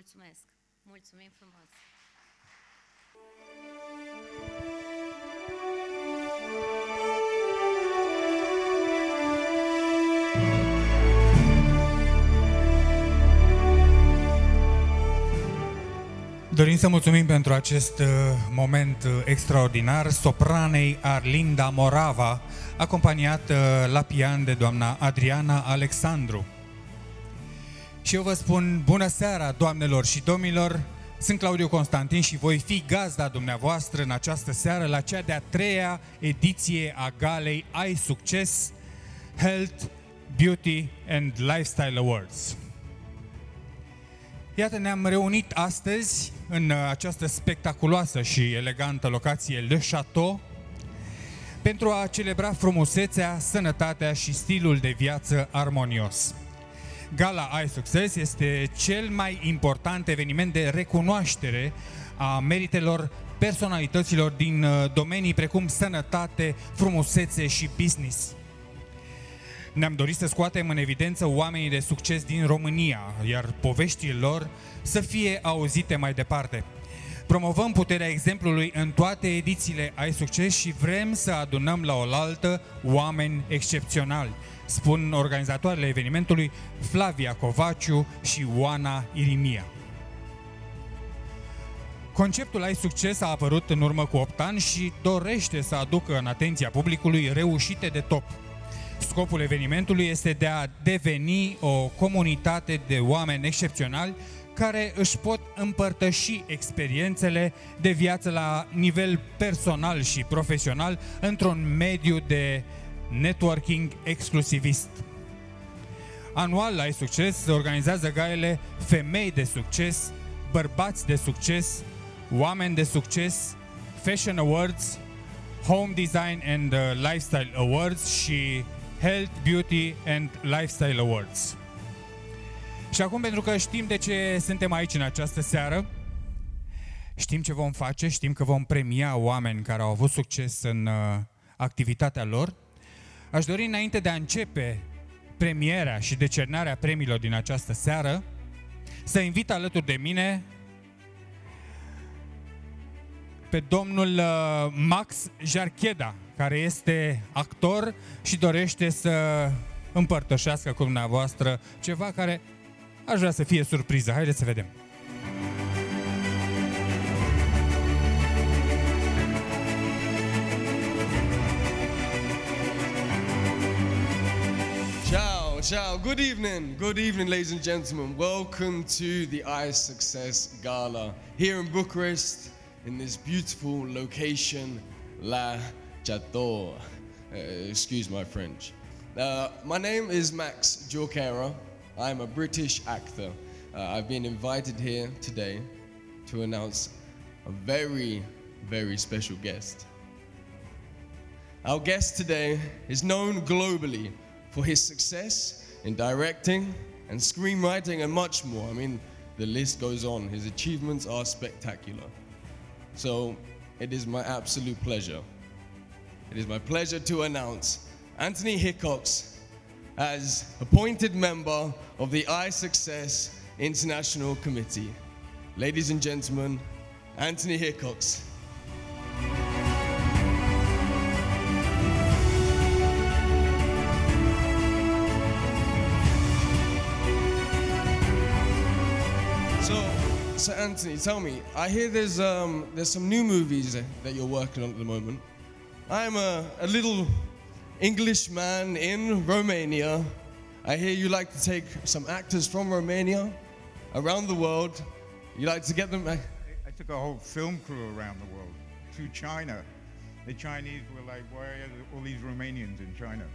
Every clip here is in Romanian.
Mulțumesc! Mulțumim frumos! Dorim să mulțumim pentru acest moment extraordinar sopranei Arlinda Morava, acompaniată la pian de doamna Adriana Alexandru. Și eu vă spun bună seara, doamnelor și domnilor, sunt Claudiu Constantin și voi fi gazda dumneavoastră în această seară la cea de-a treia ediție a galei Ai Succes, Health, Beauty and Lifestyle Awards. Iată, ne-am reunit astăzi în această spectaculoasă și elegantă locație Le Château pentru a celebra frumusețea, sănătatea și stilul de viață armonios. Gala Ai Succes este cel mai important eveniment de recunoaștere a meritelor personalităților din domenii precum sănătate, frumusețe și business. Ne-am dorit să scoatem în evidență oamenii de succes din România, iar poveștile lor să fie auzite mai departe. Promovăm puterea exemplului în toate edițiile Ai Succes și vrem să adunăm la oaltă oameni excepționali, spun organizatoarele evenimentului Flavia Covaciu și Oana Irimia. Conceptul Ai Succes a apărut în urmă cu 8 ani și dorește să aducă în atenția publicului reușite de top. Scopul evenimentului este de a deveni o comunitate de oameni excepționali care își pot împărtăși experiențele de viață la nivel personal și profesional într-un mediu de networking exclusivist. Anual, Ai Succes se organizează galele Femei de Succes, Bărbați de Succes, Oameni de Succes, Fashion Awards, Home Design and Lifestyle Awards și Health, Beauty and Lifestyle Awards. Și acum, pentru că știm de ce suntem aici în această seară, știm ce vom face, știm că vom premia oameni care au avut succes în activitatea lor, aș dori, înainte de a începe premierea și decernarea premiilor din această seară, să invit alături de mine pe domnul Max Jarcheda, care este actor și dorește să împărtășească cu dumneavoastră ceva care aș vrea să fie surpriză. Haideți să vedem. Ciao, ciao. Good evening, ladies and gentlemen. Welcome to the Ai Succes Gala here in Bucharest, in this beautiful location, La Château. Excuse my French. My name is Max Jorquera. I'm a British actor. I've been invited here today to announce a very, very special guest. Our guest today is known globally for his success in directing and screenwriting and much more. I mean, the list goes on. His achievements are spectacular. So, it is my absolute pleasure. It is my pleasure to announce Anthony Hickox as appointed member of the Ai Succes International Committee. Ladies and gentlemen, Anthony Hickox. So Anthony, tell me, I hear there's some new movies that you're working on at the moment. I'm a little English man in Romania. I hear you like to take some actors from Romania around the world. You like to get them... I took a whole film crew around the world to China. The Chinese were like, why are all these Romanians in China?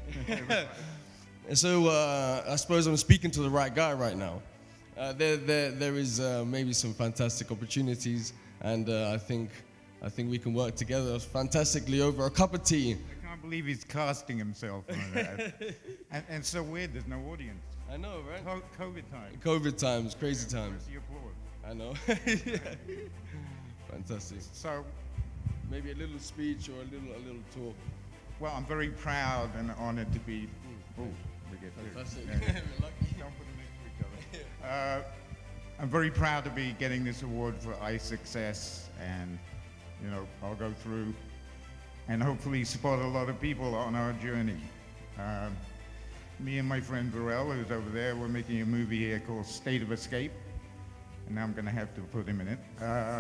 So I suppose I'm speaking to the right guy right now. There is maybe some fantastic opportunities, and I think we can work together fantastically over a cup of tea. I can't believe he's casting himself like that. and so weird, there's no audience. I know, right? COVID time. COVID times, crazy times. Where's the applause? I know. Yeah. Fantastic. So, maybe a little speech or a little talk. well, I'm very proud and honored to be. Oh, we get Fantastic. yeah. We're lucky. Don't put them next to each other. I'm very proud to be getting this award for iSuccess, and you know, I'll go through and hopefully support a lot of people on our journey. Me and my friend Varel, who's over there, we're making a movie here called State of Escape, and now I'm going to have to put him in it.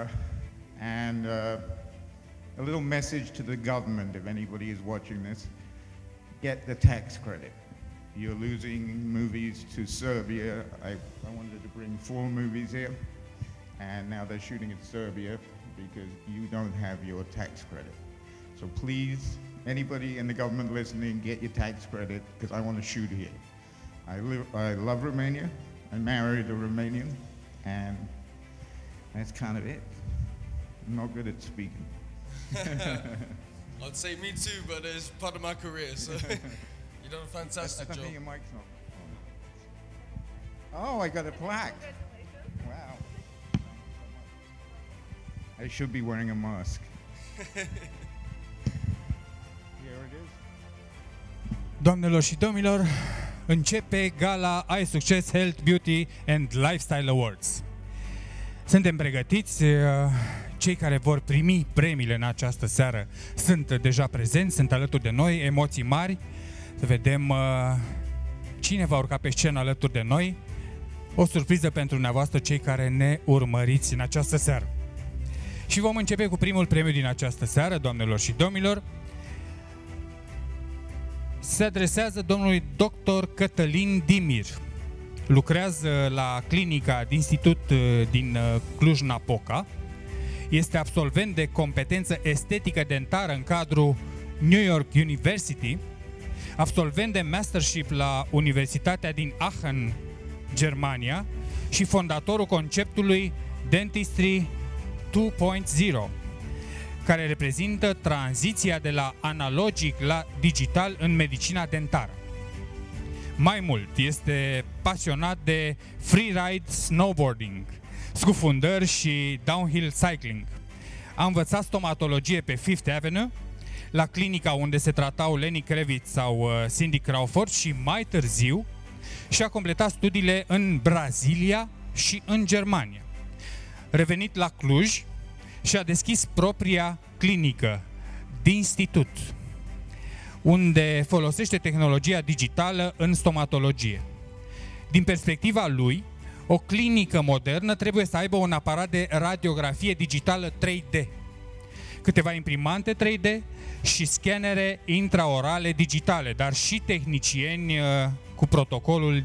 A little message to the government, if anybody is watching this: get the tax credit. You're losing movies to Serbia. I wanted to bring 4 movies here, and now they're shooting in Serbia because you don't have your tax credit. So please, anybody in the government listening, get your tax credit, because I want to shoot here. I love Romania. I married a Romanian, and that's kind of it. I'm not good at speaking. I'd say me too, but it's part of my career, so you've done a fantastic I job. think your mic's not on. Oh, I got a plaque. Wow. I should be wearing a mask. Here it is. Doamnelor și domnilor, începe gala iSuccess Health, Beauty and Lifestyle Awards. Suntem pregătiți, cei care vor primi premiile în această seară sunt deja prezenți, sunt alături de noi, emoții mari, să vedem cine va urca pe scenă alături de noi. O surpriză pentru dumneavoastră, cei care ne urmăriți în această seară. Și vom începe cu primul premiu din această seară, doamnelor și domnilor. Se adresează domnului dr. Cătălin Dimir. Lucrează la clinica de institut din Cluj-Napoca. Este absolvent de competență estetică dentară în cadrul New York University, absolvent de mastership la Universitatea din Aachen, Germania, și fondatorul conceptului Dentistry 2.0, care reprezintă tranziția de la analogic la digital în medicina dentară. Mai mult, este pasionat de freeride snowboarding, scufundări și downhill cycling. A învățat stomatologie pe Fifth Avenue, la clinica unde se tratau Lenny Kravitz sau Cindy Crawford, și mai târziu și-a completat studiile în Brazilia și în Germania. Revenit la Cluj, și-a deschis propria clinică de institut, unde folosește tehnologia digitală în stomatologie. Din perspectiva lui, o clinică modernă trebuie să aibă un aparat de radiografie digitală 3D, câteva imprimante 3D și scanere intraorale digitale, dar și tehnicieni cu protocolul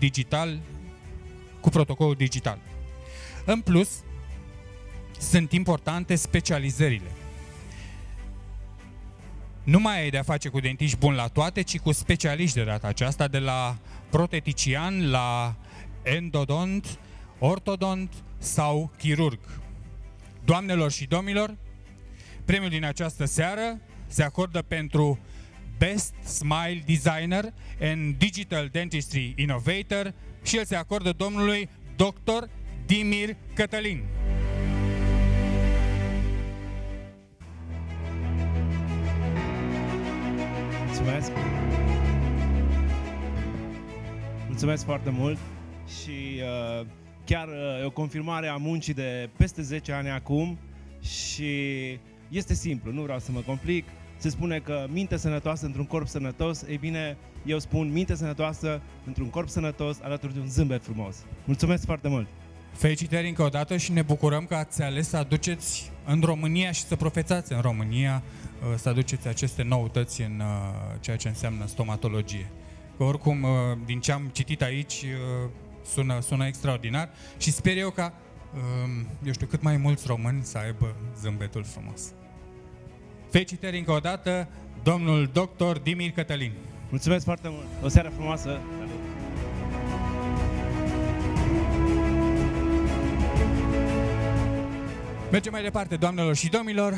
digital. În plus, sunt importante specializările. Nu mai ai de-a face cu dentiști buni la toate, ci cu specialiști de data aceasta, de la protetician la endodont, ortodont sau chirurg. Doamnelor și domnilor, premiul din această seară se acordă pentru Best Smile Designer and Digital Dentistry Innovator și el se acordă domnului dr. Dimir Cătălin. Mulțumesc! Mulțumesc foarte mult și chiar e o confirmare a muncii de peste 10 ani acum și este simplu, nu vreau să mă complic. Se spune că minte sănătoasă într-un corp sănătos, ei bine, eu spun minte sănătoasă într-un corp sănătos alături de un zâmbet frumos. Mulțumesc foarte mult! Felicitări încă o dată și ne bucurăm că ați ales să aduceți în România și să profețați în România, să aduceți aceste noutăți în ceea ce înseamnă stomatologie. Că oricum, din ce am citit aici, sună extraordinar și sper eu ca, eu știu, cât mai mulți români să aibă zâmbetul frumos. Felicitări încă o dată, domnul dr. Dimir Cătălin. Mulțumesc foarte mult! O seară frumoasă! Mergem mai departe, doamnelor și domnilor.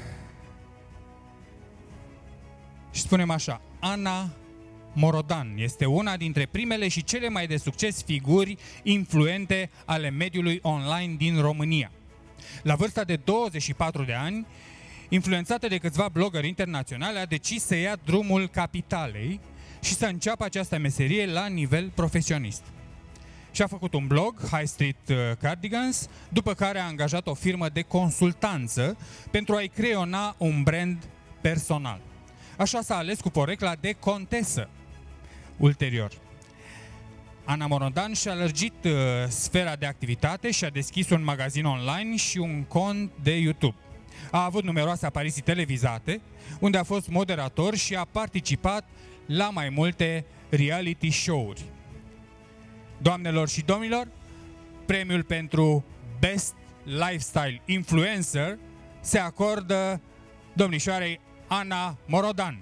Și spunem așa, Ana Morodan este una dintre primele și cele mai de succes figuri influente ale mediului online din România. La vârsta de 24 de ani, influențată de câțiva blogări internaționale, a decis să ia drumul capitalei și să înceapă această meserie la nivel profesionist. și-a făcut un blog, High Street Cardigans, după care a angajat o firmă de consultanță pentru a-i creiona un brand personal. Așa s-a ales cu porecla de contesă. Ulterior, Ana Morodan și-a lărgit sfera de activitate și a deschis un magazin online și un cont de YouTube. A avut numeroase apariții televizate, unde a fost moderator și a participat la mai multe reality show-uri. Doamnelor și domnilor, premiul pentru Best Lifestyle Influencer se acordă domnișoarei Ana Morodan.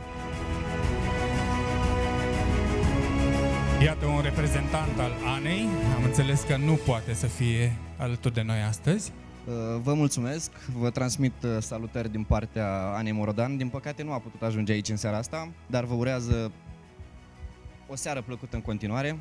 Iată un reprezentant al Anei. Am înțeles că nu poate să fie alături de noi astăzi. Vă mulțumesc, vă transmit salutări din partea Anei Morodan. Din păcate nu a putut ajunge aici în seara asta, dar vă urează o seară plăcută în continuare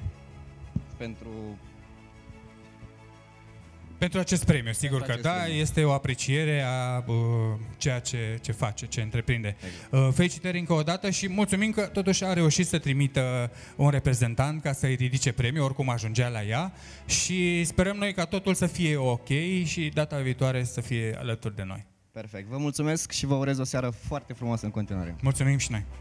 pentru acest premiu, sigur că da, premiu. este o apreciere a ceea ce face, ce întreprinde. Exact. Felicitări încă o dată și mulțumim că totuși a reușit să trimită un reprezentant ca să-i ridice premiul, oricum ajungea la ea, și sperăm noi ca totul să fie ok și data viitoare să fie alături de noi. Perfect, vă mulțumesc și vă urez o seară foarte frumoasă în continuare. Mulțumim și noi!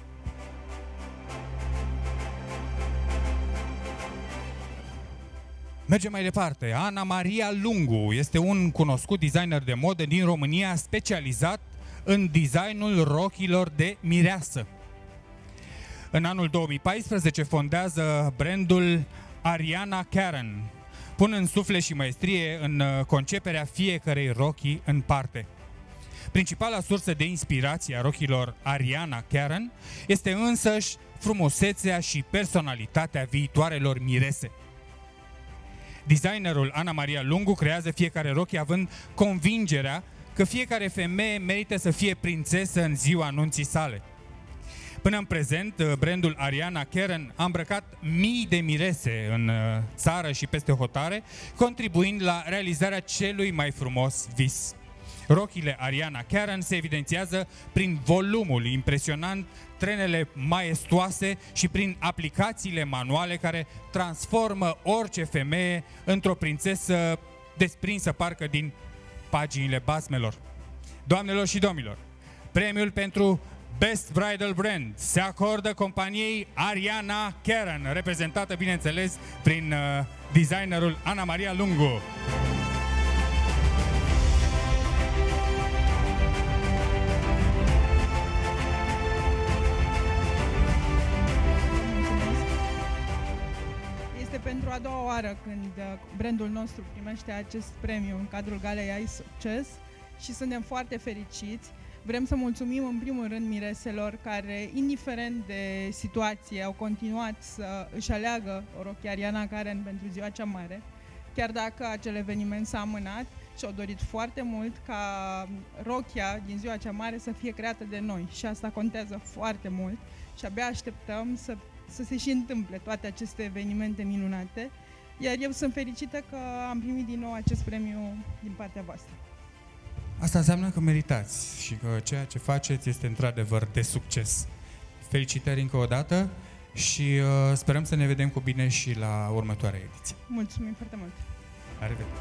Mergem mai departe. Ana Maria Lungu este un cunoscut designer de modă din România specializat în designul rochilor de mireasă. În anul 2014 fondează brandul Ariana Karen, punând suflet și maestrie în conceperea fiecărei rochii în parte. Principala sursă de inspirație a rochilor Ariana Karen este însăși frumusețea și personalitatea viitoarelor mirese. Designerul Ana Maria Lungu creează fiecare rochie având convingerea că fiecare femeie merită să fie prințesă în ziua anunții sale. Până în prezent, brandul Ariana Karen a îmbrăcat mii de mirese în țară și peste hotare, contribuind la realizarea celui mai frumos vis. Rochile Ariana Karen se evidențiază prin volumul impresionant, trenele maestoase și prin aplicațiile manuale care transformă orice femeie într-o prințesă desprinsă parcă din paginile basmelor. Doamnelor și domnilor, premiul pentru Best Bridal Brand se acordă companiei Ariana Karen, reprezentată, bineînțeles, prin designerul Ana Maria Lungu. Pentru a doua oară când brandul nostru primește acest premiu în cadrul Galei Ai Succes și suntem foarte fericiți. Vrem să mulțumim în primul rând mireselor care, indiferent de situație, au continuat să își aleagă o rochie Ariana Karen pentru ziua cea mare, chiar dacă acel eveniment s-a amânat și au dorit foarte mult ca rochia din ziua cea mare să fie creată de noi și asta contează foarte mult și abia așteptăm să se și întâmple toate aceste evenimente minunate, iar eu sunt fericită că am primit din nou acest premiu din partea voastră. Asta înseamnă că meritați și că ceea ce faceți este într-adevăr de succes. Felicitări încă o dată și sperăm să ne vedem cu bine și la următoarea ediție. Mulțumim foarte mult! La revedere!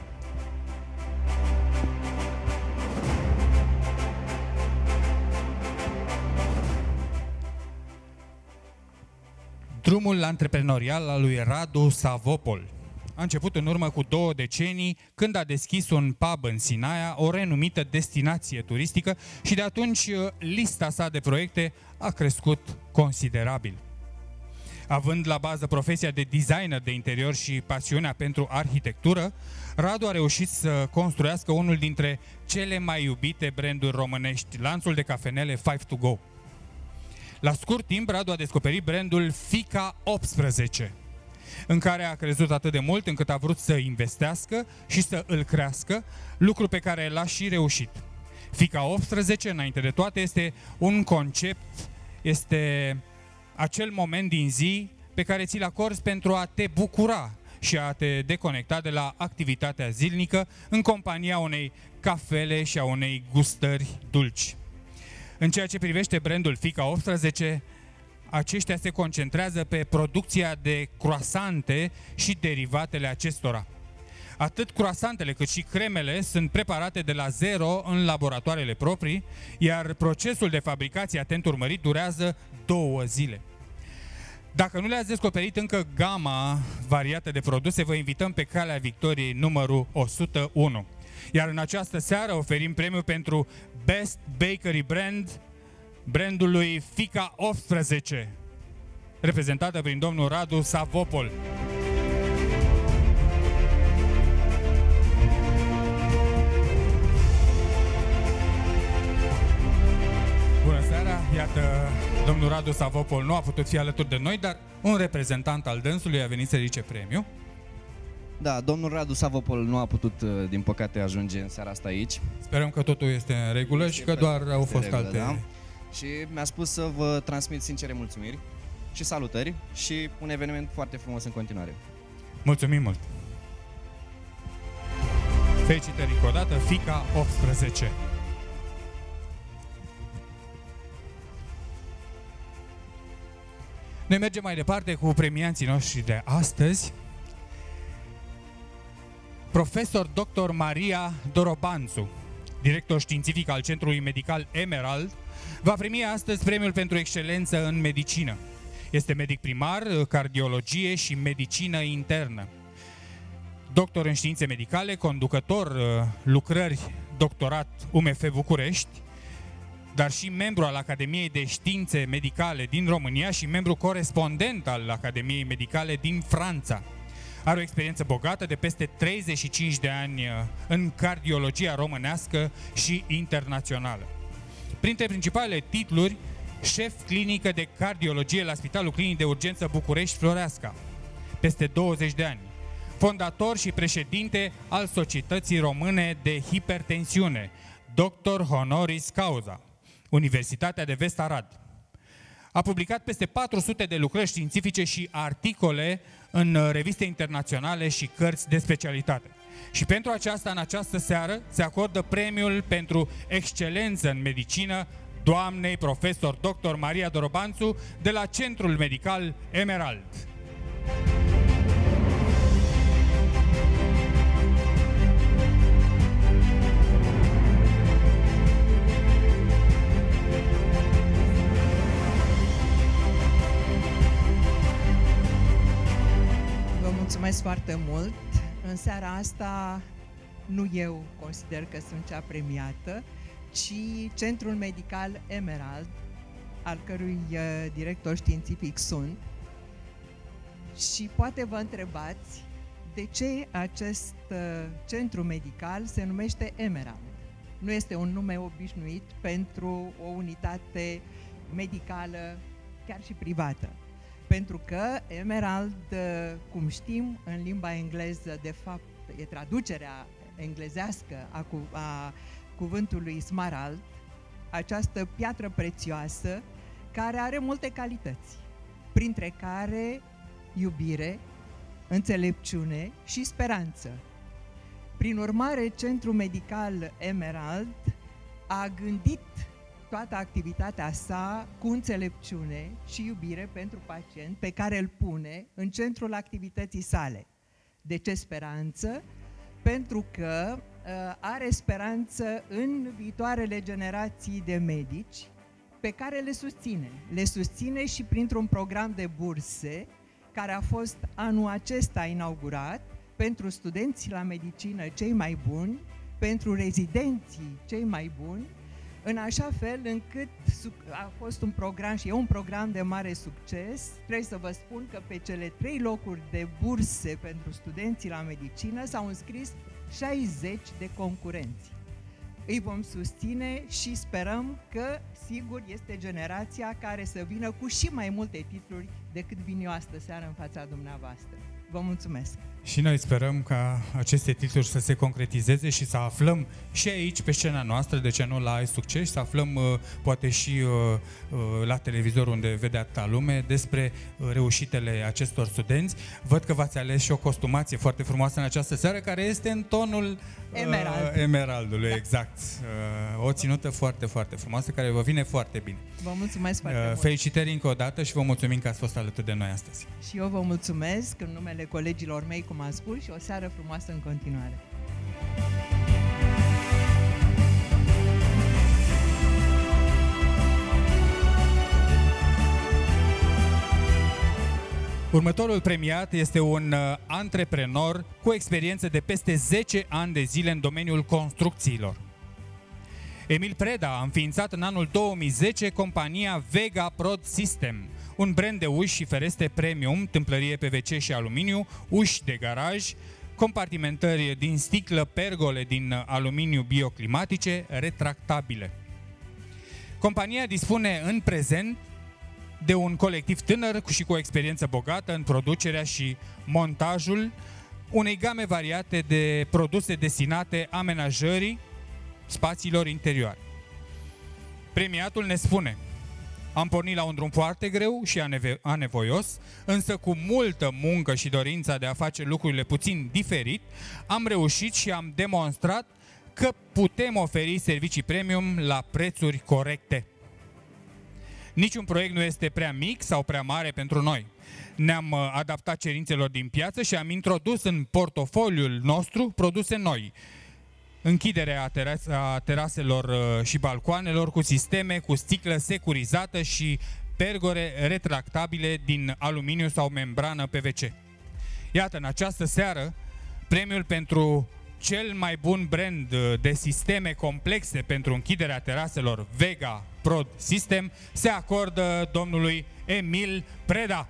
Drumul antreprenorial al lui Radu Savopol a început în urmă cu 2 decenii, când a deschis un pub în Sinaia, o renumită destinație turistică, și de atunci lista sa de proiecte a crescut considerabil. Având la bază profesia de designer de interior și pasiunea pentru arhitectură, Radu a reușit să construiască unul dintre cele mai iubite branduri românești, lanțul de cafenele Five to Go. La scurt timp, Radu a descoperit brandul Fica 18, în care a crezut atât de mult încât a vrut să investească și să îl crească, lucru pe care l-a și reușit. Fica 18, înainte de toate, este un concept, este acel moment din zi pe care ți-l acorzi pentru a te bucura și a te deconecta de la activitatea zilnică în compania unei cafele și a unei gustări dulci. În ceea ce privește brandul Fica 18, aceștia se concentrează pe producția de croissante și derivatele acestora. Atât croissantele cât și cremele sunt preparate de la zero în laboratoarele proprii, iar procesul de fabricație, atent urmărit, durează 2 zile. Dacă nu le-ați descoperit încă gama variată de produse, vă invităm pe Calea Victoriei numărul 101. Iar în această seară oferim premiul pentru Best Bakery Brand brandului Fica 18, reprezentată prin domnul Radu Savopol. Bună seara! Iată, domnul Radu Savopol nu a putut fi alături de noi, dar un reprezentant al dânsului a venit să ridice premiu. Da, domnul Radu Savopol nu a putut, din păcate, ajunge în seara asta aici. Sperăm că totul este în regulă și că doar au fost alte... Da? Și mi-a spus să vă transmit sincere mulțumiri și salutări și un eveniment foarte frumos în continuare. Mulțumim mult! Felicitări încă o dată, Fica 18! Noi mergem mai departe cu premianții noștri de astăzi. Profesor Dr. Maria Dorobanțu, director științific al Centrului Medical Emerald, va primi astăzi premiul pentru excelență în medicină. Este medic primar, cardiologie și medicină internă. Doctor în științe medicale, conducător lucrări doctorat UMF București, dar și membru al Academiei de Științe Medicale din România și membru corespondent al Academiei Medicale din Franța. Are o experiență bogată de peste 35 de ani în cardiologia românească și internațională. Printre principalele titluri, șef clinică de cardiologie la Spitalul Clinic de Urgență București Floreasca, peste 20 de ani. Fondator și președinte al Societății Române de Hipertensiune, doctor honoris causa, Universitatea de Vest Arad. A publicat peste 400 de lucrări științifice și articole în reviste internaționale și cărți de specialitate. Și pentru aceasta, în această seară, se acordă premiul pentru excelență în medicină doamnei profesor dr. Maria Dorobanțu de la Centrul Medical Emerald. Mulțumesc foarte mult! În seara asta nu eu consider că sunt cea premiată, ci Centrul Medical Emerald, al cărui director științific sunt. Și poate vă întrebați de ce acest centru medical se numește Emerald. Nu este un nume obișnuit pentru o unitate medicală, chiar și privată. Pentru că Emerald, cum știm, în limba engleză, de fapt, e traducerea englezească a cuvântului smarald, această piatră prețioasă care are multe calități, printre care iubire, înțelepciune și speranță. Prin urmare, Centrul Medical Emerald a gândit toată activitatea sa cu înțelepciune și iubire pentru pacient, pe care îl pune în centrul activității sale. De ce speranță? Pentru că are speranță în viitoarele generații de medici pe care le susține. Le susține și printr-un program de burse care a fost anul acesta inaugurat pentru studenții la medicină cei mai buni, pentru rezidenții cei mai buni, în așa fel încât a fost un program și e un program de mare succes. Trebuie să vă spun că pe cele 3 locuri de burse pentru studenții la medicină s-au înscris 60 de concurenți. Îi vom susține și sperăm că, sigur, este generația care să vină cu și mai multe titluri decât vin eu astă seară în fața dumneavoastră. Vă mulțumesc! Și noi sperăm ca aceste titluri să se concretizeze și să aflăm și aici, pe scena noastră, de ce nu la Ai Succes, să aflăm poate și la televizor unde vede atâta lume despre reușitele acestor studenți. Văd că v-ați ales și o costumație foarte frumoasă în această seară, care este în tonul emeraldului, exact. O ținută foarte, foarte frumoasă, care vă vine foarte bine. Vă mulțumesc foarte mult! Felicitări încă o dată și vă mulțumim că ați fost alături de noi astăzi. Și eu vă mulțumesc în numele colegilor mei, cum am spus, și o seară frumoasă în continuare. Următorul premiat este un antreprenor cu experiență de peste 10 ani de zile în domeniul construcțiilor. Emil Preda a înființat în anul 2010 compania Vega Prod System, un brand de uși și ferestre premium, tâmplărie PVC și aluminiu, uși de garaj, compartimentări din sticlă, pergole din aluminiu bioclimatice, retractabile. Compania dispune în prezent de un colectiv tânăr și cu o experiență bogată în producerea și montajul unei game variate de produse destinate amenajării spațiilor interioare. Premiatul ne spune: am pornit la un drum foarte greu și anevoios, însă cu multă muncă și dorința de a face lucrurile puțin diferit, am reușit și am demonstrat că putem oferi servicii premium la prețuri corecte. Niciun proiect nu este prea mic sau prea mare pentru noi. Ne-am adaptat cerințelor din piață și am introdus în portofoliul nostru produse noi. Închiderea teraselor și balcoanelor cu sisteme cu sticlă securizată și pergole retractabile din aluminiu sau membrană PVC. Iată, în această seară, premiul pentru cel mai bun brand de sisteme complexe pentru închiderea teraselor Vega Prod System se acordă domnului Emil Preda.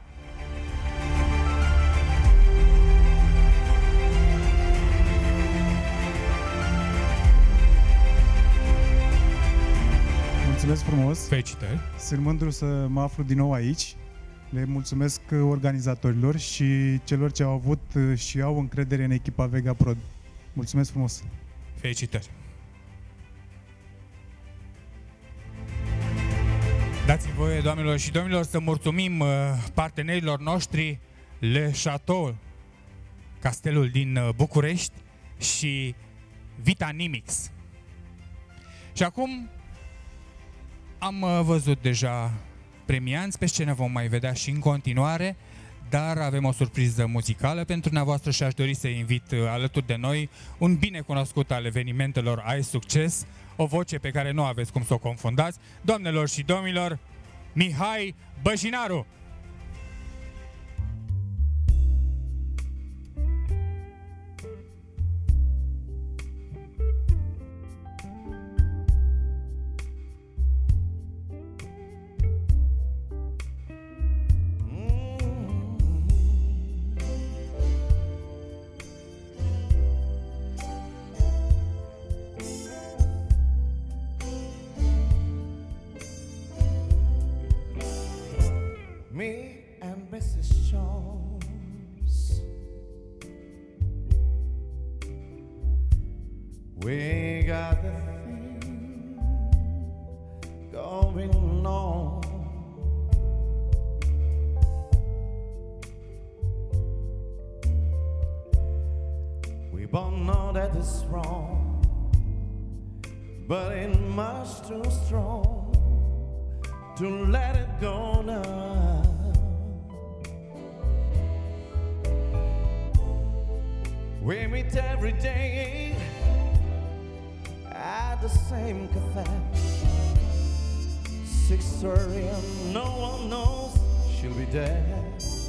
Mulțumesc frumos! Felicitări! Sunt mândru să mă aflu din nou aici. Le mulțumesc organizatorilor și celor ce au avut și au încredere în echipa Vega Prod. Mulțumesc frumos! Felicitări! Dați-mi voie, doamnelor și domnilor, să mulțumim partenerilor noștri Le Château, castelul din București, și Vitanimix. Și acum am văzut deja premianți, pe scenă vom mai vedea și în continuare, dar avem o surpriză muzicală pentru dumneavoastră și aș dori să invit alături de noi un binecunoscut al evenimentelor Ai Succes, o voce pe care nu aveți cum să o confundați, doamnelor și domnilor, Mihai Băjinaru! Me and Mrs. Jones, we got the thing going on. We both know that it's wrong, but it's much too strong to let it go now. We meet every day at the same cafe. 6:30 and no one knows she'll be there.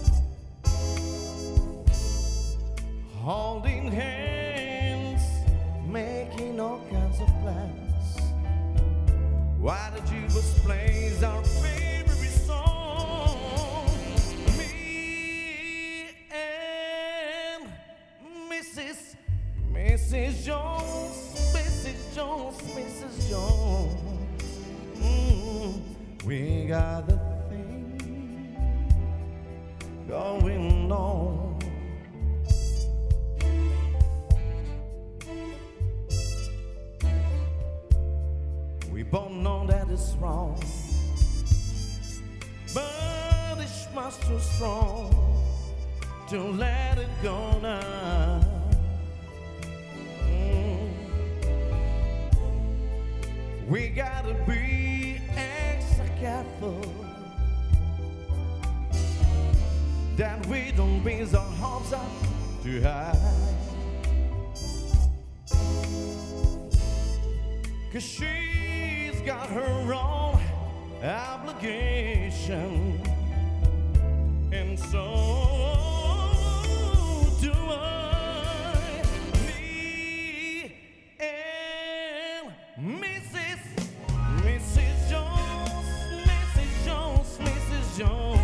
Holding hands, making all kinds of plans. Why the Jeebus plays our favorite song. Me and Mrs. Jones, Mrs. Jones, Mrs. Jones. We got the thing going on. both know that it's wrong, but it's much too strong to let it go now. We gotta be extra careful that we don't raise our hopes up too high, 'cause she's got her own obligation, and so do I. Me and Mrs. Jones, Mrs. Jones, Mrs. Jones.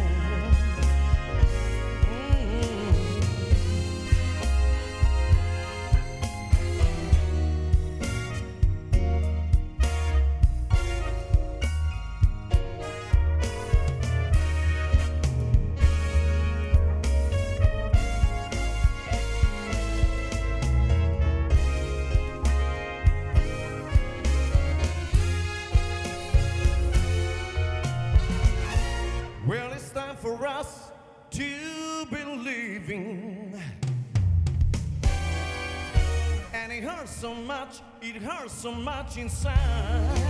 Well, it's time for us to be living, and it hurts so much inside.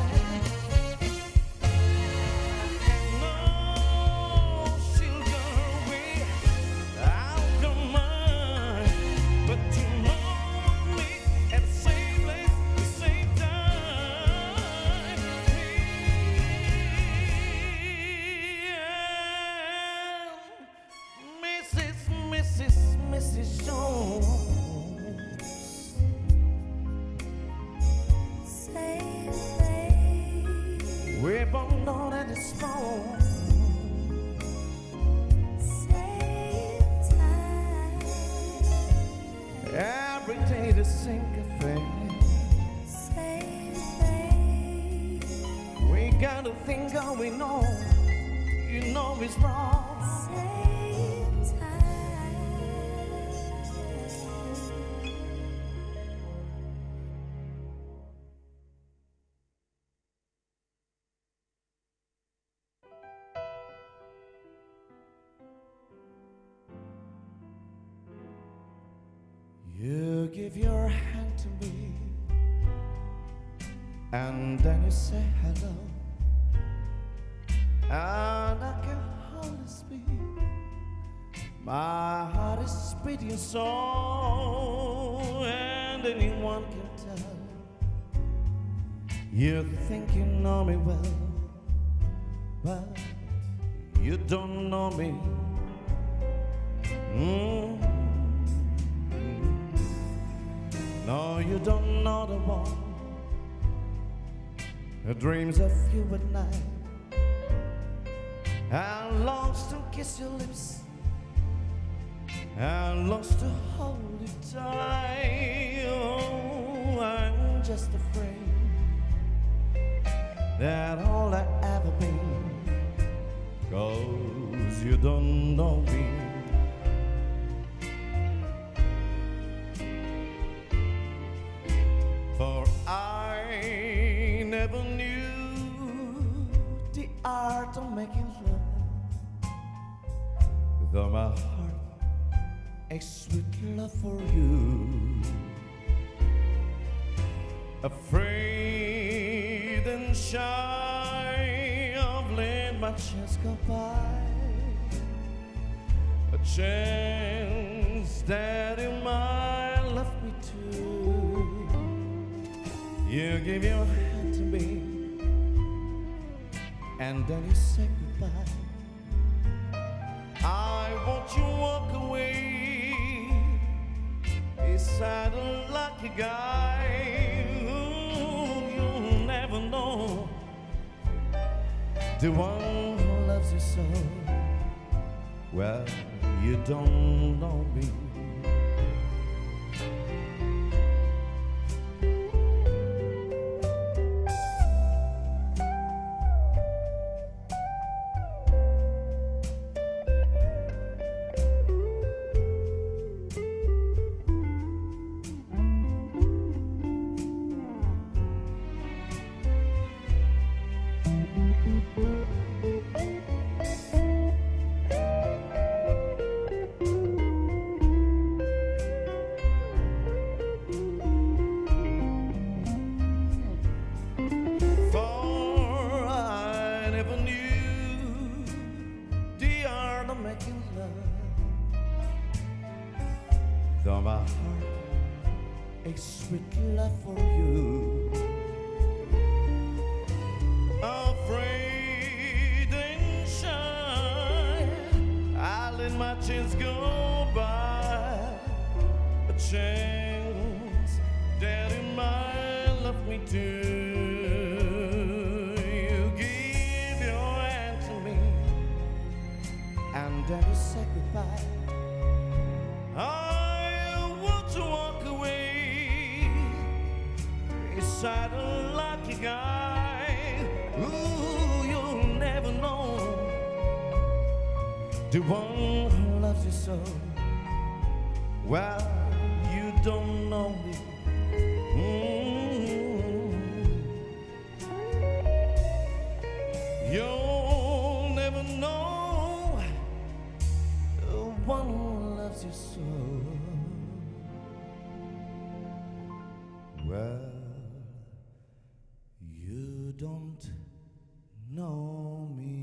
And no, she'll go away out of mind, but you know me at the same place, the same time. Mrs. Jones. We both know that it's wrong. Every day the same cafe. We got a thing going on, you know it's wrong. You give your hand to me, and then you say hello, and I can hardly speak. My heart is beating so, and anyone can tell. You think you know me well, but you don't know me. No, you don't know the one who dreams of you at night and longs to kiss your lips and longs to hold you tight. Oh, I'm just afraid that all I ever been, 'cause you don't know me. For I never knew the art of making love, though my heart aches with love for you. Afraid and shy of letting my chance go by, a chance that you might love me too. You give your hand to me, and then you say goodbye. I want you to walk away beside a lucky guy. Ooh, you'll never know the one who loves you so. Well, you don't know me. of our heart, a sweet love for you. Afraid and shy, I let my chance go by, a chance that in my love me too. You give your hand to me, and then you say goodbye. I want to walk away beside a lucky guy. Ooh, you'll never know the one who loves you so. Well, you don't know me. You'll never know the one who loves you so. Well, you don't know me.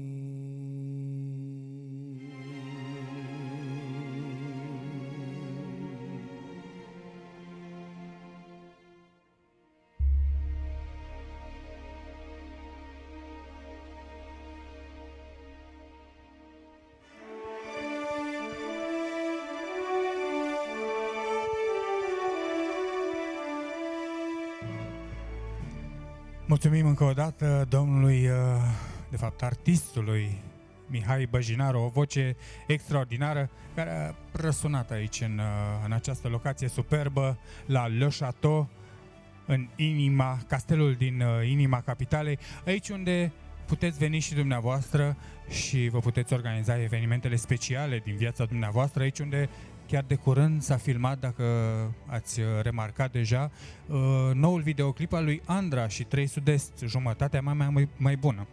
Mulțumim încă o dată domnului, de fapt artistului Mihai Băjinaru, o voce extraordinară care a răsunat aici în această locație superbă la Le Château, în inima, castelul din inima capitalei, aici unde puteți veni și dumneavoastră și vă puteți organiza evenimentele speciale din viața dumneavoastră, aici unde chiar de curând s-a filmat, dacă ați remarcat deja, noul videoclip al lui Andra și 3 Sud-Est, jumătatea mai bună.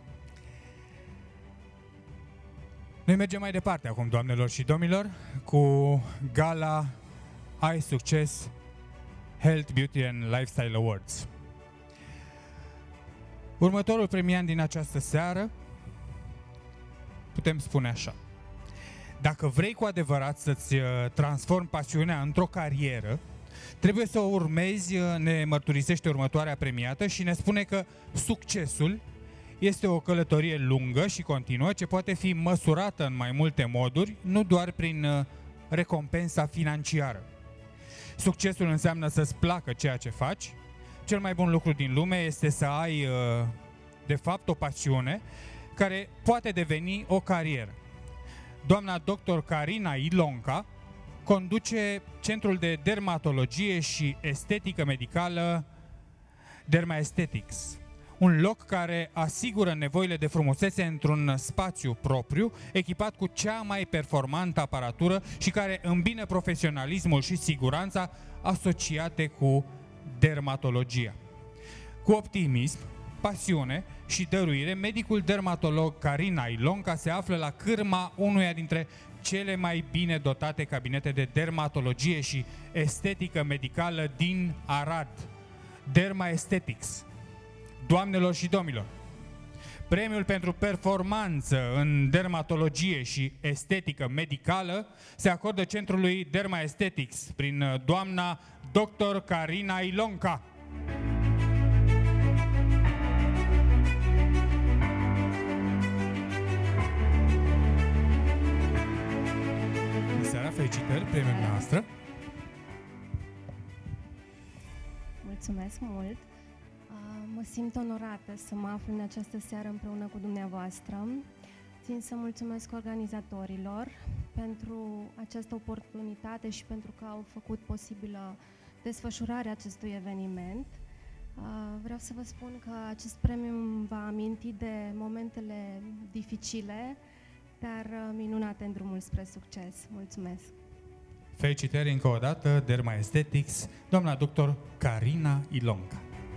Noi mergem mai departe acum, doamnelor și domnilor, cu gala Ai Succes Health, Beauty and Lifestyle Awards. Următorul premiant din această seară, putem spune așa: dacă vrei cu adevărat să-ți transformi pasiunea într-o carieră, trebuie să o urmezi, ne mărturisește următoarea premiată și ne spune că succesul este o călătorie lungă și continuă ce poate fi măsurată în mai multe moduri, nu doar prin recompensa financiară. Succesul înseamnă să-ți placă ceea ce faci. Cel mai bun lucru din lume este să ai, de fapt, o pasiune care poate deveni o carieră. Doamna dr. Carina Ilonca conduce Centrul de Dermatologie și Estetică Medicală Derma Aesthetics, un loc care asigură nevoile de frumusețe într-un spațiu propriu, echipat cu cea mai performantă aparatură și care îmbină profesionalismul și siguranța asociate cu dermatologia. Cu optimism, pasiune și dăruire, medicul dermatolog Carina Ilonca se află la cârma unuia dintre cele mai bine dotate cabinete de dermatologie și estetică medicală din Arad, Derma Aesthetics. Doamnelor și domnilor, premiul pentru performanță în dermatologie și estetică medicală se acordă Centrului Derma Aesthetics prin doamna dr. Carina Ilonca. Felicitări, premiul noastră. Mulțumesc mult. Mă simt onorată să mă aflu în această seară împreună cu dumneavoastră. Țin să mulțumesc organizatorilor pentru această oportunitate și pentru că au făcut posibilă desfășurarea acestui eveniment. Vreau să vă spun că acest premiu îmi va aminti de momentele dificile, dar minunate în drumul spre succes. Mulțumesc! Felicitări încă o dată, Derma Aesthetics, doamna dr. Carina Ilonca.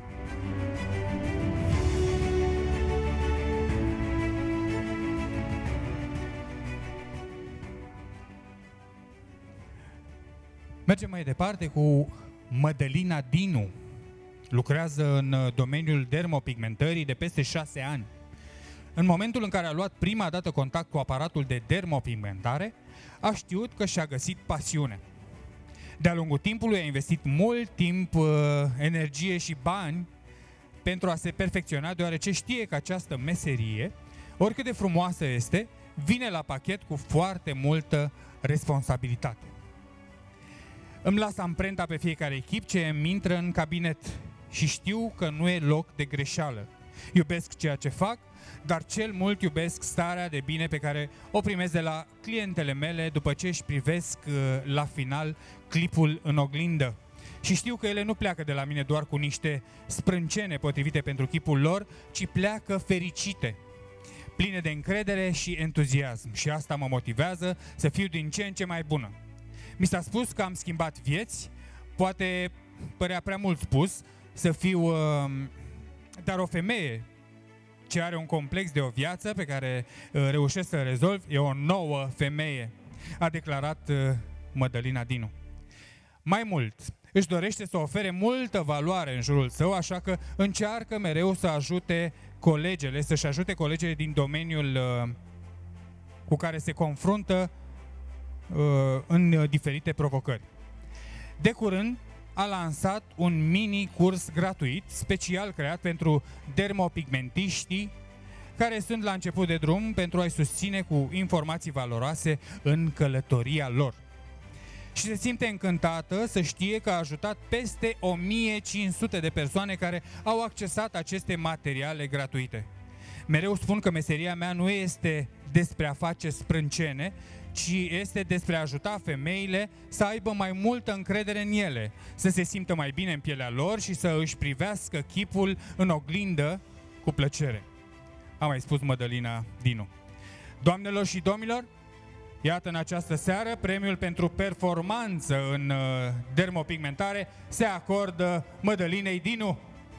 Mergem mai departe cu Mădălina Dinu. Lucrează în domeniul dermopigmentării de peste 6 ani. În momentul în care a luat prima dată contact cu aparatul de dermopigmentare, a știut că și-a găsit pasiune. De-a lungul timpului a investit mult timp, energie și bani pentru a se perfecționa, deoarece știe că această meserie, oricât de frumoasă este, vine la pachet cu foarte multă responsabilitate. Îmi las amprenta pe fiecare echip ce îmi intră în cabinet și știu că nu e loc de greșeală. Iubesc ceea ce fac, dar cel mult iubesc starea de bine pe care o primesc de la clientele mele după ce își privesc la final clipul în oglindă. Și știu că ele nu pleacă de la mine doar cu niște sprâncene potrivite pentru chipul lor, ci pleacă fericite, pline de încredere și entuziasm. Și asta mă motivează să fiu din ce în ce mai bună. Mi s-a spus că am schimbat vieți, poate părea prea mult spus, să fiu... dar o femeie ce are un complex de o viață pe care reușesc să rezolv e o nouă femeie, a declarat Mădălina Dinu. Mai mult, își dorește să ofere multă valoare în jurul său, așa că încearcă mereu să ajute colegele, să-și ajute colegele din domeniul cu care se confruntă în diferite provocări. De curând a lansat un mini curs gratuit, special creat pentru dermopigmentiștii care sunt la început de drum pentru a-i susține cu informații valoroase în călătoria lor. Și se simte încântată să știe că a ajutat peste 1500 de persoane care au accesat aceste materiale gratuite. Mereu spun că meseria mea nu este despre a face sprâncene, ci este despre a ajuta femeile să aibă mai multă încredere în ele, să se simtă mai bine în pielea lor și să își privească chipul în oglindă cu plăcere. A mai spus Mădălina Dinu. Doamnelor și domnilor, iată în această seară premiul pentru performanță în dermopigmentare se acordă Mădălinei Dinu.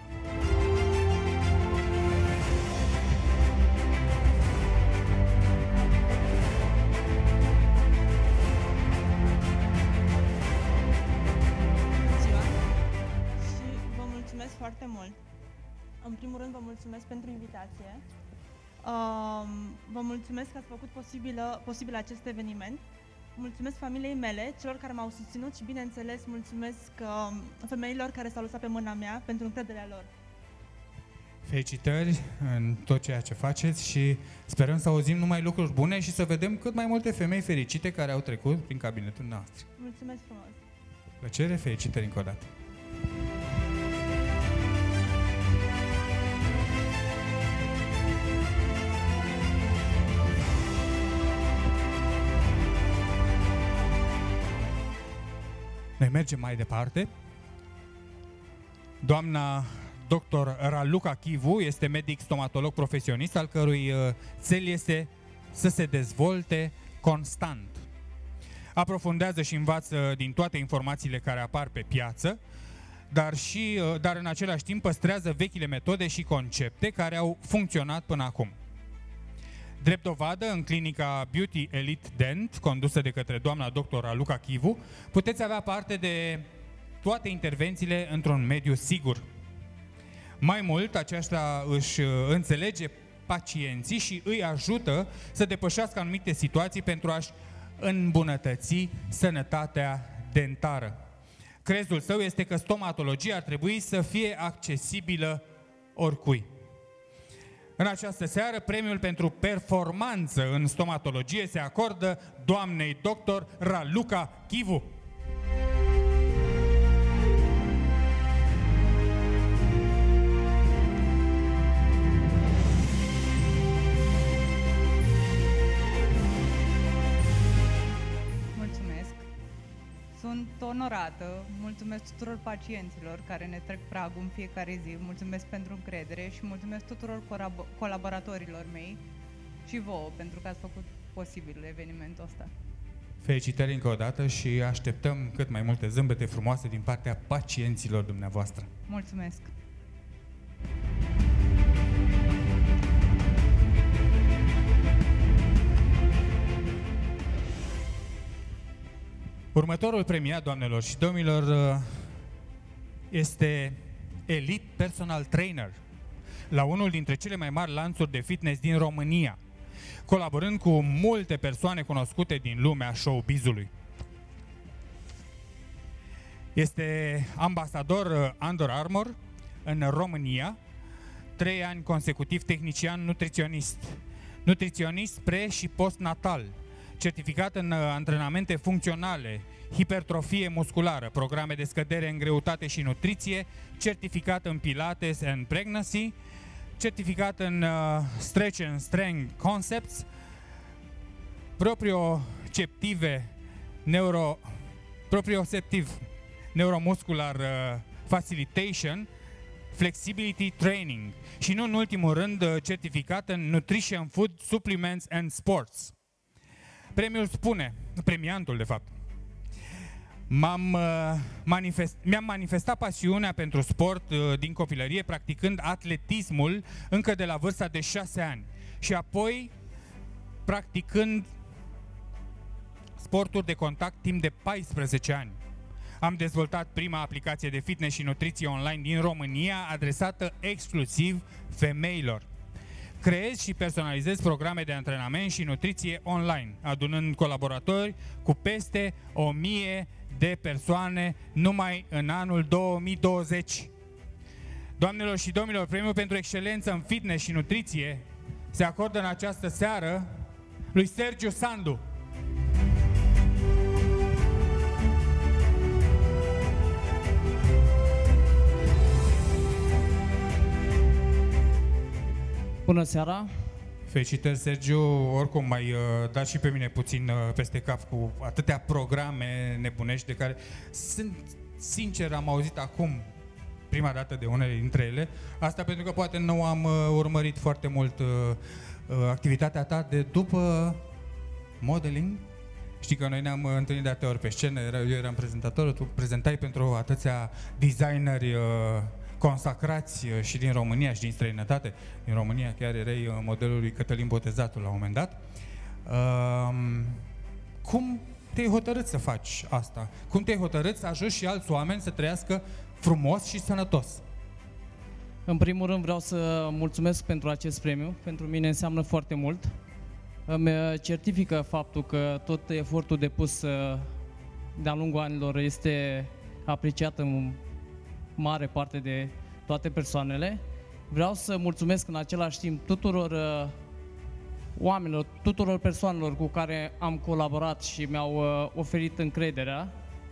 Foarte mult. În primul rând vă mulțumesc pentru invitație. Vă mulțumesc că ați făcut posibil acest eveniment. Mulțumesc familiei mele, celor care m-au susținut și bineînțeles mulțumesc femeilor care s-au lăsat pe mâna mea pentru încrederea lor. Felicitări în tot ceea ce faceți și sperăm să auzim numai lucruri bune și să vedem cât mai multe femei fericite care au trecut prin cabinetul nostru. Mulțumesc frumos! Plăcere, felicitări încă o dată! Noi mergem mai departe. Doamna dr. Raluca Chivu este medic stomatolog profesionist, al cărui cel este să se dezvolte constant. Aprofundează și învață din toate informațiile care apar pe piață, dar în același timp păstrează vechile metode și concepte care au funcționat până acum. Drept dovadă, în clinica Beauty Elite Dent, condusă de către doamna dr. Raluca Chivu, puteți avea parte de toate intervențiile într-un mediu sigur. Mai mult, aceasta își înțelege pacienții și îi ajută să depășească anumite situații pentru a-și îmbunătăți sănătatea dentară. Crezul său este că stomatologia ar trebui să fie accesibilă oricui. În această seară, premiul pentru performanță în stomatologie se acordă doamnei dr. Raluca Chivu. Mulțumesc! Sunt onorată, mulțumesc tuturor pacienților care ne trec pragul în fiecare zi, mulțumesc pentru încredere și mulțumesc tuturor colaboratorilor mei și vouă pentru că ați făcut posibil evenimentul ăsta. Felicitări încă o dată și așteptăm cât mai multe zâmbete frumoase din partea pacienților dumneavoastră. Mulțumesc! Următorul premiat, doamnelor și domnilor, este Elite Personal Trainer la unul dintre cele mai mari lanțuri de fitness din România, colaborând cu multe persoane cunoscute din lumea showbizului. Este ambasador Under Armour în România, 3 ani consecutiv tehnician nutriționist. Nutriționist pre- și postnatal, certificat în antrenamente funcționale, hipertrofie musculară, programe de scădere în greutate și nutriție, certificat în Pilates and Pregnancy, certificat în Stretch and Strength Concepts, proprioceptiv neuromuscular facilitation, flexibility training și nu în ultimul rând certificat în Nutrition, Food, Supplements and Sports. Premiantul de fapt, mi-am manifestat pasiunea pentru sport din copilărie, practicând atletismul încă de la vârsta de 6 ani și apoi practicând sporturi de contact timp de 14 ani. Am dezvoltat prima aplicație de fitness și nutriție online din România, adresată exclusiv femeilor. Creez și personalizez programe de antrenament și nutriție online, adunând colaboratori cu peste 1000 de persoane numai în anul 2020. Doamnelor și domnilor, premiul pentru excelență în fitness și nutriție se acordă în această seară lui Sergiu Sandu. Bună seara! Felicitări, Sergiu, oricum m-ai dat și pe mine puțin peste cap cu atâtea programe nebunești de care sunt sincer, am auzit acum prima dată de unele dintre ele. Asta pentru că poate nu am urmărit foarte mult activitatea ta de după modeling. Știi că noi ne-am întâlnit de atâtea ori pe scenă, eu eram prezentator, tu prezentai pentru atâția designeri consacrați și din România și din străinătate. Din România chiar erai modelul lui Cătălin Botezatul la un moment dat. Cum te-ai hotărât să faci asta? Cum te-ai hotărât să ajuți și alți oameni să trăiască frumos și sănătos? În primul rând vreau să mulțumesc pentru acest premiu. Pentru mine înseamnă foarte mult. Îmi certifică faptul că tot efortul depus de-a lungul anilor este apreciat în mare parte de toate persoanele. Vreau să mulțumesc în același timp tuturor oamenilor, tuturor persoanelor cu care am colaborat și mi-au oferit încrederea.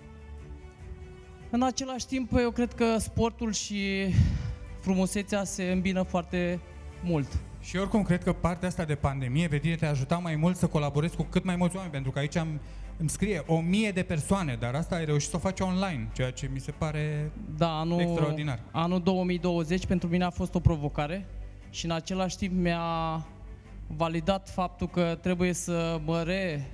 În același timp, eu cred că sportul și frumusețea se îmbină foarte mult. Și oricum, cred că partea asta de pandemie pe tine te-a ajutat mai mult să colaborezi cu cât mai mulți oameni, pentru că aici îmi scrie 1000 de persoane, dar asta ai reușit să o faci online, ceea ce mi se pare extraordinar. Anul 2020 pentru mine a fost o provocare și în același timp mi-a validat faptul că trebuie să mă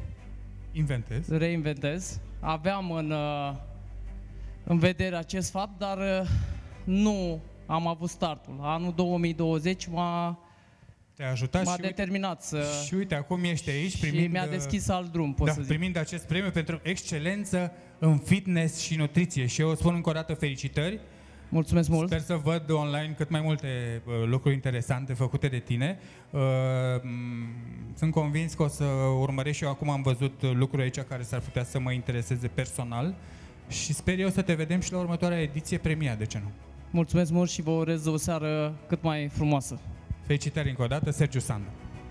reinventez. Aveam în vedere acest fapt, dar nu am avut startul. Anul 2020 m-a determinat să... Și uite, acum ești aici primind... Și mi-a deschis alt drum, pot să zic. Primind acest premiu pentru excelență în fitness și nutriție. Și eu spun încă o dată felicitări. Mulțumesc mult. Sper să văd online cât mai multe lucruri interesante făcute de tine. Sunt convins că o să urmăresc și eu. Acum am văzut lucruri aici care s-ar putea să mă intereseze personal. Și sper eu să te vedem și la următoarea ediție premiat, de ce nu? Mulțumesc mult și vă urez o seară cât mai frumoasă. Felicitări încă o dată, Sergiu Sandu.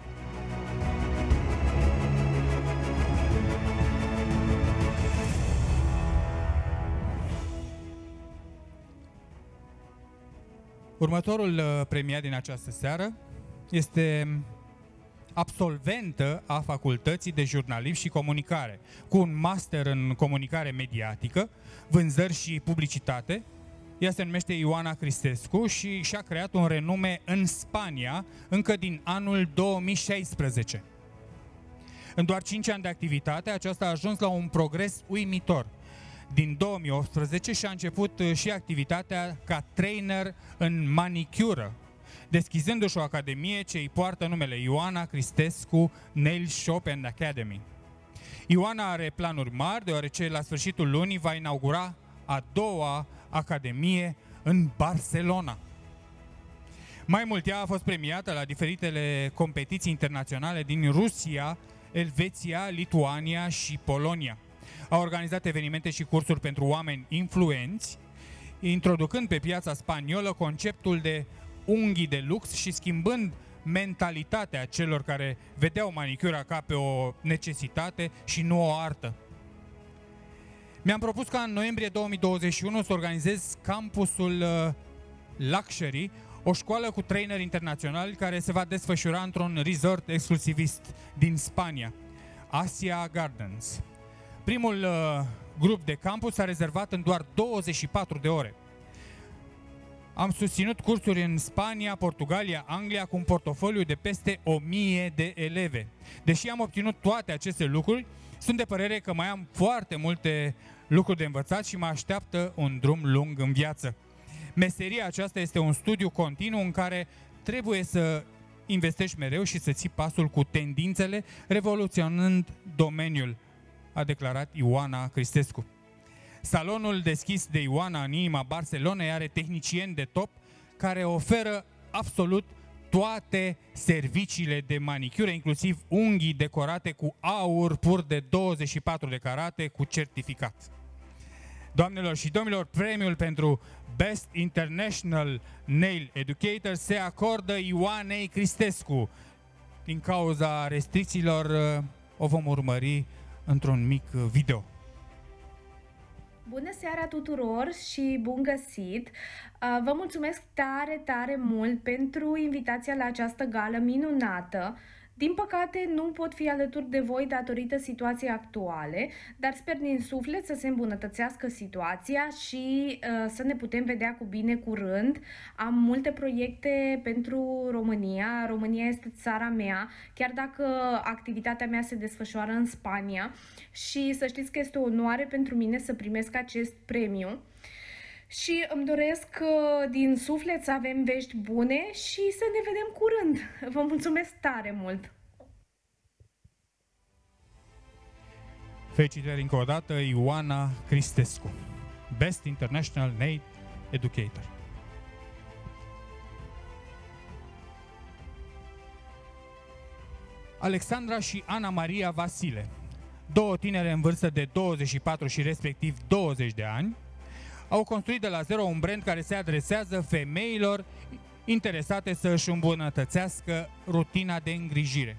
Următorul premiat din această seară este absolventă a Facultății de Jurnalism și Comunicare, cu un master în comunicare mediatică, vânzări și publicitate. Ea se numește Ioana Cristescu și și-a creat un renume în Spania încă din anul 2016. În doar 5 ani de activitate, aceasta a ajuns la un progres uimitor. Din 2018 și-a început și activitatea ca trainer în manicură, deschizându-și o academie ce îi poartă numele Ioana Cristescu Nail Shop and Academy. Ioana are planuri mari, deoarece la sfârșitul lunii va inaugura a doua academie în Barcelona. Mai mult, ea a fost premiată la diferitele competiții internaționale din Rusia, Elveția, Lituania și Polonia. A organizat evenimente și cursuri pentru oameni influenți, introducând pe piața spaniolă conceptul de unghii de lux și schimbând mentalitatea celor care vedeau manicura ca pe o necesitate și nu o artă. Mi-am propus ca în noiembrie 2021 să organizez campusul Luxury, o școală cu traineri internaționali care se va desfășura într-un resort exclusivist din Spania, Asia Gardens. Primul grup de campus s-a rezervat în doar 24 de ore. Am susținut cursuri în Spania, Portugalia, Anglia cu un portofoliu de peste 1000 de eleve. Deși am obținut toate aceste lucruri, sunt de părere că mai am foarte multe lucruri de învățat și mă așteaptă un drum lung în viață. Meseria aceasta este un studiu continuu în care trebuie să investești mereu și să ții pasul cu tendințele, revoluționând domeniul, a declarat Ioana Cristescu. Salonul deschis de Ioana în inima Barcelonei are tehnicieni de top care oferă absolut toate serviciile de manicură, inclusiv unghii decorate cu aur pur de 24 de carate cu certificat. Doamnelor și domnilor, premiul pentru Best International Nail Educator se acordă Ioanei Cristescu. Din cauza restricțiilor o vom urmări într-un mic video. Bună seara tuturor și bun găsit! Vă mulțumesc tare, tare mult pentru invitația la această gală minunată. Din păcate nu pot fi alături de voi datorită situației actuale, dar sper din suflet să se îmbunătățească situația și să ne putem vedea cu bine curând. Am multe proiecte pentru România. România este țara mea, chiar dacă activitatea mea se desfășoară în Spania, și să știți că este o onoare pentru mine să primesc acest premiu. Și îmi doresc din suflet să avem vești bune și să ne vedem curând. Vă mulțumesc tare mult! Felicitări încă o dată, Ioana Cristescu, Best International Nail Educator. Alexandra și Ana Maria Vasile, două tinere în vârstă de 24 și respectiv 20 de ani, au construit de la zero un brand care se adresează femeilor interesate să își îmbunătățească rutina de îngrijire.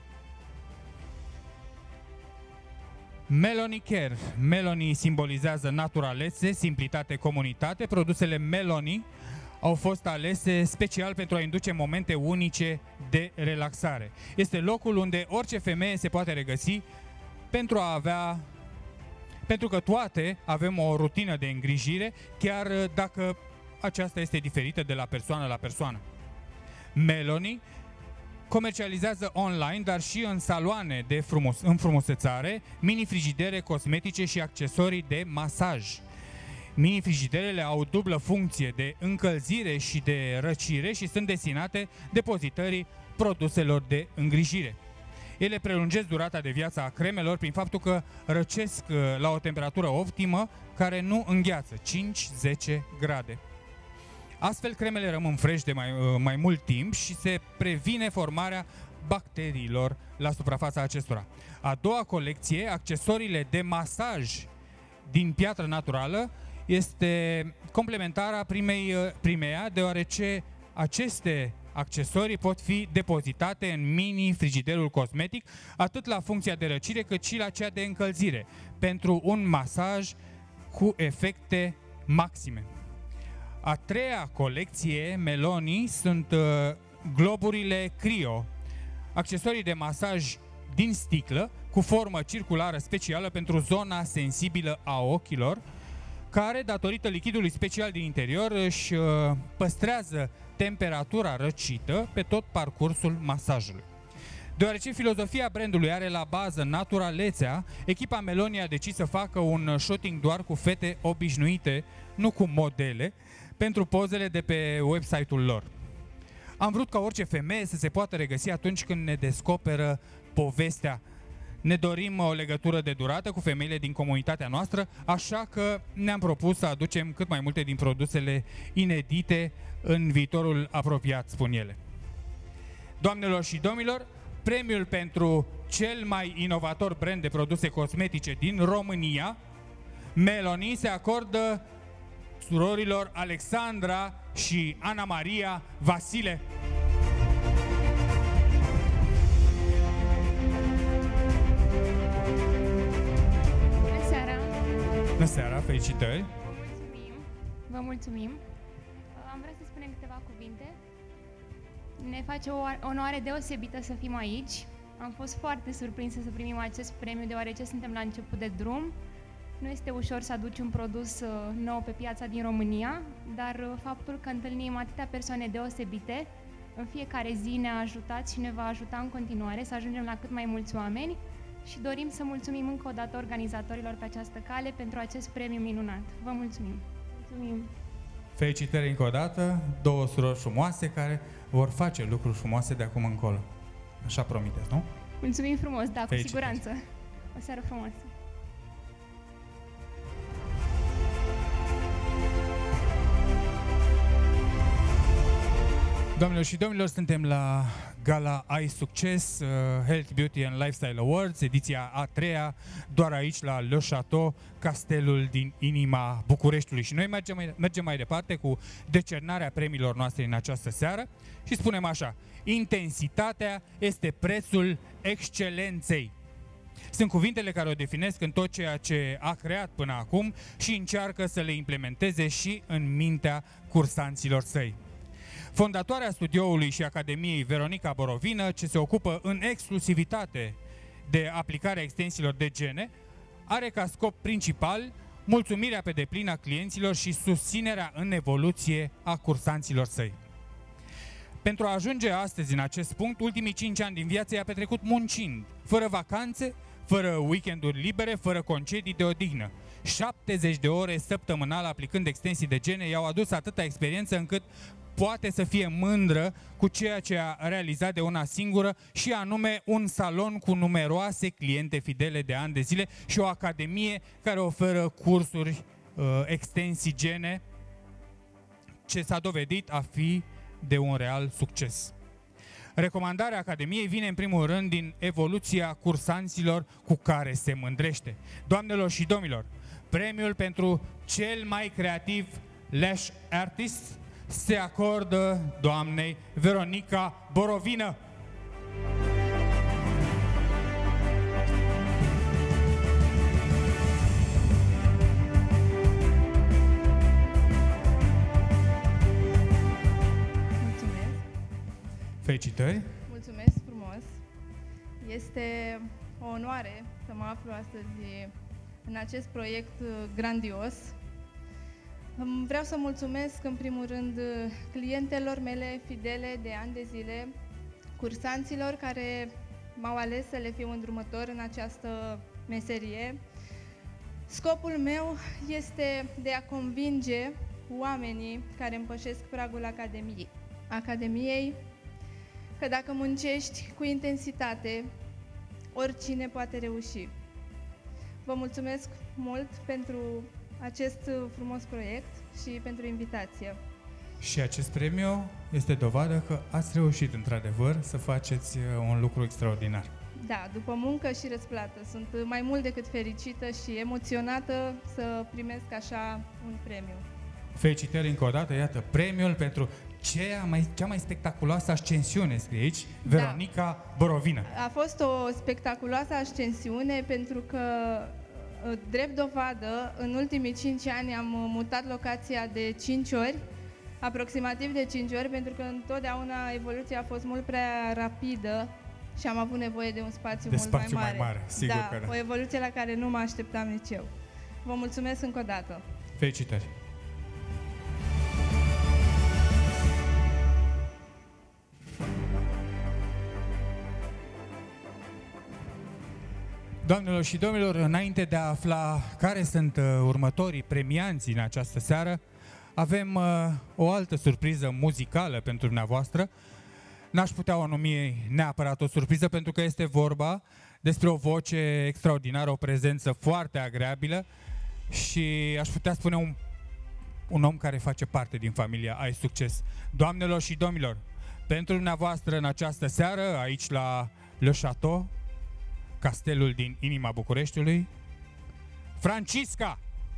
Meloni Care. Meloni simbolizează naturalețe, simplitate, comunitate. Produsele Meloni au fost alese special pentru a induce momente unice de relaxare. Este locul unde orice femeie se poate regăsi pentru că toate avem o rutină de îngrijire, chiar dacă aceasta este diferită de la persoană la persoană. Meloni comercializează online, dar și în saloane de înfrumusețare, mini-frigidere cosmetice și accesorii de masaj. Mini-frigiderele au dublă funcție de încălzire și de răcire și sunt destinate depozitării produselor de îngrijire. Ele prelungesc durata de viață a cremelor prin faptul că răcesc la o temperatură optimă care nu îngheață, 5-10 grade. Astfel, cremele rămân fresh de mai mult timp și se previne formarea bacteriilor la suprafața acestora. A doua colecție, accesoriile de masaj din piatră naturală, este complementară a primeia, deoarece aceste accesorii pot fi depozitate în mini-frigiderul cosmetic, atât la funcția de răcire cât și la cea de încălzire, pentru un masaj cu efecte maxime. A treia colecție, Meloni, sunt globurile Cryo, accesorii de masaj din sticlă cu formă circulară specială pentru zona sensibilă a ochilor, care, datorită lichidului special din interior, își păstrează temperatura răcită pe tot parcursul masajului. Deoarece filozofia brandului are la bază naturalețea, echipa Meloni a decis să facă un shooting doar cu fete obișnuite, nu cu modele, pentru pozele de pe website-ul lor. Am vrut ca orice femeie să se poată regăsi atunci când ne descoperă povestea. Ne dorim o legătură de durată cu femeile din comunitatea noastră, așa că ne-am propus să aducem cât mai multe din produsele inedite în viitorul apropiat, spun ele. Doamnelor și domnilor, premiul pentru cel mai inovator brand de produse cosmetice din România Meloni se acordă surorilor Alexandra și Ana Maria Vasile. Bună seara! Bună seara, felicitări! Vă mulțumim! Am vrea să spunem câteva cuvinte. Ne face o onoare deosebită să fim aici. Am fost foarte surprinsă să primim acest premiu, deoarece suntem la început de drum. Nu este ușor să aduci un produs nou pe piața din România, dar faptul că întâlnim atâtea persoane deosebite în fiecare zi ne-a ajutat și ne va ajuta în continuare să ajungem la cât mai mulți oameni și dorim să mulțumim încă o dată organizatorilor pe această cale pentru acest premiu minunat. Vă mulțumim! Mulțumim! Felicitări încă o dată, două surori frumoase care vor face lucruri frumoase de acum încolo. Așa promiteți, nu? Mulțumim frumos, da, cu Felicitări. siguranță! O seară frumoasă! Doamnelor și domnilor, suntem la gala Ai Succes, Health, Beauty and Lifestyle Awards, ediția a treia, doar aici la Le Château, castelul din inima Bucureștiului. Și noi mergem mai departe cu decernarea premiilor noastre în această seară și spunem așa: intensitatea este prețul excelenței. Sunt cuvintele care o definesc în tot ceea ce a creat până acum și încearcă să le implementeze și în mintea cursanților săi. Fondatoarea studioului și Academiei, Veronica Borovină, ce se ocupă în exclusivitate de aplicarea extensiilor de gene, are ca scop principal mulțumirea pe deplin a clienților și susținerea în evoluție a cursanților săi. Pentru a ajunge astăzi în acest punct, ultimii 5 ani din viață i-a petrecut muncind, fără vacanțe, fără weekenduri libere, fără concedii de odihnă. 70 de ore săptămânal aplicând extensii de gene i-au adus atâta experiență încât poate să fie mândră cu ceea ce a realizat de una singură, și anume un salon cu numeroase cliente fidele de ani de zile și o academie care oferă cursuri, extensii gene, ce s-a dovedit a fi de un real succes. Recomandarea Academiei vine în primul rând din evoluția cursanților cu care se mândrește. Doamnelor și domnilor, premiul pentru cel mai creativ lash artist se acordă doamnei Veronica Borovină. Mulțumesc! Felicitări! Mulțumesc frumos! Este o onoare să mă aflu astăzi în acest proiect grandios. Vreau să mulțumesc în primul rând clientelor mele fidele de ani de zile, cursanților care m-au ales să le fiu îndrumător în această meserie. Scopul meu este de a convinge oamenii care împășesc pragul Academiei că dacă muncești cu intensitate, oricine poate reuși. Vă mulțumesc mult pentru acest frumos proiect și pentru invitație. Și acest premiu este dovadă că ați reușit într-adevăr să faceți un lucru extraordinar. Da, după muncă și răsplată. Sunt mai mult decât fericită și emoționată să primesc așa un premiu. Felicitări încă o dată, iată, premiul pentru cea mai spectaculoasă ascensiune, scrie aici, Veronica Borovină. A fost o spectaculoasă ascensiune pentru că, drept dovadă, în ultimii 5 ani am mutat locația de 5 ori, aproximativ de 5 ori, pentru că întotdeauna evoluția a fost mult prea rapidă și am avut nevoie de un spațiu mult mai mare. Sigur da, că da. O evoluție la care nu mă așteptam nici eu. Vă mulțumesc încă o dată. Felicitări! Doamnelor și domnilor, înainte de a afla care sunt următorii premianți în această seară, avem o altă surpriză muzicală pentru dumneavoastră. N-aș putea o numi neapărat o surpriză, pentru că este vorba despre o voce extraordinară, o prezență foarte agreabilă și aș putea spune un om care face parte din familia Ai Succes. Doamnelor și domnilor, pentru dumneavoastră în această seară, aici la Le Château, castelul din inima Bucureștiului, Francisca!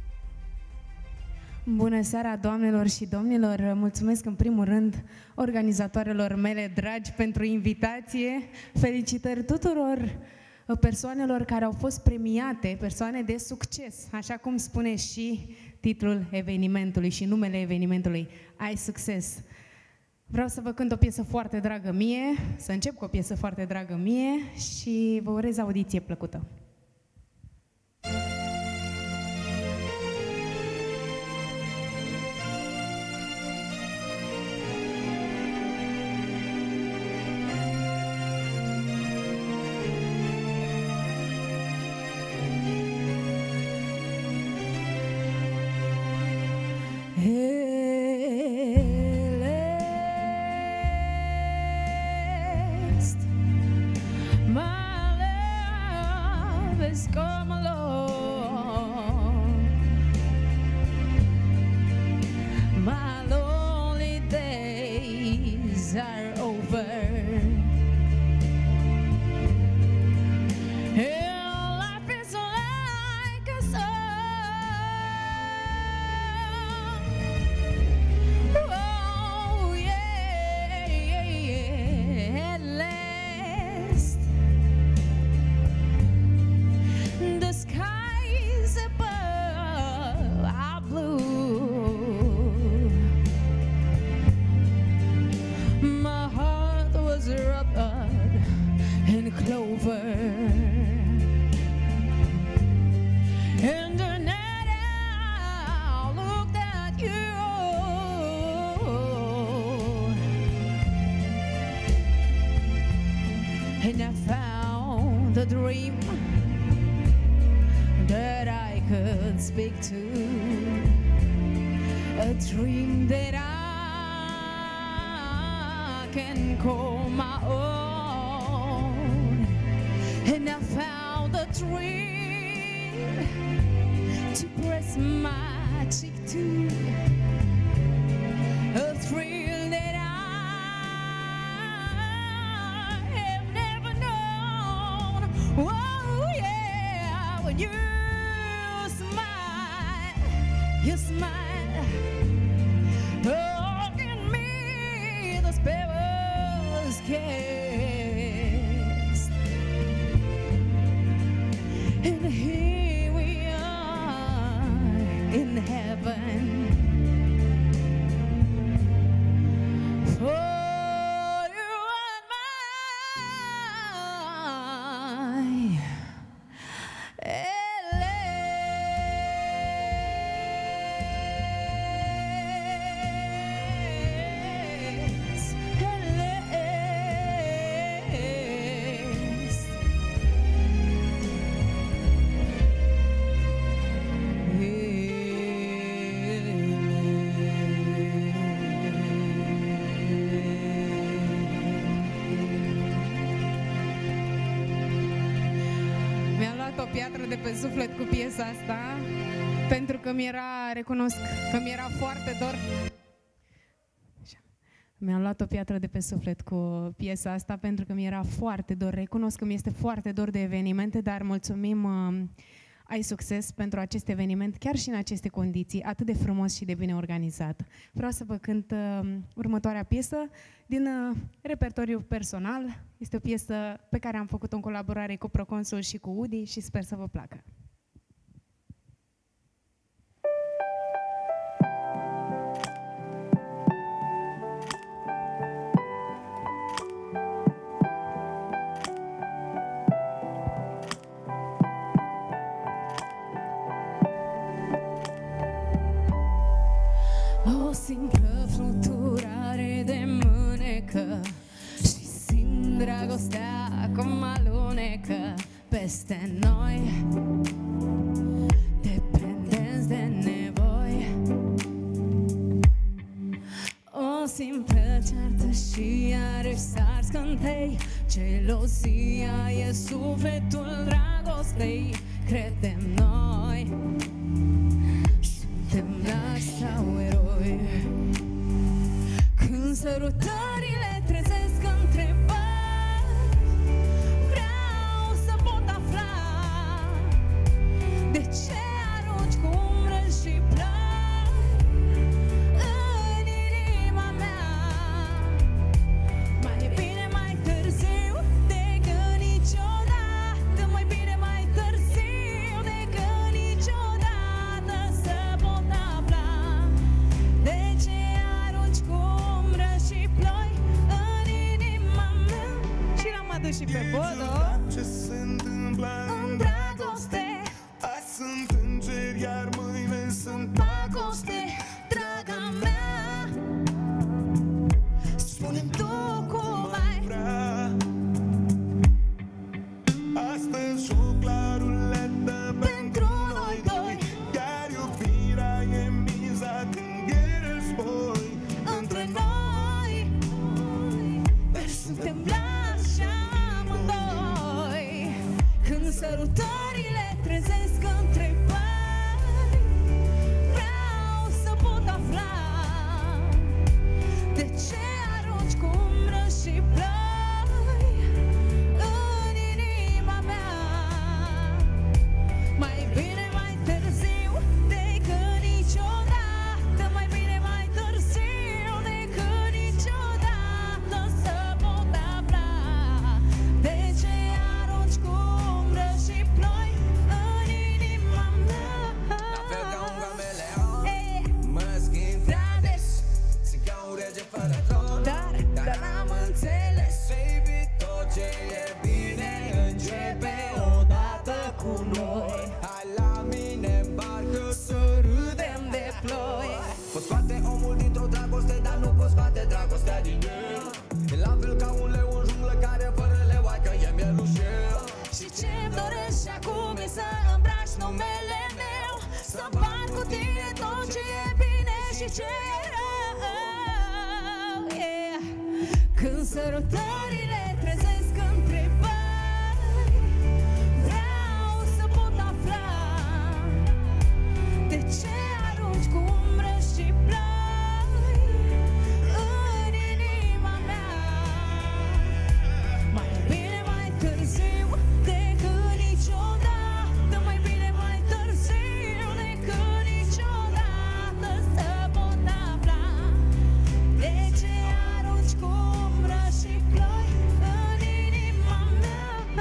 Bună seara, doamnelor și domnilor! Mulțumesc în primul rând organizatoarelor mele dragi pentru invitație. Felicitări tuturor persoanelor care au fost premiate, persoane de succes, așa cum spune și titlul evenimentului și numele evenimentului, Ai Succes. Vreau să vă cânt o piesă foarte dragă mie, să încep cu o piesă foarte dragă mie și vă urez audiție plăcută. And I found the dream that I could speak to, a dream that I can call my own. And I found the dream to press my cheek to, a thrill that oh yeah, when you smile, you smile. Oh, in me the spell was cast, and here we are in heaven. De pe suflet cu piesa asta, pentru că recunosc că mi-era foarte dor. Mi-am luat o piatră de pe suflet cu piesa asta pentru că mi-era foarte dor. Recunosc că mi-este foarte dor de evenimente, dar mulțumim Ai Succes pentru acest eveniment, chiar și în aceste condiții atât de frumos și de bine organizat. Vreau să vă cânt următoarea piesă din repertoriul personal. Este o piesă pe care am făcut-o în colaborare cu Proconsul și cu Udi și sper să vă placă. O simplă fluturare de mânecă și simt dragostea cum alunecă peste noi, dependenți de nevoi. O simplă ceartă și iarăși sar scântei, gelozia e sufletul dragostei. Credem noi, suntem dragi sau eroi, când sărutările trezesc întrebări. Vreau să pot afla de ce arunci cu umbră și plări. și pe bodă. Ce se întâmplă în dragoste. Azi sunt îngeri, iar mâine sunt pacoste. Draga mea, spune-mi tu cum ai vrea. Astăzi joc la ruletă pentru noi doi, iar iubirea e miza când e război între noi. Dar suntem lași amândoi. Când sărutările trezesc întrebări, vreau să pot afla de ce arunci cu umbră și ploi în inima mea. Mai bine mai târziu decât niciodată. Mai bine mai târziu decât niciodată să pot afla de ce arunci cu umbră și ploi în inima mea. La fel ca un cameleon, mă schimb prea des. Sunt ca un rege fără tron, dar n-am înțeles. Baby, tot ce e bine începe odată cu noi. Hai la mine în barcă să râdem de ploi. Poți scoate omul dintr-o dragoste, dar nu poți scoate dragostea din el. E la fel ca un leu în junglă care fără leoaică e mielușel. Și ce-mi dorești acum e să îmbraci numele meu, să împart cu tine tot ce e bine și ce e rău, yeah. Când sărutările trezesc întrebări, vreau să pot afla de ce arunci cu umbră și ploi în inima mea. Mai bine mai târziu decât niciodată. Mai bine mai târziu decât niciodată să pot afla de ce arunci cu umbră și ploi în inima mea.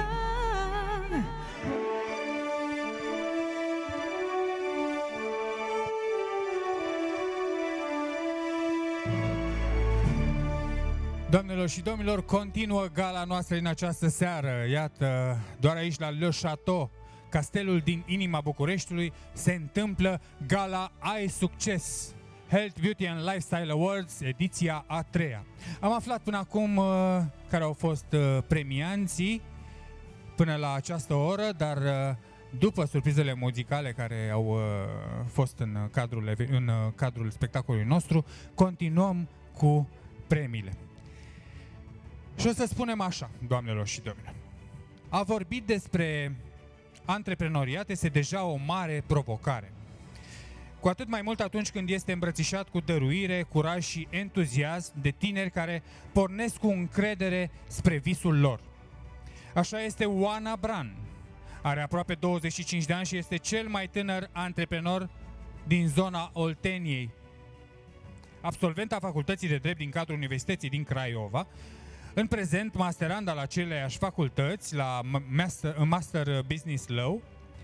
Doamnelor și domnilor, continuă gala noastră în această seară. Iată, doar aici la Le Château, castelul din inima Bucureștiului, se întâmplă gala Ai Succes, Health, Beauty and Lifestyle Awards, ediția a 3-a. Am aflat până acum care au fost premianții până la această oră, dar după surprizele muzicale care au fost în cadrul spectacolului nostru, continuăm cu premiile. Și o să spunem așa, doamnelor și domnilor, a vorbit despre antreprenoriat este deja o mare provocare. Cu atât mai mult atunci când este îmbrățișat cu dăruire, curaj și entuziasm de tineri care pornesc cu încredere spre visul lor. Așa este Oana Bran. Are aproape 25 de ani și este cel mai tânăr antreprenor din zona Olteniei. Absolvent a Facultății de Drept din cadrul Universității din Craiova, în prezent masterand al aceleiași facultăți la Master Business Law.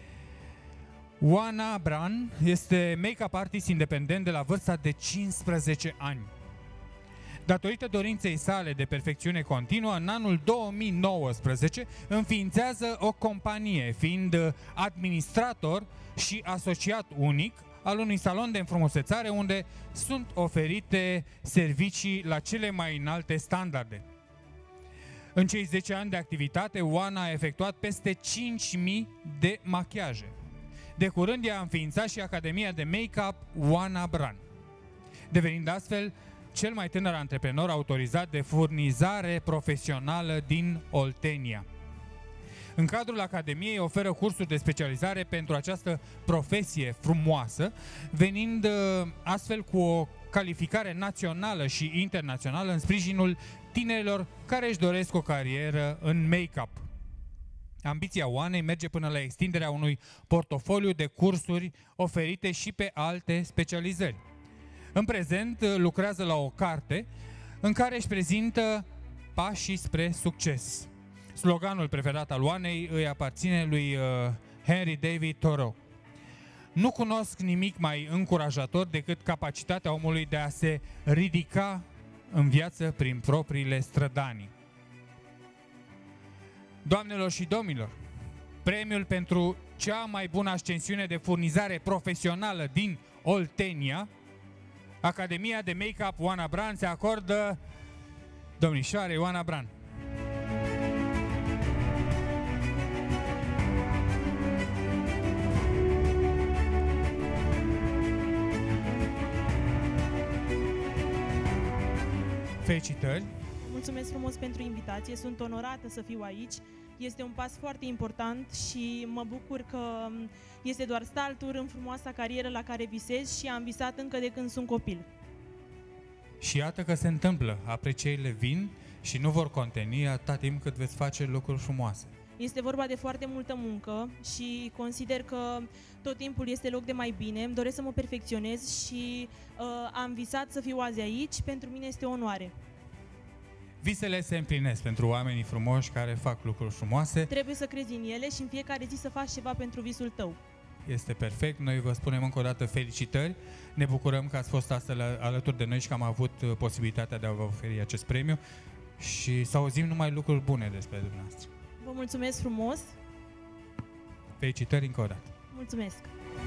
Oana Bran este make-up artist independent de la vârsta de 15 ani. Datorită dorinței sale de perfecțiune continuă, în anul 2019 înființează o companie, fiind administrator și asociat unic al unui salon de înfrumusețare unde sunt oferite servicii la cele mai înalte standarde. În cei 10 ani de activitate, Oana a efectuat peste 5.000 de machiaje. De curând ea a înființat și Academia de Make-up Oana Bran, devenind astfel cel mai tânăr antreprenor autorizat de furnizare profesională din Oltenia. În cadrul Academiei oferă cursuri de specializare pentru această profesie frumoasă, venind astfel cu o calificare națională și internațională în sprijinul tinerilor care își doresc o carieră în make-up. Ambiția Oanei merge până la extinderea unui portofoliu de cursuri oferite și pe alte specializări. În prezent lucrează la o carte în care își prezintă pașii spre succes. Sloganul preferat al Oanei îi aparține lui Henry David Thoreau. Nu cunosc nimic mai încurajator decât capacitatea omului de a se ridica în viață prin propriile strădanii. Doamnelor și domnilor, premiul pentru cea mai bună ascensiune de furnizare profesională din Oltenia, Academia de Make-up Oana Bran, se acordă domnișoarei Oana Bran. Felicitări! Mulțumesc frumos pentru invitație, sunt onorată să fiu aici. Este un pas foarte important și mă bucur că este doar startul în frumoasa carieră la care visez și am visat încă de când sunt copil. Și iată că se întâmplă, aprecierile vin și nu vor conteni atâta timp cât veți face lucruri frumoase. Este vorba de foarte multă muncă și consider că tot timpul este loc de mai bine. Îmi doresc să mă perfecționez și am visat să fiu azi aici. Pentru mine este o onoare. Visele se împlinesc pentru oamenii frumoși care fac lucruri frumoase. Trebuie să crezi în ele și în fiecare zi să faci ceva pentru visul tău. Este perfect. Noi vă spunem încă o dată felicitări. Ne bucurăm că ați fost astăzi alături de noi și că am avut posibilitatea de a vă oferi acest premiu și să auzim numai lucruri bune despre dumneavoastră. Vă mulțumesc frumos. Felicitări încă o dată. Mulțumesc.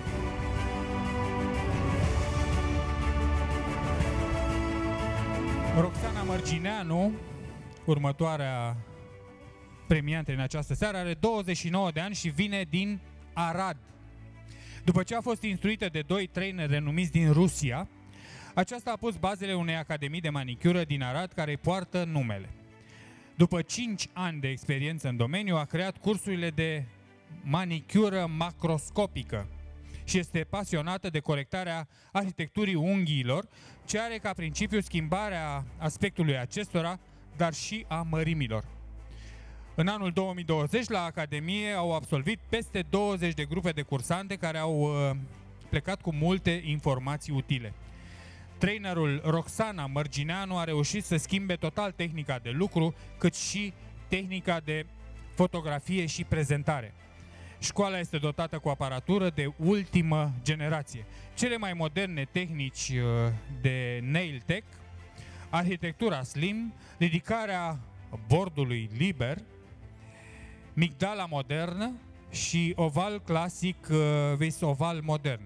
Roxana Mărgineanu, următoarea premiantă în această seară, are 29 de ani și vine din Arad. După ce a fost instruită de 2 traineri renumiți din Rusia, aceasta a pus bazele unei academii de manicură din Arad care îi poartă numele. După 5 ani de experiență în domeniu, a creat cursurile de manicură macroscopică și este pasionată de corectarea arhitecturii unghiilor, ce are ca principiu schimbarea aspectului acestora, dar și a mărimilor. În anul 2020, la Academie au absolvit peste 20 de grupe de cursante care au plecat cu multe informații utile. Trainerul Roxana Mărgineanu a reușit să schimbe total tehnica de lucru, cât și tehnica de fotografie și prezentare. Școala este dotată cu aparatură de ultimă generație. Cele mai moderne tehnici de nail tech, arhitectura slim, ridicarea bordului liber, migdala modernă și oval clasic vis oval modern.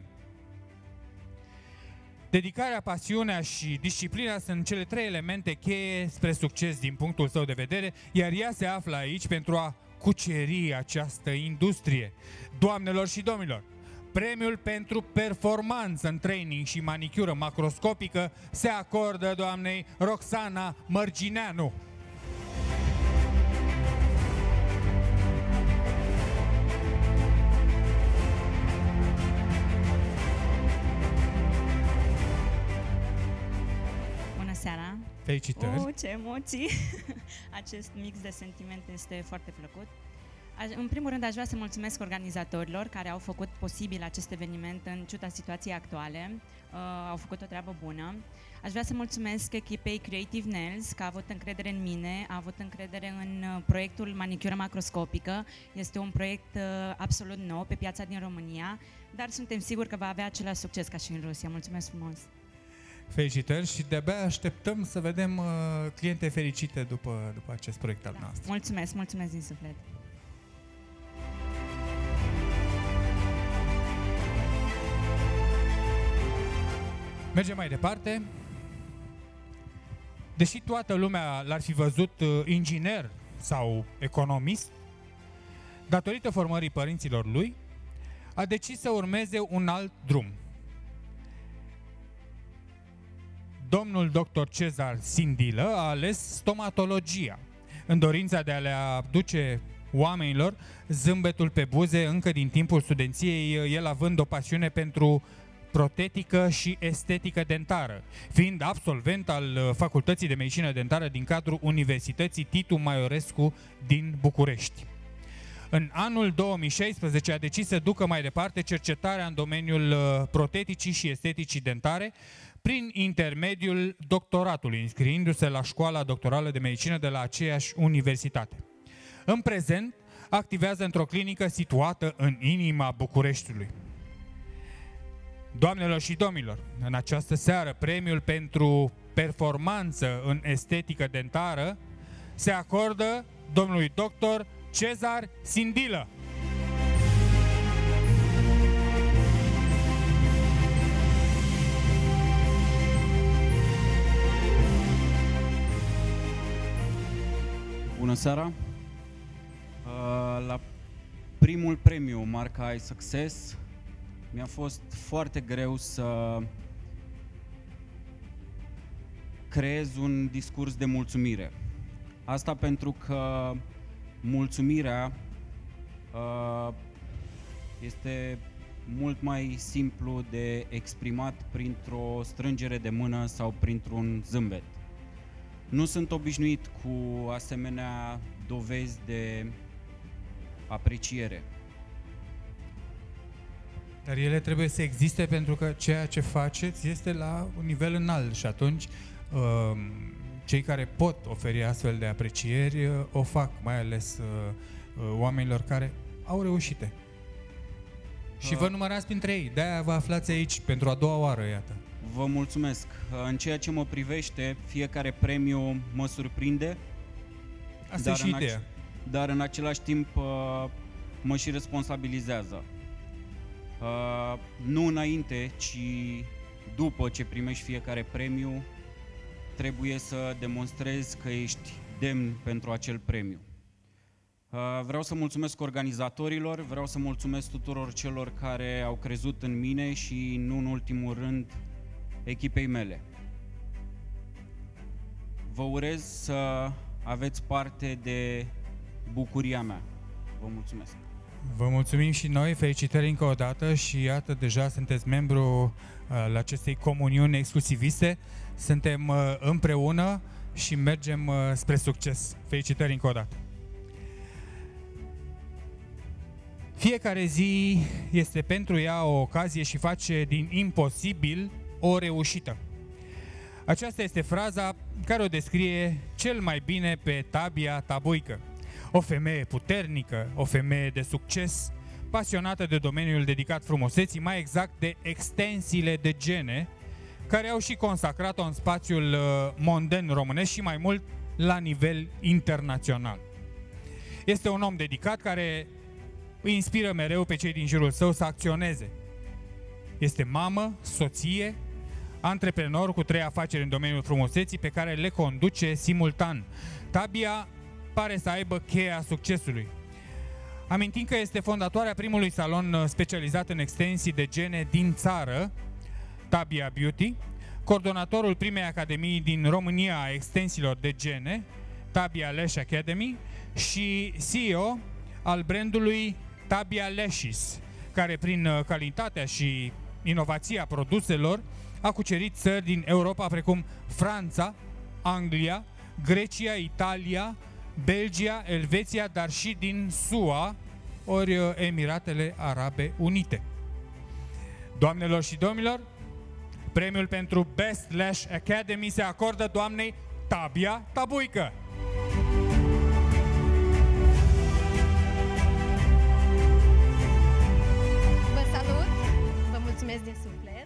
Dedicarea, pasiunea și disciplina sunt cele 3 elemente cheie spre succes din punctul său de vedere, iar ea se află aici pentru a cuceri această industrie. Doamnelor și domnilor, premiul pentru performanță în training și manicură macroscopică se acordă doamnei Roxana Mărgineanu. Seara. Felicitări! Ce emoții! Acest mix de sentimente este foarte plăcut. În primul rând, aș vrea să mulțumesc organizatorilor care au făcut posibil acest eveniment în ciuda situației actuale. Au făcut o treabă bună. Aș vrea să mulțumesc echipei Creative Nails, că a avut încredere în mine, a avut încredere în proiectul Manicură Macroscopică. Este un proiect absolut nou pe piața din România, dar suntem siguri că va avea același succes ca și în Rusia. Mulțumesc frumos! Felicitări și de-abia așteptăm să vedem cliente fericite după acest proiect al nostru. Mulțumesc, mulțumesc din suflet! Mergem mai departe. Deși toată lumea l-ar fi văzut inginer sau economist, datorită formării părinților lui, a decis să urmeze un alt drum. Domnul dr. Cezar Sindilă a ales stomatologia, în dorința de a le aduce oamenilor zâmbetul pe buze încă din timpul studenției, el având o pasiune pentru protetică și estetică dentară, fiind absolvent al Facultății de Medicină Dentară din cadrul Universității Titu Maiorescu din București. În anul 2016 a decis să ducă mai departe cercetarea în domeniul proteticii și esteticii dentare prin intermediul doctoratului, înscriindu-se la Școala Doctorală de Medicină de la aceeași universitate. În prezent, activează într-o clinică situată în inima Bucureștiului. Doamnelor și domnilor, în această seară, premiul pentru performanță în estetică dentară se acordă domnului doctor Cezar Sindilă. Bună seara! La primul premiu Marca iSuccess mi-a fost foarte greu să creez un discurs de mulțumire. Asta pentru că mulțumirea este mult mai simplu de exprimat printr-o strângere de mână sau printr-un zâmbet. Nu sunt obișnuit cu asemenea dovezi de apreciere. Dar ele trebuie să existe pentru că ceea ce faceți este la un nivel înalt și atunci cei care pot oferi astfel de aprecieri o fac, mai ales oamenilor care au reușite. Și vă numărați printre ei, de-aia vă aflați aici pentru a doua oară, iată. Vă mulțumesc. În ceea ce mă privește, fiecare premiu mă surprinde. Asta e și ideea. Dar în același timp mă și responsabilizează. Nu înainte, ci după ce primești fiecare premiu, trebuie să demonstrezi că ești demn pentru acel premiu. Vreau să mulțumesc organizatorilor, vreau să mulțumesc tuturor celor care au crezut în mine și, nu în ultimul rând, echipei mele. Vă urez să aveți parte de bucuria mea. Vă mulțumesc! Vă mulțumim și noi, felicitări încă o dată și iată, deja sunteți membru la acestei comuniuni exclusiviste. Suntem împreună și mergem spre succes. Felicitări încă o dată! Fiecare zi este pentru ea o ocazie și face din imposibil o reușită. Aceasta este fraza care o descrie cel mai bine pe Tabia Tabuică. O femeie puternică, o femeie de succes, pasionată de domeniul dedicat frumuseții, mai exact de extensiile de gene, care au și consacrat-o în spațiul monden românesc și mai mult la nivel internațional. Este un om dedicat care îi inspiră mereu pe cei din jurul său să acționeze. Este mamă, soție, antreprenor cu 3 afaceri în domeniul frumuseții pe care le conduce simultan. Tabia pare să aibă cheia succesului. Amintim că este fondatoarea primului salon specializat în extensii de gene din țară, Tabia Beauty, coordonatorul primei academii din România a extensiilor de gene, Tabia Lash Academy, și CEO al brandului Tabia Lashes, care prin calitatea și inovația produselor a cucerit țări din Europa precum Franța, Anglia, Grecia, Italia, Belgia, Elveția, dar și din SUA, ori Emiratele Arabe Unite. Doamnelor și domnilor, premiul pentru Best Lash Academy se acordă doamnei Tabia Tabuică. Vă salut! Vă mulțumesc din suflet.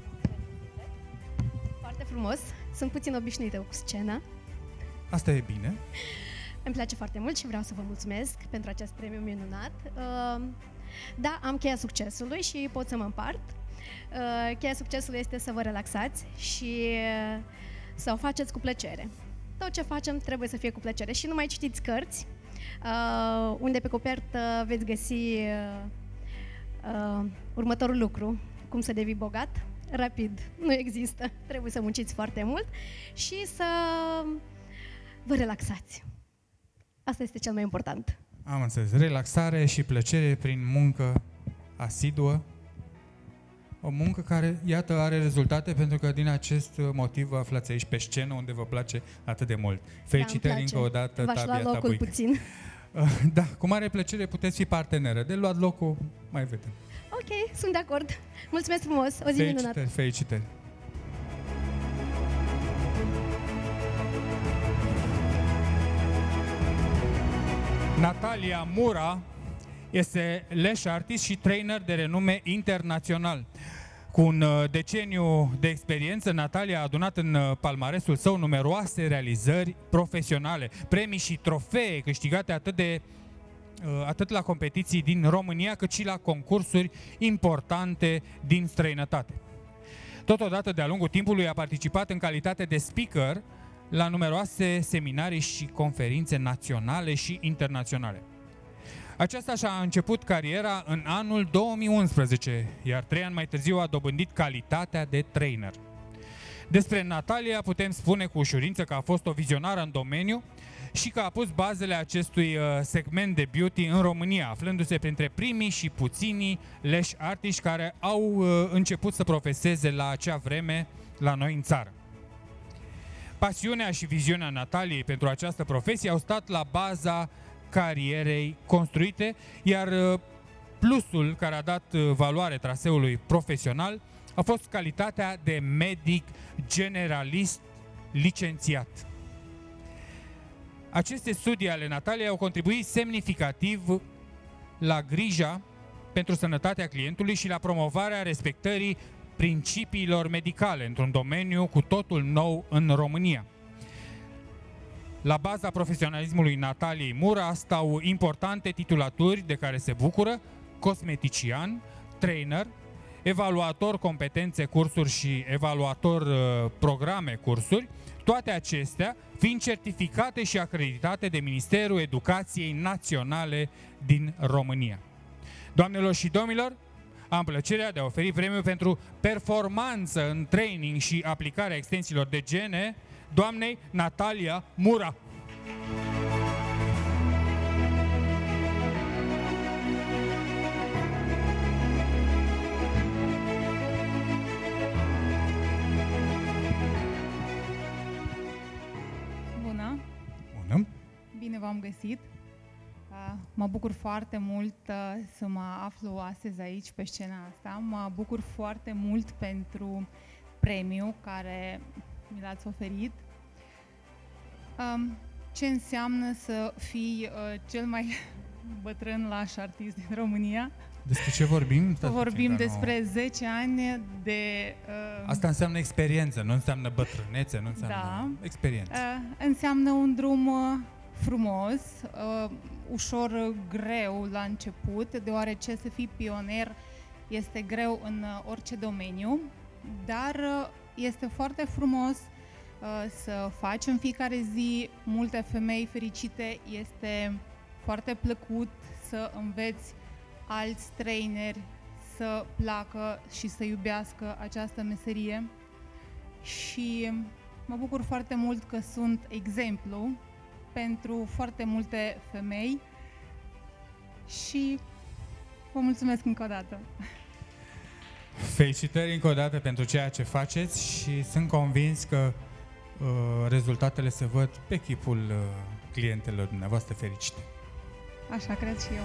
Foarte frumos. Sunt puțin obișnuită cu scena. Asta e bine. Îmi place foarte mult și vreau să vă mulțumesc pentru acest premiu minunat. Da, am cheia succesului și pot să mă împart. Cheia succesului este să vă relaxați și să o faceți cu plăcere. Tot ce facem trebuie să fie cu plăcere și nu mai citiți cărți, unde pe copertă veți găsi următorul lucru, cum să devii bogat. Rapid, nu există. Trebuie să munciți foarte mult și să vă relaxați. Asta este cel mai important. Am înțeles. Relaxare și plăcere prin muncă asiduă. O muncă care, iată, are rezultate pentru că din acest motiv vă aflați aici pe scenă unde vă place atât de mult. Felicitări încă o dată, V-aș lua locul puțin. Da, cu mare plăcere puteți fi parteneră. De luat locul, mai vedem. Ok, sunt de acord. Mulțumesc frumos, o zi minunată. Felicitări. Natalia Mura este lash artist și trainer de renume internațional. Cu un deceniu de experiență, Natalia a adunat în palmaresul său numeroase realizări profesionale, premii și trofee câștigate atât de atât la competiții din România, cât și la concursuri importante din străinătate. Totodată, de-a lungul timpului, a participat în calitate de speaker la numeroase seminarii și conferințe naționale și internaționale. Aceasta și-a început cariera în anul 2011, iar 3 ani mai târziu a dobândit calitatea de trainer. Despre Natalia putem spune cu ușurință că a fost o vizionară în domeniu și că a pus bazele acestui segment de beauty în România, aflându-se printre primii și puținii lash artiști care au început să profeseze la acea vreme la noi în țară. Pasiunea și viziunea Nataliei pentru această profesie au stat la baza carierei construite, iar plusul care a dat valoare traseului profesional a fost calitatea de medic generalist licențiat. Aceste studii ale Nataliei au contribuit semnificativ la grija pentru sănătatea clientului și la promovarea respectării principiilor medicale într-un domeniu cu totul nou în România. La baza profesionalismului Nataliei Mura stau importante titulaturi de care se bucură: cosmetician, trainer, evaluator competențe cursuri și evaluator programe cursuri, toate acestea fiind certificate și acreditate de Ministerul Educației Naționale din România. Doamnelor și domnilor, am plăcerea de a oferi premiul pentru performanță în training și aplicarea extensiilor de gene doamnei Natalia Mura. Bună! Bună! Bine v-am găsit! Mă bucur foarte mult să mă aflu astăzi aici pe scena asta. Mă bucur foarte mult pentru premiul care mi l-ați oferit. Ce înseamnă să fii cel mai bătrân lash artist din România? Despre ce vorbim? Vorbim despre 10 ani de... Asta înseamnă experiență, nu înseamnă bătrânețe, nu înseamnă experiență. Înseamnă un drum frumos, ușor greu la început, deoarece să fii pionier este greu în orice domeniu, dar este foarte frumos să faci în fiecare zi multe femei fericite, este foarte plăcut să înveți alți traineri să placă și să iubească această meserie și mă bucur foarte mult că sunt exemplu pentru foarte multe femei și vă mulțumesc încă o dată. Felicitări încă o dată pentru ceea ce faceți și sunt convins că rezultatele se văd pe chipul clientelor dumneavoastră fericite. Așa cred și eu.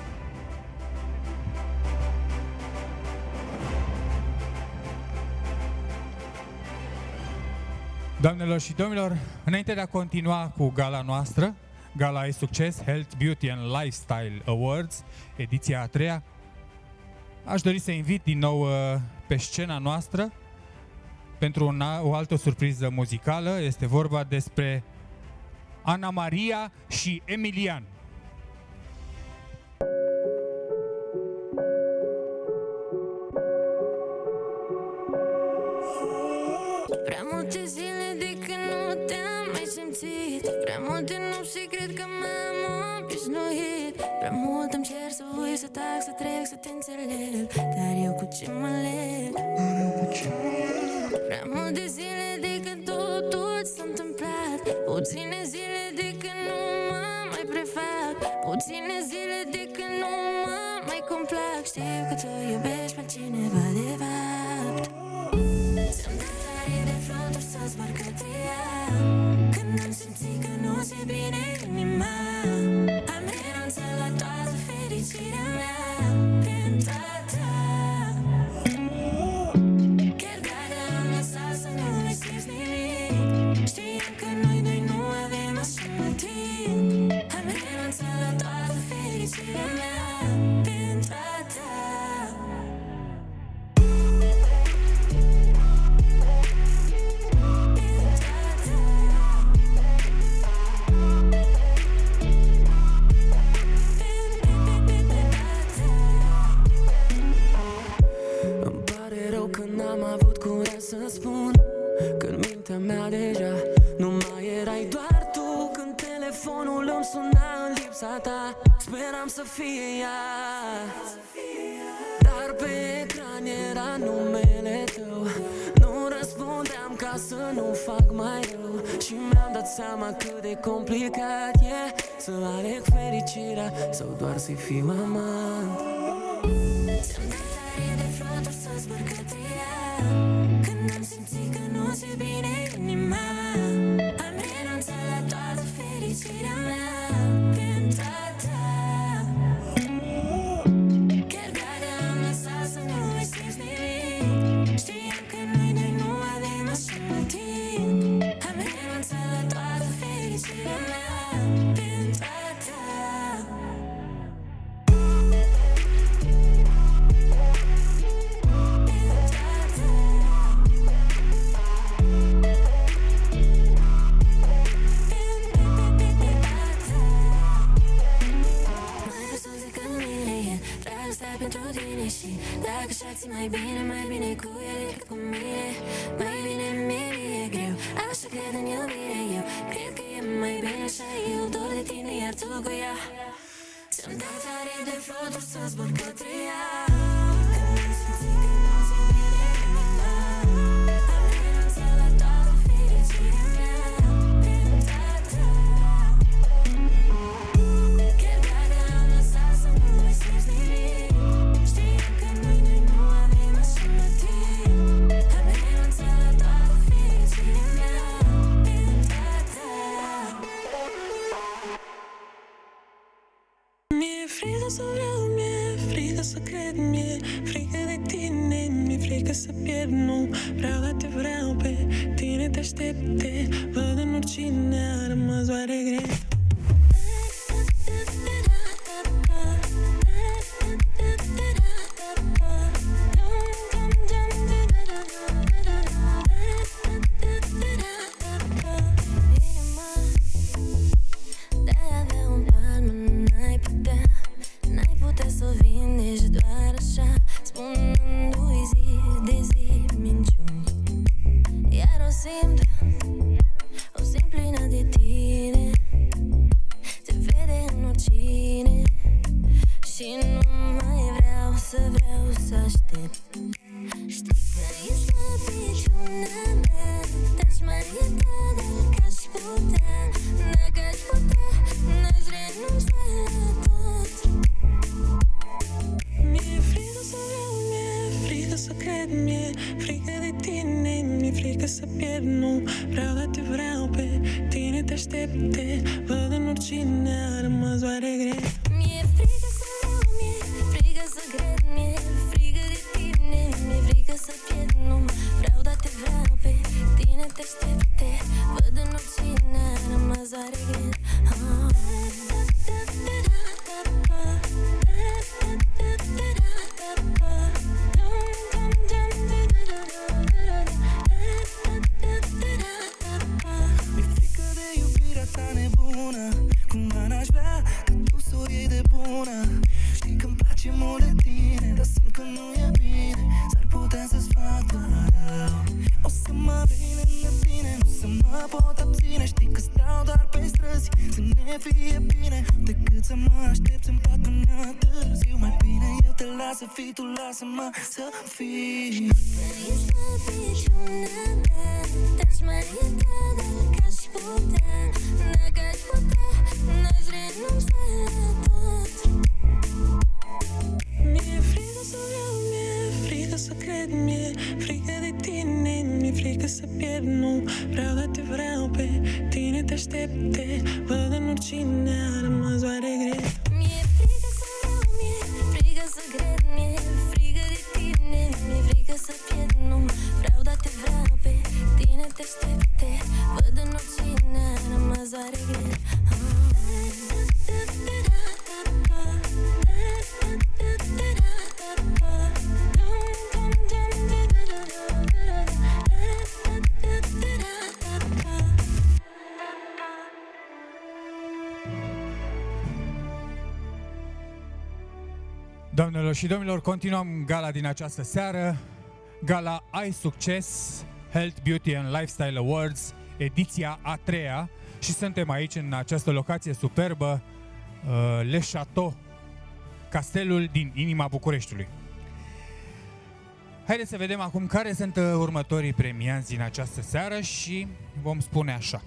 Doamnelor și domnilor, înainte de a continua cu gala noastră, Gala Ai Succes Health, Beauty and Lifestyle Awards, ediția a 3-a, aș dori să invit din nou pe scena noastră pentru o altă surpriză muzicală. Este vorba despre Ana Maria și Emilian. Prea multe zile de când nu te-am mai simțit, prea multe nopți și cred că m-am obișnuit. Prea mult îmi cer să uit, să tac, să trec, să te înțeleg, dar eu cu ce mă leg? Prea multe zile de când totul s-a întâmplat, puține zile de când nu mă mai prefac, puține zile de când nu mă mai complac. Știu că tu iubești pe cineva de fapt. Sunt tare de floturi să zbor către ea, când am simțit că nu ți-e bine inima, am renunțat la toată fericirea mea pentru a ta. Chiar dacă am lăsat să nu mai simți nimic, știam că noi doi nu avem așa mult timp, am renunțat la toată fericirea mea pentru a ta. când mintea mea deja nu mai erai doar tu. Când telefonul îmi suna în lipsa ta, speram să fie ea, dar pe ecran era numele tău. Nu răspundeam ca să nu fac mai rău și mi-am dat seama cât de complicat e să aleg fericirea sau doar să-i fiu amant. Ți-am dat arie de floturi să zbor către ea, când am simțit că nu ți-e bine inima. Am renunțat la toată fericirea mea pentru a ta. Chiar dacă am lăsat să nu mai simți nimic, știam că noi doi nu avem așa mult timp. Am renunțat la toată fericirea mea pentru a ta. Pentru tine și dacă și-ați mai bine cu el decât cu mine. Mai bine mie e greu, așa cred în iubire eu. Cred că e mai bine așa, eu dor de tine iar tu cu ea. Ți-am dat arie de floturi să zbor către ea, când am simțit că nu ți-e bine inima. Am renunțat la toată fericirea mea pentru a ta. Chiar dacă am lăsat să nu mai simți nimic, știam că noi doi nu avem așa mult timp. Am renunțat la toată fericirea mea pentru a ta. Mi-e frică să vreau, mi-e frică să cred, mi-e frică de tine, mi-e frică să pierd. Nu vreau, dar te vreau pe tine, te aștept, te văd în oricine, a rămas oare greu. N-ai putea să o vindești doar așa, spunându-i zi de zi minciuni. Iar o simt plină de tine, te vede în oricine și nu mai vreau să aștept. Știi că ești la piciunea mea, te-aș mai ierta dacă aș putea. Dacă aș putea, n-aș renunța la tot. Mi-e frică să vreau, mi-e frică să cred, mi-e frică de tine, mi-e frică să pierd. Nu vreau, dar te vreau pe tine, te aștept, te văd în oricine, a rămas oare greu. Mi-e frică să vreau, mi-e frică să cred, mi-e frică de tine, mi-e frică să pierd. Nu vreau, dar te vreau pe tine, te aștept, te văd în oricine, a rămas oare greu. Mi-e frică de iubirea ta nebună, cumva n-aș vrea ca tu să o iei de bună. Știi că-mi place mult de tine, dar simt că nu e bine, s-ar putea să-ți fac doar rău. O să mă vine de tine, nu să mă pot abține. Știi că stau doar pe străzi să ne fie bine, decât să mă aștept să-mi fac până târziu. Mai bine eu te las să fii, tu lasă-mă să fii. Ești la piciunea mea, te-aș mai ierta dacă aș putea. Dacă aș putea, n-aș renunța la tot. Mi-e frică să vreau, mi-e frică să cred, mi-e frică de tine, mi-e frică să pierd. Nu vreau, dar te vreau pe tine, te aștept, te văd în oricine, a rămas oare greu. Mi-e frică să vreau, mi-e frică să cred, mi-e frică de tine, mi-e frică să pierd. Nu vreau, dar te vreau pe tine, te aștept, te văd în oricine, a rămas oare greu. Doamnelor și domnilor, continuăm gala din această seară. Gala Ai Succes, Health, Beauty and Lifestyle Awards, ediția a 3-a, și suntem aici în această locație superbă, Le Château, castelul din inima Bucureștiului. Haideți să vedem acum care sunt următorii premianți din această seară și vom spune așa.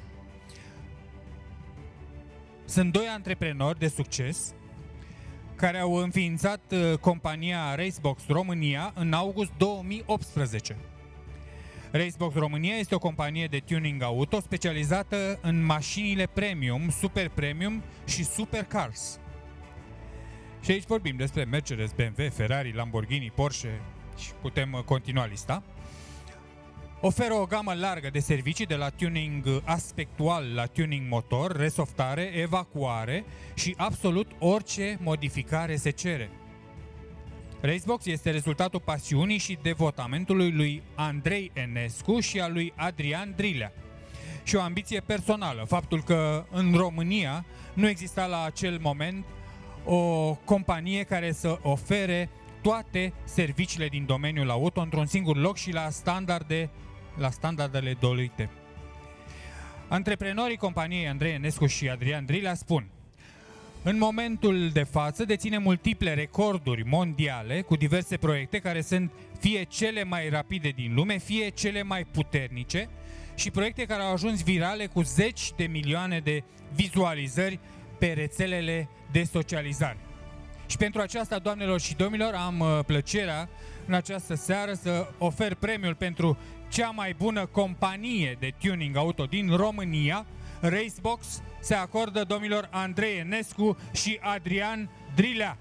Sunt doi antreprenori de succes care au înființat compania Racebox România în august 2018. Racebox România este o companie de tuning auto specializată în mașinile premium, super premium și supercars. Și aici vorbim despre Mercedes, BMW, Ferrari, Lamborghini, Porsche și putem continua lista. Oferă o gamă largă de servicii de la tuning aspectual la tuning motor, resoftare, evacuare și absolut orice modificare se cere. Racebox este rezultatul pasiunii și devotamentului lui Andrei Enescu și al lui Adrian Drilea. Și o ambiție personală, faptul că în România nu exista la acel moment o companie care să ofere toate serviciile din domeniul auto într-un singur loc și la standardele dorite. Antreprenorii companiei Andrei Enescu și Adrian Drilea spun: în momentul de față deține multiple recorduri mondiale cu diverse proiecte care sunt fie cele mai rapide din lume, fie cele mai puternice și proiecte care au ajuns virale cu zeci de milioane de vizualizări pe rețelele de socializare. Și pentru aceasta, doamnelor și domnilor, am plăcerea în această seară să ofer premiul pentru cea mai bună companie de tuning auto din România. Racebox se acordă domnilor Andrei Enescu și Adrian Drilea.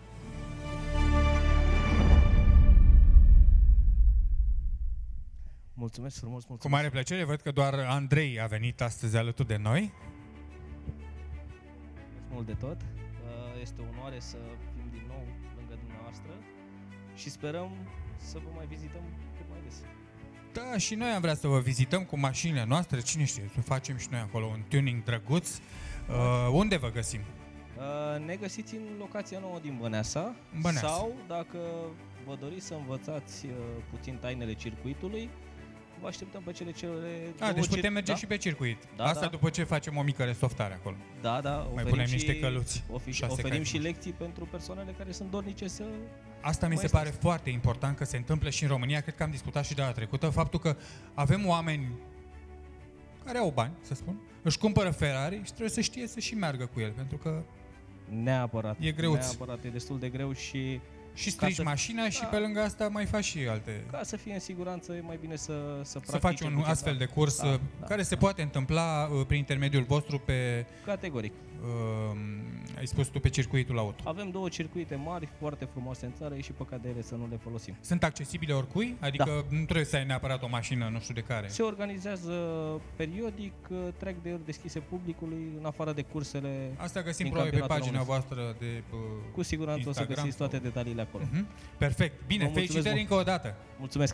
Mulțumesc frumos, mulțumesc. Cu mare plăcere, văd că doar Andrei a venit astăzi alături de noi. Mulțumesc mult de tot. Este o onoare să fim din nou lângă dumneavoastră și sperăm să vă mai vizităm cât mai des. Da, și noi am vrea să vă vizităm cu mașinile noastre, cine știe, să facem și noi acolo un tuning drăguț. Unde vă găsim? Ne găsiți în locația nouă din Băneasa, sau dacă vă doriți să învățați puțin tainele circuitului, vă așteptăm pe cele deci putem merge și pe circuit. Asta după ce facem o mică resoftare acolo. Da, mai punem niște căluți. Oferim și lecții pentru persoanele care sunt dornice să... Asta mi se pare foarte important că se întâmplă și în România. Cred că am discutat și data trecută faptul că avem oameni care au bani, să spun, își cumpără Ferrari și trebuie să știe să și meargă cu el, pentru că neapărat, e greuț. Neapărat, e destul de greu și strici mașina și pe lângă asta mai faci și alte... Ca să fie în siguranță, e mai bine să faci un astfel de curs care se poate întâmpla prin intermediul vostru pe... Categoric. Ai spus tu pe circuitul auto. Avem două circuite mari, foarte frumoase în țară, e și păcat de ele să nu le folosim. Sunt accesibile oricui? Adică nu trebuie să ai neapărat o mașină, nu știu de care. Se organizează periodic track day-uri deschise publicului, în afară de cursele. Asta găsim probabil pe pagina voastră de cu siguranță Instagram, o să găsiți toate detaliile acolo. Perfect. Bine, felicitări încă o dată. Mulțumesc.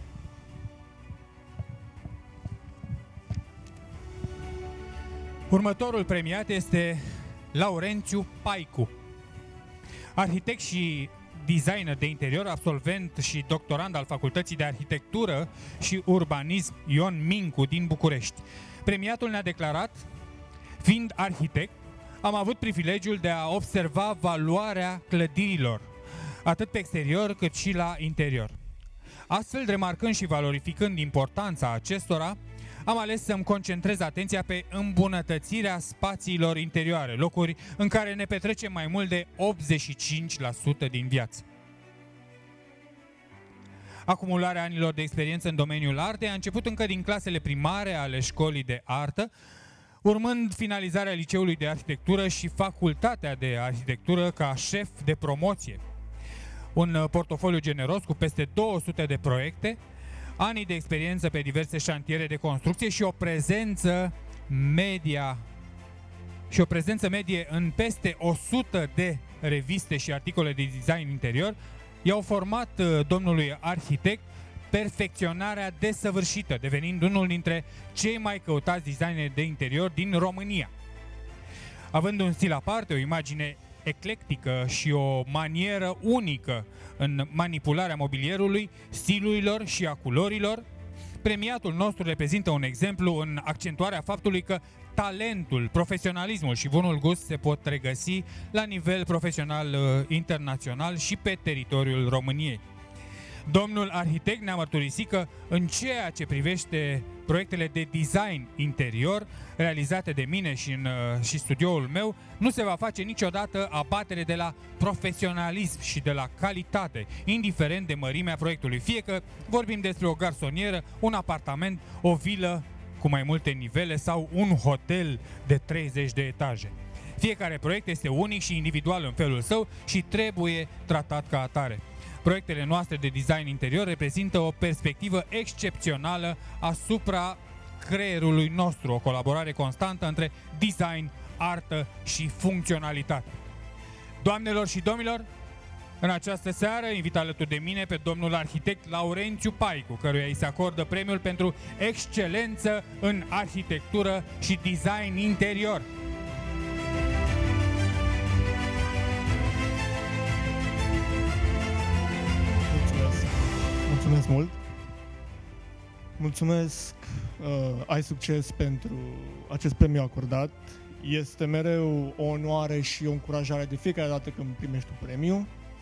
Următorul premiat este Laurențiu Paicu, arhitect și designer de interior, absolvent și doctorand al Facultății de Arhitectură și Urbanism Ion Mincu din București. Premiatul ne-a declarat: fiind arhitect, am avut privilegiul de a observa valoarea clădirilor, atât pe exterior cât și la interior. Astfel, remarcând și valorificând importanța acestora, am ales să-mi concentrez atenția pe îmbunătățirea spațiilor interioare, locuri în care ne petrecem mai mult de 85% din viață. Acumularea anilor de experiență în domeniul artei a început încă din clasele primare ale școlii de artă, urmând finalizarea liceului de arhitectură și facultatea de arhitectură ca șef de promoție. Un portofoliu generos cu peste 200 de proiecte, ani de experiență pe diverse șantiere de construcție și o prezență medie în peste 100 de reviste și articole de design interior i-au format domnului arhitect perfecționarea desăvârșită, devenind unul dintre cei mai căutați designeri de interior din România. Având un stil aparte, o imagine eclectică și o manieră unică în manipularea mobilierului, stilurilor și a culorilor, Premiatul nostru reprezintă un exemplu în accentuarea faptului că talentul, profesionalismul și bunul gust se pot regăsi la nivel profesional internațional și pe teritoriul României. Domnul arhitect ne-a mărturisit că în ceea ce privește proiectele de design interior realizate de mine și studioul meu, nu se va face niciodată abatere de la profesionalism și de la calitate, indiferent de mărimea proiectului. Fie că vorbim despre o garsonieră, un apartament, o vilă cu mai multe nivele sau un hotel de 30 de etaje. Fiecare proiect este unic și individual în felul său și trebuie tratat ca atare. Proiectele noastre de design interior reprezintă o perspectivă excepțională asupra creierului nostru, o colaborare constantă între design, artă și funcționalitate. Doamnelor și domnilor, în această seară invit alături de mine pe domnul arhitect Laurențiu Paicu, căruia îi se acordă premiul pentru excelență în arhitectură și design interior. Mulțumesc mult! Mulțumesc, ai succes pentru acest premiu acordat. Este mereu o onoare și o încurajare de fiecare dată când primești un premiu.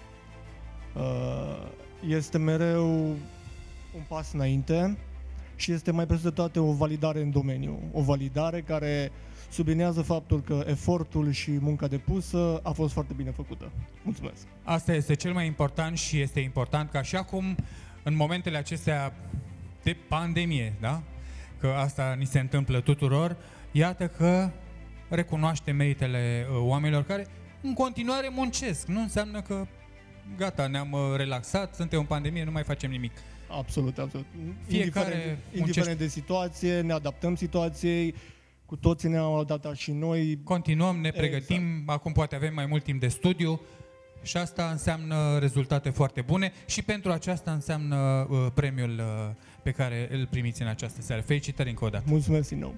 Este mereu un pas înainte și este mai presus de toate o validare în domeniu. O validare care sublinează faptul că efortul și munca depusă a fost foarte bine făcută. Mulțumesc! Asta este cel mai important și este important ca și acum, în momentele acestea de pandemie, da? Că asta ni se întâmplă tuturor, iată că recunoaște meritele oamenilor care în continuare muncesc. Nu înseamnă că gata, ne-am relaxat, suntem în pandemie, nu mai facem nimic. Absolut, absolut. Fiecare indiferent de situație, ne adaptăm situației, cu toții ne-am adaptat și noi. Continuăm, ne pregătim, exact. Acum poate avem mai mult timp de studiu și asta înseamnă rezultate foarte bune și pentru aceasta înseamnă premiul pe care îl primiți în această seară. Felicitări încă o dată. Mulțumesc din nou.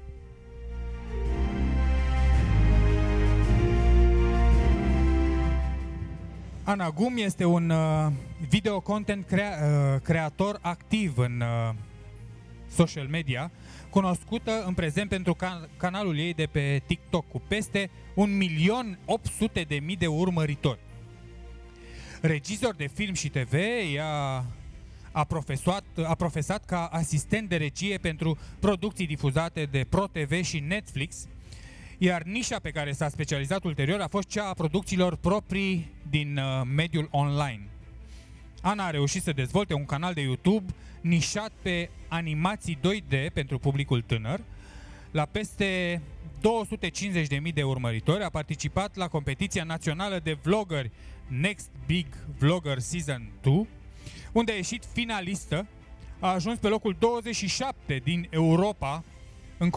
Ana Gum este un video content creator activ în social media, cunoscută în prezent pentru canalul ei de pe TikTok cu peste 1.800.000 de urmăritori. Regizor de film și TV, ea a profesat ca asistent de regie pentru producții difuzate de ProTV și Netflix, iar nișa pe care s-a specializat ulterior a fost cea a producțiilor proprii din mediul online. Ana a reușit să dezvolte un canal de YouTube nișat pe animații 2D pentru publicul tânăr. La peste 250.000 de urmăritori, a participat la competiția națională de vloggeri Next Big Vlogger Season 2, unde a ieșit finalistă, a ajuns pe locul 27 din Europa în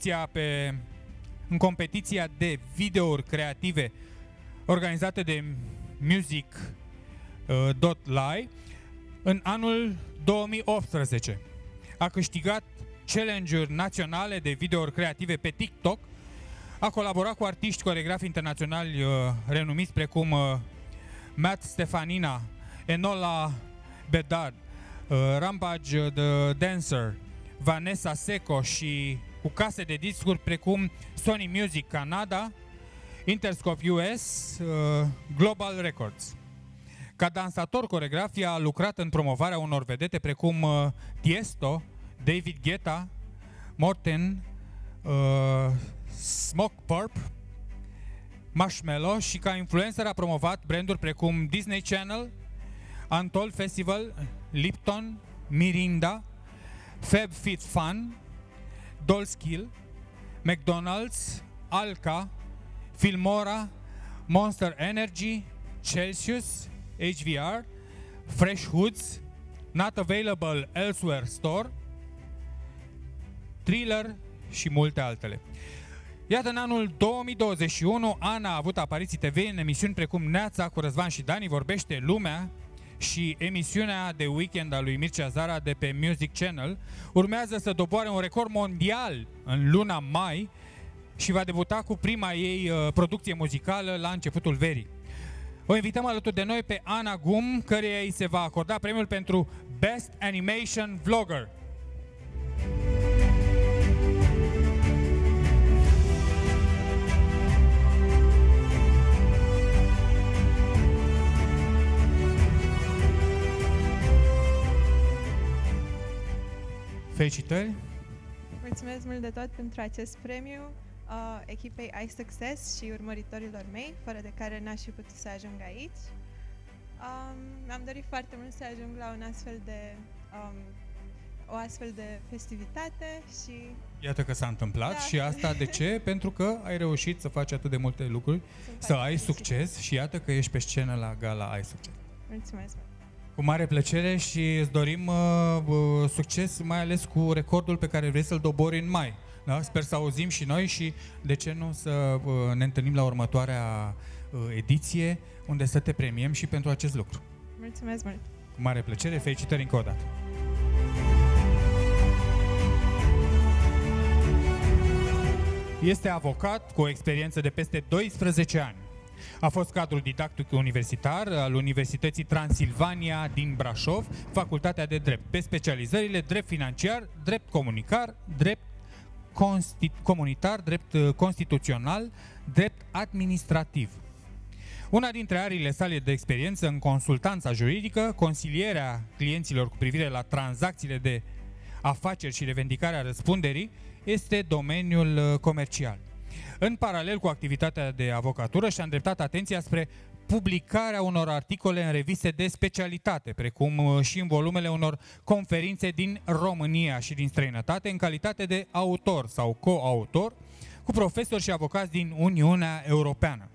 competiția de videouri creative organizată de Music.ly în anul 2018. A câștigat challenge-uri naționale de videouri creative pe TikTok, a colaborat cu artiști coreografi internaționali renumiți precum Matt Stefanina, Enola Bedard, Rampage the Dancer, Vanessa Seco și cu case de discuri precum Sony Music Canada, Interscope US, Global Records. Ca dansator coregraf, a lucrat în promovarea unor vedete precum Tiesto, David Guetta, Morten, Smoke Purp, Marshmello și ca influencer a promovat branduri precum Disney Channel, Antol Festival, Lipton, Mirinda, FabFitFun, Dollskill, McDonald's, Alka, Filmora, Monster Energy, Celsius, HVR, Fresh Hoods, Not Available Elsewhere Store, Thriller și multe altele. Iată, în anul 2021, Ana a avut apariții TV în emisiuni precum Neața cu Răzvan și Dani, Vorbește Lumea și emisiunea de weekend a lui Mircea Zara de pe Music Channel. Urmează să doboare un record mondial în luna mai și va debuta cu prima ei producție muzicală la începutul verii. O invităm alături de noi pe Ana Gum, căreia îi se va acorda premiul pentru Best Animation Vlogger. Felicitări! Mulțumesc mult de tot pentru acest premiu echipei iSuccess și urmăritorilor mei, fără de care n-aș fi putut să ajung aici. Mi-am dorit foarte mult să ajung la o astfel de festivitate și... Iată că s-a întâmplat și asta de ce? Pentru că ai reușit să faci atât de multe lucruri, să ai succes și iată că ești pe scenă la gala iSuccess. Mulțumesc! Cu mare plăcere și îți dorim succes, mai ales cu recordul pe care vrei să-l dobori în mai. Da? Sper să auzim și noi și de ce nu să ne întâlnim la următoarea ediție unde să te premiem și pentru acest lucru. Mulțumesc mult! Cu mare plăcere, felicitări încă o dată! Este avocat cu o experiență de peste 12 ani. A fost cadru didactic universitar al Universității Transilvania din Brașov, Facultatea de Drept, pe specializările drept financiar, drept comunitar, drept constituțional, drept administrativ. Una dintre ariile sale de experiență în consultanța juridică, consilierea clienților cu privire la tranzacțiile de afaceri și revendicarea răspunderii, este domeniul comercial. În paralel cu activitatea de avocatură și-a îndreptat atenția spre publicarea unor articole în reviste de specialitate, precum și în volumele unor conferințe din România și din străinătate, în calitate de autor sau coautor, cu profesori și avocați din Uniunea Europeană.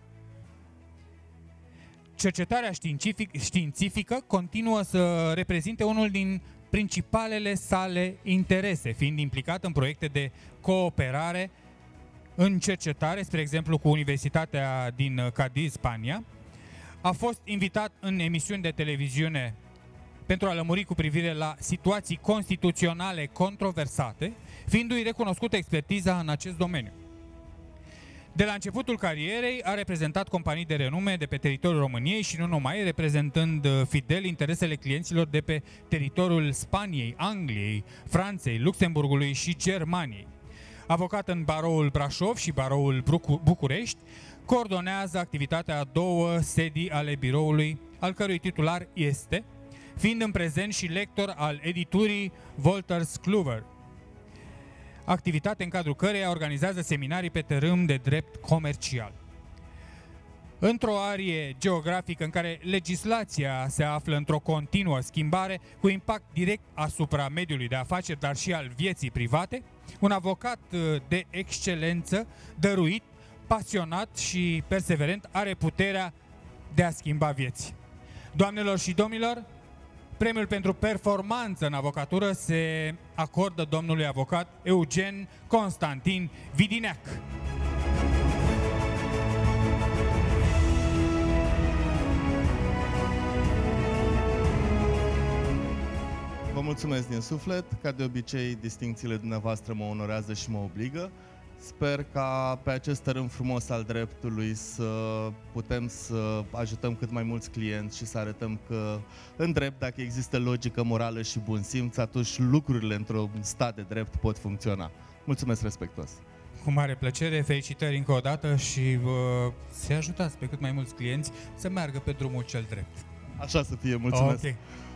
Cercetarea științifică continuă să reprezinte unul din principalele sale interese, fiind implicat în proiecte de cooperare în cercetare, spre exemplu cu Universitatea din Cadiz, Spania. A fost invitat în emisiuni de televiziune pentru a lămuri cu privire la situații constituționale controversate, fiindu-i recunoscută expertiza în acest domeniu. De la începutul carierei a reprezentat companii de renume de pe teritoriul României și nu numai, reprezentând fidel interesele clienților de pe teritoriul Spaniei, Angliei, Franței, Luxemburgului și Germaniei. Avocat în Baroul Brașov și Baroul București, coordonează activitatea a două sedii ale biroului, al cărui titular este, fiind în prezent și lector al editurii Wolters Kluwer, activitate în cadrul căreia organizează seminarii pe tărâm de drept comercial. Într-o arie geografică în care legislația se află într-o continuă schimbare, cu impact direct asupra mediului de afaceri, dar și al vieții private, un avocat de excelență, dăruit, pasionat și perseverent, are puterea de a schimba vieți. Doamnelor și domnilor, premiul pentru performanță în avocatură se acordă domnului avocat Eugen Constantin Vidineac. Vă mulțumesc din suflet, ca de obicei distincțiile dumneavoastră mă onorează și mă obligă. Sper ca pe acest tărâm frumos al dreptului să putem să ajutăm cât mai mulți clienți și să arătăm că în drept, dacă există logică, morală și bun simț, atunci lucrurile într-un stat de drept pot funcționa. Mulțumesc respectuos! Cu mare plăcere, felicitări încă o dată și să ajutați pe cât mai mulți clienți să meargă pe drumul cel drept. Așa să fie, mulțumesc! Okay.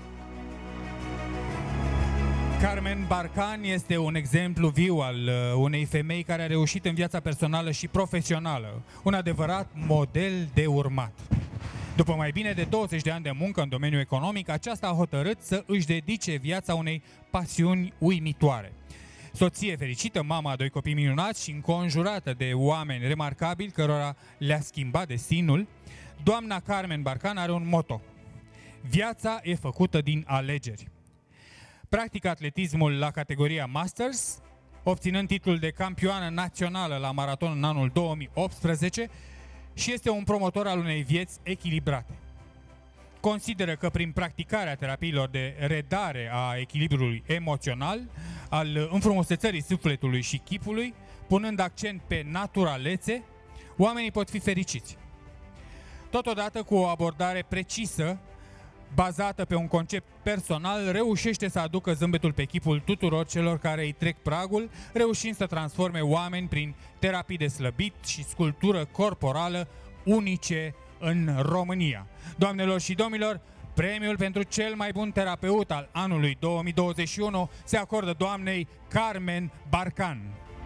Carmen Barcan este un exemplu viu al unei femei care a reușit în viața personală și profesională, un adevărat model de urmat. După mai bine de 20 de ani de muncă în domeniul economic, aceasta a hotărât să își dedice viața unei pasiuni uimitoare. Soție fericită, mama a doi copii minunați și înconjurată de oameni remarcabili cărora le-a schimbat destinul, doamna Carmen Barcan are un motto: viața e făcută din alegeri. Practică atletismul la categoria Masters, obținând titlul de campioană națională la maraton în anul 2018 și este un promotor al unei vieți echilibrate. Consideră că prin practicarea terapiilor de redare a echilibrului emoțional, al înfrumusețării sufletului și chipului, punând accent pe naturalețe, oamenii pot fi fericiți. Totodată, cu o abordare precisă, bazată pe un concept personal, reușește să aducă zâmbetul pe chipul tuturor celor care îi trec pragul, reușind să transforme oameni prin terapii de slăbit și sculptură corporală unice în România. Doamnelor și domnilor, Premiul pentru cel mai bun terapeut al anului 2021 se acordă doamnei Carmen Barcan.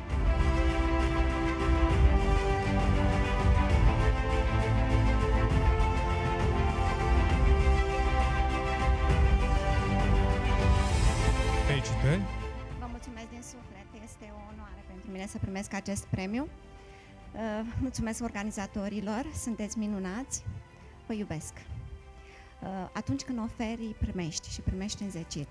Felicitări! Vă mulțumesc din suflet, este o onoare pentru mine să primesc acest premiu. Mulțumesc organizatorilor, sunteți minunați, vă iubesc. Atunci când oferi, primești și primești înzecit.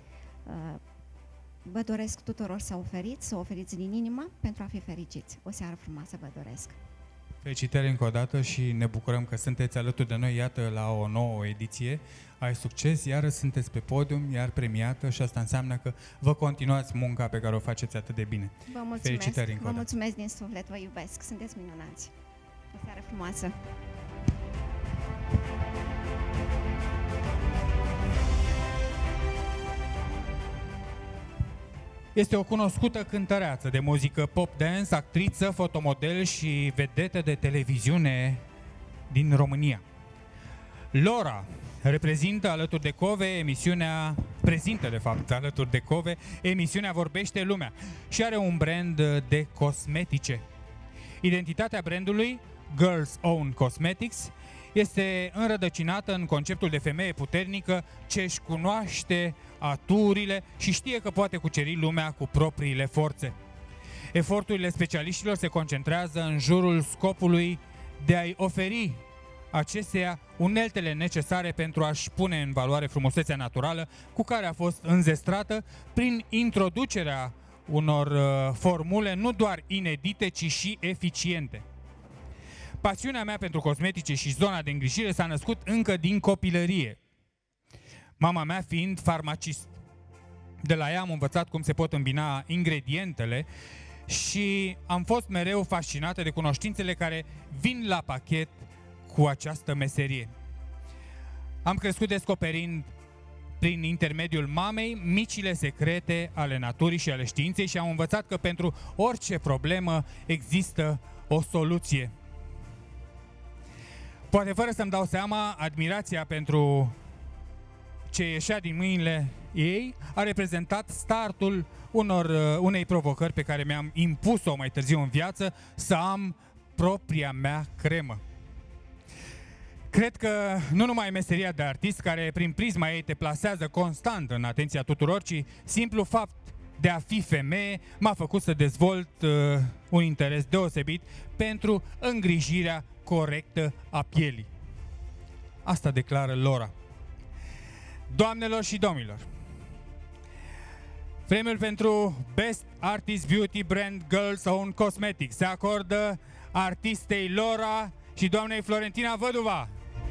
Vă doresc tuturor să oferiți, să oferiți din inimă pentru a fi fericiți. O seară frumoasă vă doresc! Felicitări încă o dată și ne bucurăm că sunteți alături de noi, iată, la o nouă ediție. Ai succes, iar sunteți pe podium, iar premiată și asta înseamnă că vă continuați munca pe care o faceți atât de bine. Vă mulțumesc, Felicitări încă o vă dată. mulțumesc din suflet, vă iubesc, sunteți minunați. O seară frumoasă! Este o cunoscută cântăreață de muzică pop-dance, actriță, fotomodel și vedetă de televiziune din România. Laura prezintă alături de Cove emisiunea Vorbește Lumea și are un brand de cosmetice. Identitatea brandului, Girls Own Cosmetics, este înrădăcinată în conceptul de femeie puternică ce își cunoaște aturile și știe că poate cuceri lumea cu propriile forțe. Eforturile specialiștilor se concentrează în jurul scopului de a-i oferi acestea uneltele necesare pentru a-și pune în valoare frumusețea naturală cu care a fost înzestrată prin introducerea unor formule nu doar inedite, ci și eficiente. Pasiunea mea pentru cosmetice și zona de îngrijire s-a născut încă din copilărie. Mama mea fiind farmacist. De la ea am învățat cum se pot îmbina ingredientele și am fost mereu fascinată de cunoștințele care vin la pachet cu această meserie. Am crescut descoperind prin intermediul mamei micile secrete ale naturii și ale științei și am învățat că pentru orice problemă există o soluție. Poate fără să-mi dau seama, admirația pentru ce ieșea din mâinile ei a reprezentat startul unei provocări pe care mi-am impus-o mai târziu în viață, să am propria mea cremă. Cred că nu numai meseria de artist, care prin prisma ei te plasează constant în atenția tuturor, ci simplu fapt de a fi femeie m-a făcut să dezvolt un interes deosebit pentru îngrijirea corectă a pielii. Asta declară Laura. Doamnelor și domnilor, premiul pentru Best Artist Beauty Brand Girls Own Cosmetics se acordă artistei Laura și doamnei Florentina Văduva.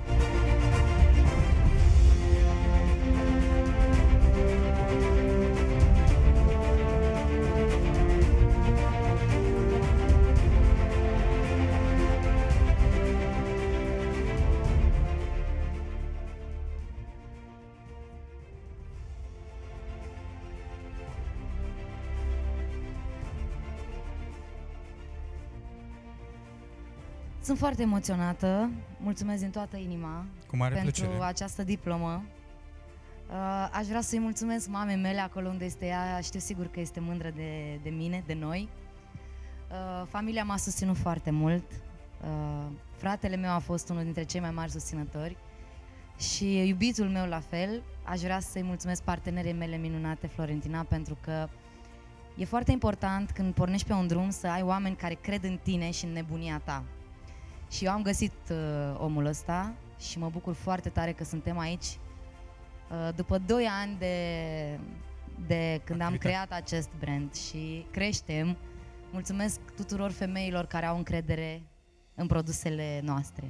Sunt foarte emoționată, mulțumesc din toată inima pentru această diplomă. Aș vrea să-i mulțumesc mamei mele acolo unde este ea, știu sigur că este mândră de mine, de noi. Familia m-a susținut foarte mult, fratele meu a fost unul dintre cei mai mari susținători și iubitul meu la fel. Aș vrea să-i mulțumesc partenerei mele minunate, Florentina, pentru că e foarte important când pornești pe un drum să ai oameni care cred în tine și în nebunia ta. Și eu am găsit omul ăsta și mă bucur foarte tare că suntem aici după 2 ani de când am creat acest brand și creștem. Mulțumesc tuturor femeilor care au încredere în produsele noastre.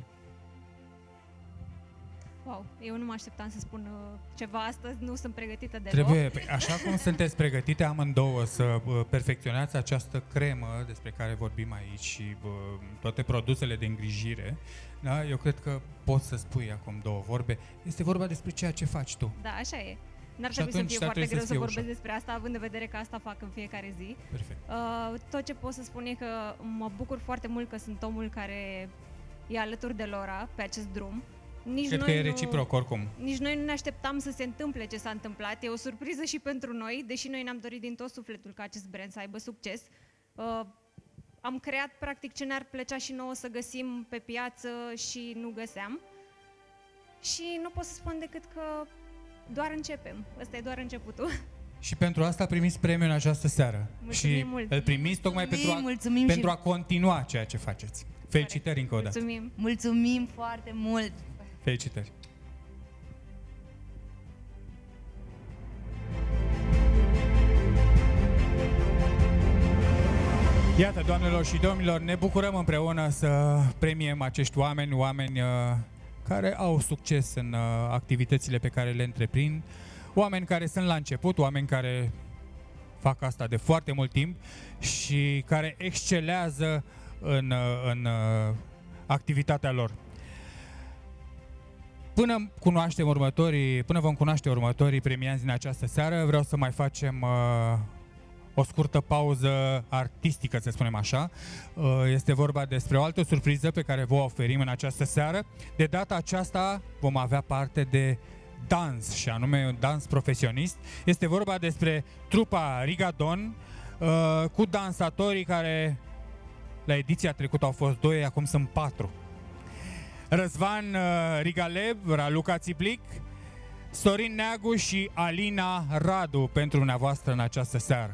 Wow, eu nu mă așteptam să spun ceva astăzi, nu sunt pregătită deloc. Trebuie, așa cum sunteți pregătite amândouă să perfecționați această cremă despre care vorbim aici și toate produsele de îngrijire, da? Eu cred că poți să spui acum 2 vorbe. Este vorba despre ceea ce faci tu. Da, așa e. N-ar trebui să fie foarte greu să vorbesc despre asta, având în vedere că asta fac în fiecare zi. Perfect. Tot ce pot să spun e că mă bucur foarte mult că sunt omul care e alături de Laura pe acest drum Cred că e reciproc oricum. Nici noi nu ne așteptam să se întâmple ce s-a întâmplat. E o surpriză și pentru noi, deși noi ne-am dorit din tot sufletul ca acest brand să aibă succes. Am creat practic ce ne-ar plăcea și nouă să găsim pe piață și nu găseam. Și nu pot să spun decât că doar începem. Ăsta e doar începutul. Și pentru asta primiți premiul în această seară. Mulțumim și mult. îl primiți tocmai pentru a continua ceea ce faceți. Felicitări încă o dată. Mulțumim. Mulțumim foarte mult. Felicitări. Iată, doamnelor și domnilor, ne bucurăm împreună să premiem acești oameni care au succes în activitățile pe care le întreprind, oameni care sunt la început, oameni care fac asta de foarte mult timp și care excelează în activitatea lor. Până vom cunoaște următorii premianți din această seară, vreau să mai facem o scurtă pauză artistică, să spunem așa. Este vorba despre o altă surpriză pe care vă oferim în această seară. De data aceasta vom avea parte de dans, și anume un dans profesionist. Este vorba despre trupa Rigadon, cu dansatorii care la ediția trecută au fost 2, acum sunt 4. Răzvan Rigalev, Raluca Țiplic, Sorin Neagu și Alina Radu pentru dumneavoastră în această seară.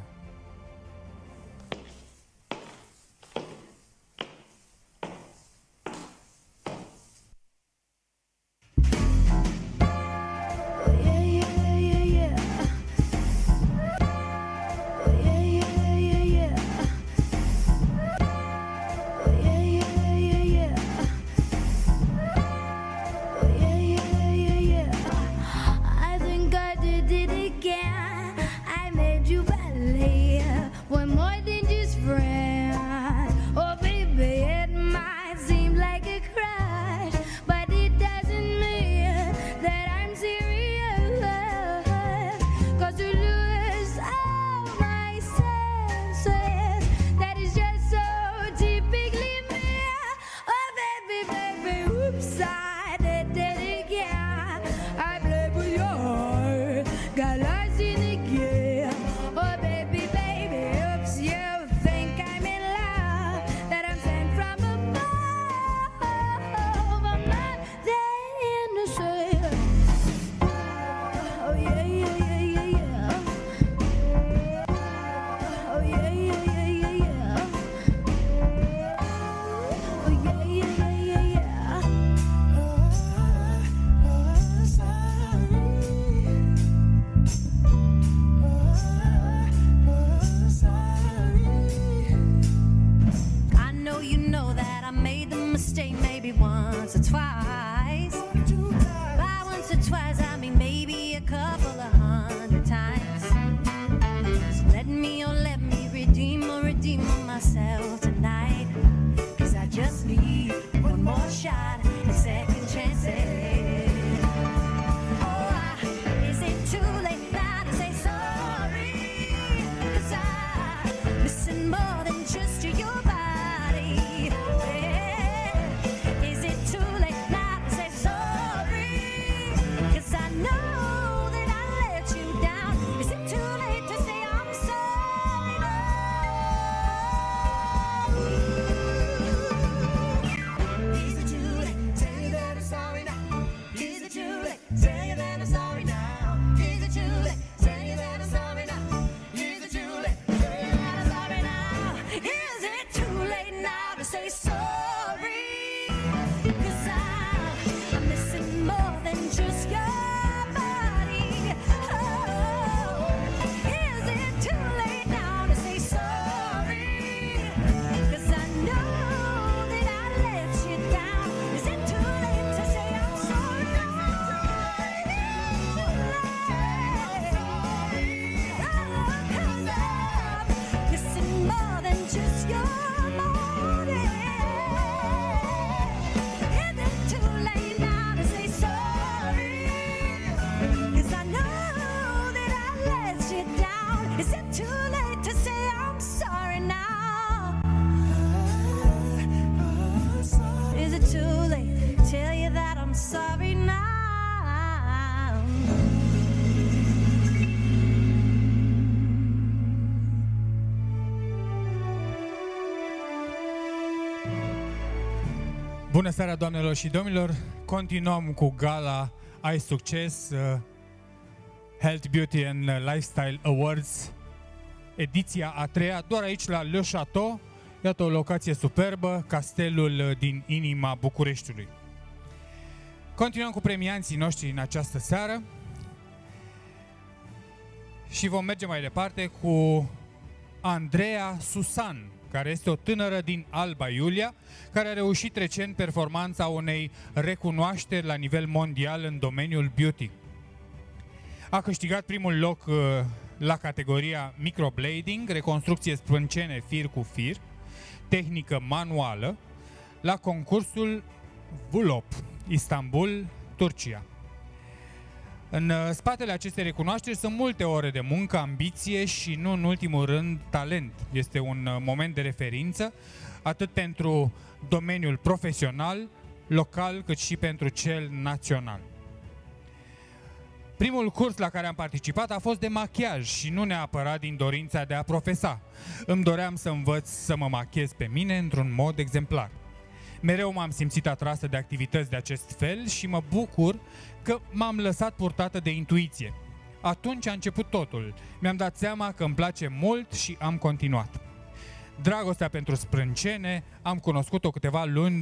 Sorry. Bună seara, doamnelor și domnilor! Continuăm cu gala Ai Succes Health, Beauty and Lifestyle Awards, ediția a treia, doar aici la Le Château. Iată o locație superbă, castelul din inima Bucureștiului. Continuăm cu premianții noștri în această seară și vom merge mai departe cu Andreea Susan, care este o tânără din Alba Iulia, care a reușit recent performanța unei recunoașteri la nivel mondial în domeniul beauty. A câștigat primul loc la categoria microblading, reconstrucție sprâncene fir cu fir, tehnică manuală, la concursul Vulop, Istanbul, Turcia. În spatele acestei recunoașteri sunt multe ore de muncă, ambiție și, nu în ultimul rând, talent. Este un moment de referință, atât pentru domeniul profesional, local, cât și pentru cel național. Primul curs la care am participat a fost de machiaj și nu neapărat din dorința de a profesa. Îmi doream să învăț să mă machez pe mine într-un mod exemplar. Mereu m-am simțit atrasă de activități de acest fel și mă bucur că m-am lăsat purtată de intuiție. Atunci a început totul. Mi-am dat seama că îmi place mult și am continuat. Dragostea pentru sprâncene am cunoscut-o câteva luni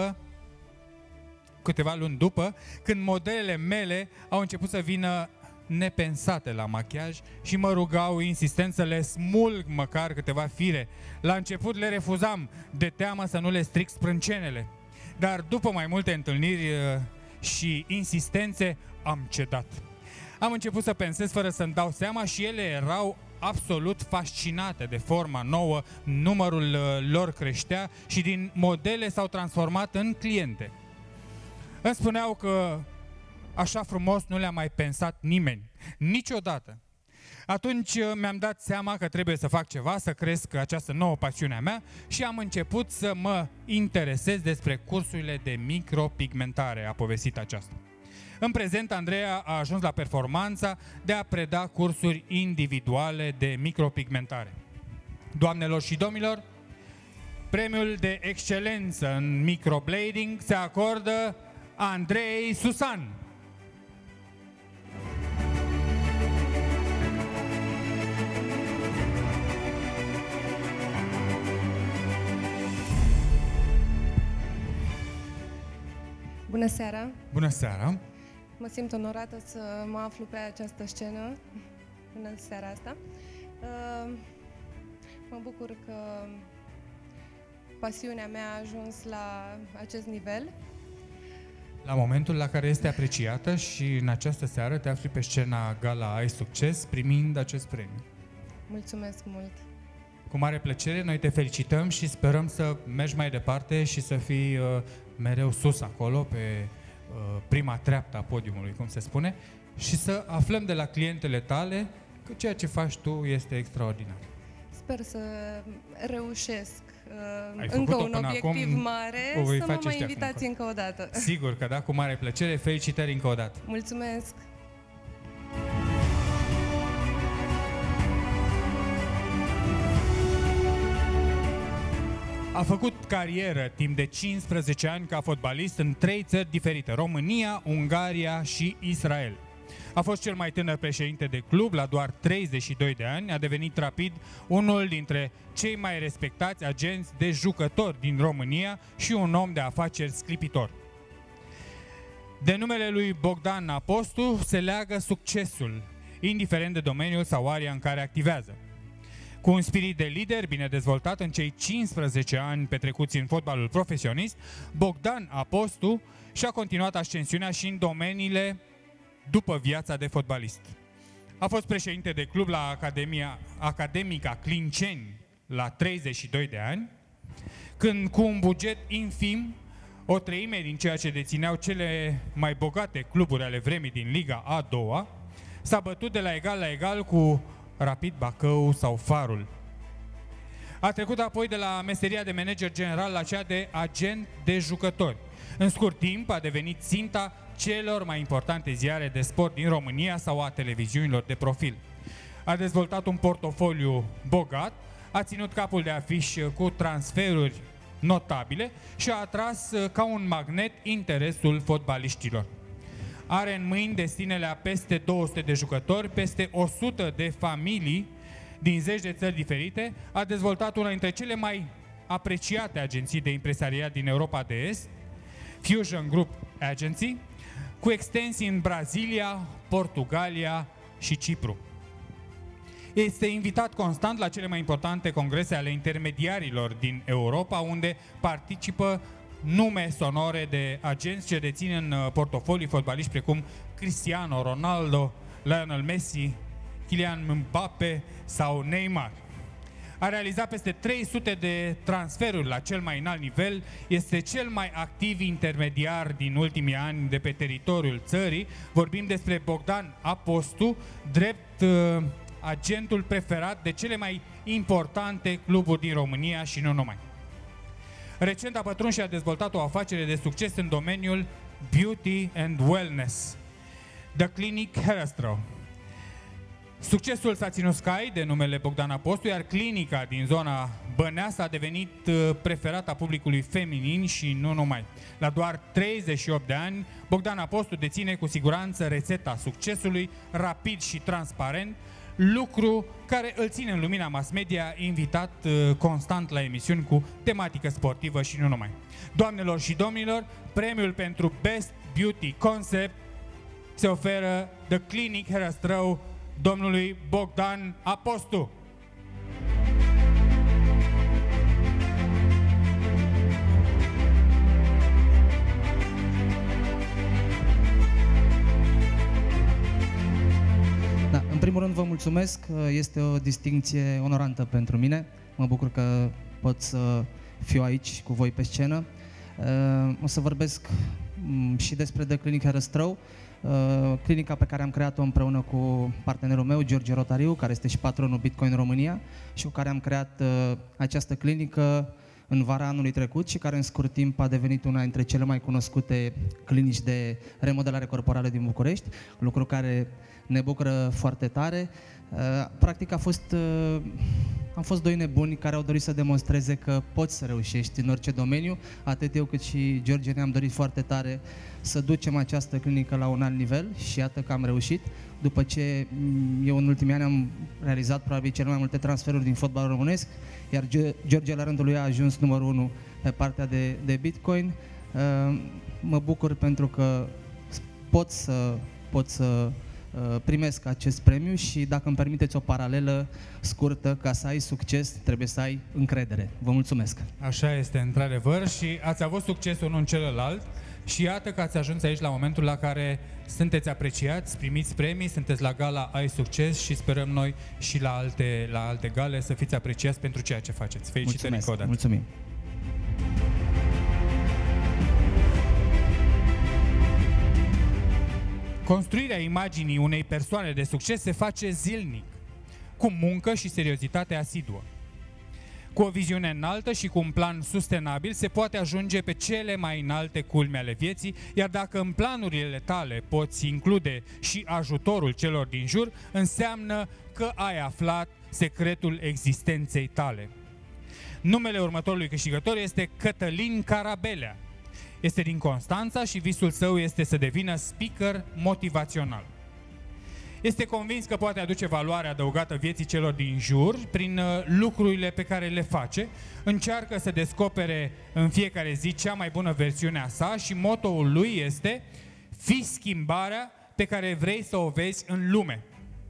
după, când modelele mele au început să vină nepensate la machiaj și mă rugau insistent să le smulg măcar câteva fire. La început le refuzam, de teamă să nu le stric sprâncenele. Dar după mai multe întâlniri și insistențe, am cedat. Am început să pensez fără să-mi dau seama și ele erau absolut fascinate de forma nouă, numărul lor creștea și din modele s-au transformat în cliente. Îmi spuneau că așa frumos nu le-a mai pensat nimeni, niciodată. Atunci mi-am dat seama că trebuie să fac ceva, să cresc această nouă pasiune a mea și am început să mă interesez despre cursurile de micropigmentare, a povestit aceasta. În prezent, Andreea a ajuns la performanța de a preda cursuri individuale de micropigmentare. Doamnelor și domnilor, premiul de excelență în microblading se acordă Andreei Susan. Bună seara! Bună seara! Mă simt onorată să mă aflu pe această scenă în seara asta. Mă bucur că pasiunea mea a ajuns la acest nivel. La momentul la care este apreciată și în această seară te afli pe scena Gala Ai Succes primind acest premiu. Mulțumesc mult! Cu mare plăcere, noi te felicităm și sperăm să mergi mai departe și să fii mereu sus acolo, pe prima treaptă a podiumului, cum se spune, și să aflăm de la clientele tale că ceea ce faci tu este extraordinar. Sper să reușesc încă un obiectiv mare, să mă mai invitați încă o dată. Sigur că da, cu mare plăcere, felicitări încă o dată. Mulțumesc! A făcut carieră timp de 15 ani ca fotbalist în 3 țări diferite, România, Ungaria și Israel. A fost cel mai tânăr președinte de club la doar 32 de ani, a devenit rapid unul dintre cei mai respectați agenți de jucători din România și un om de afaceri sclipitor. De numele lui Bogdan Apostu se leagă succesul, indiferent de domeniul sau area în care activează. Cu un spirit de lider bine dezvoltat în cei 15 ani petrecuți în fotbalul profesionist, Bogdan Apostu și-a continuat ascensiunea și în domeniile după viața de fotbalist. A fost președinte de club la Academica Clinceni la 32 de ani, când cu un buget infim, o treime din ceea ce dețineau cele mai bogate cluburi ale vremii din Liga a doua, s-a bătut de la egal cu Rapid Bacău sau Farul. A trecut apoi de la meseria de manager general la cea de agent de jucători. În scurt timp a devenit ținta celor mai importante ziare de sport din România sau a televiziunilor de profil. A dezvoltat un portofoliu bogat, a ținut capul de afiș cu transferuri notabile și a atras ca un magnet interesul fotbaliștilor. Are în mâini destinele a peste 200 de jucători, peste 100 de familii din zeci de țări diferite, a dezvoltat una dintre cele mai apreciate agenții de impresariat din Europa de Est, Fusion Group Agency, cu extensii în Brazilia, Portugalia și Cipru. Este invitat constant la cele mai importante congrese ale intermediarilor din Europa, unde participă nume sonore de agenți ce dețin în portofolii fotbaliști precum Cristiano Ronaldo, Lionel Messi, Kylian Mbappe sau Neymar. A realizat peste 300 de transferuri la cel mai înalt nivel, este cel mai activ intermediar din ultimii ani de pe teritoriul țării. Vorbim despre Bogdan Apostu, drept agentul preferat de cele mai importante cluburi din România și nu numai. Recent a pătruns și a dezvoltat o afacere de succes în domeniul Beauty and Wellness, The Clinic Herăstrău. Succesul s-a ținut scai de numele Bogdan Apostu, iar clinica din zona Băneasa a devenit preferata publicului feminin și nu numai. La doar 38 de ani, Bogdan Apostu deține cu siguranță rețeta succesului, rapid și transparent, lucru care îl ține în lumina mass media, invitat constant la emisiuni cu tematică sportivă și nu numai. Doamnelor și domnilor, premiul pentru Best Beauty Concept se oferă The Clinic Herăstrău domnului Bogdan Apostu. Da, în primul rând vă mulțumesc, este o distincție onorantă pentru mine. Mă bucur că pot să fiu aici cu voi pe scenă. O să vorbesc și despre The Clinic Herăstrău, clinica pe care am creat-o împreună cu partenerul meu, George Rotariu, care este și patronul Bitcoin România și cu care am creat această clinică în vara anului trecut și care în scurt timp a devenit una dintre cele mai cunoscute clinici de remodelare corporală din București, lucru care ne bucură foarte tare. Practic am fost doi nebuni care au dorit să demonstreze că poți să reușești în orice domeniu. Atât eu cât și George ne-am dorit foarte tare să ducem această clinică la un alt nivel și iată că am reușit. După ce eu în ultimii ani am realizat probabil cele mai multe transferuri din fotbalul românesc, iar George la rândul lui a ajuns numărul 1 pe partea de Bitcoin. Mă bucur pentru că pot să primesc acest premiu și dacă îmi permiteți o paralelă scurtă, ca să ai succes trebuie să ai încredere. Vă mulțumesc! Așa este, într-adevăr, și ați avut succes unul în celălalt și iată că ați ajuns aici la momentul la care sunteți apreciați, primiți premii, sunteți la gala Ai Succes și sperăm noi și la alte gale să fiți apreciați pentru ceea ce faceți. Felicitări încă o dată! Mulțumim! Construirea imaginii unei persoane de succes se face zilnic, cu muncă și seriozitate asiduă. Cu o viziune înaltă și cu un plan sustenabil se poate ajunge pe cele mai înalte culme ale vieții, iar dacă în planurile tale poți include și ajutorul celor din jur, înseamnă că ai aflat secretul existenței tale. Numele următorului câștigător este Cătălin Carabelea. Este din Constanța și visul său este să devină speaker motivațional. Este convins că poate aduce valoare adăugată vieții celor din jur prin lucrurile pe care le face, încearcă să descopere în fiecare zi cea mai bună versiune a sa și mottoul lui este: fii schimbarea pe care vrei să o vezi în lume.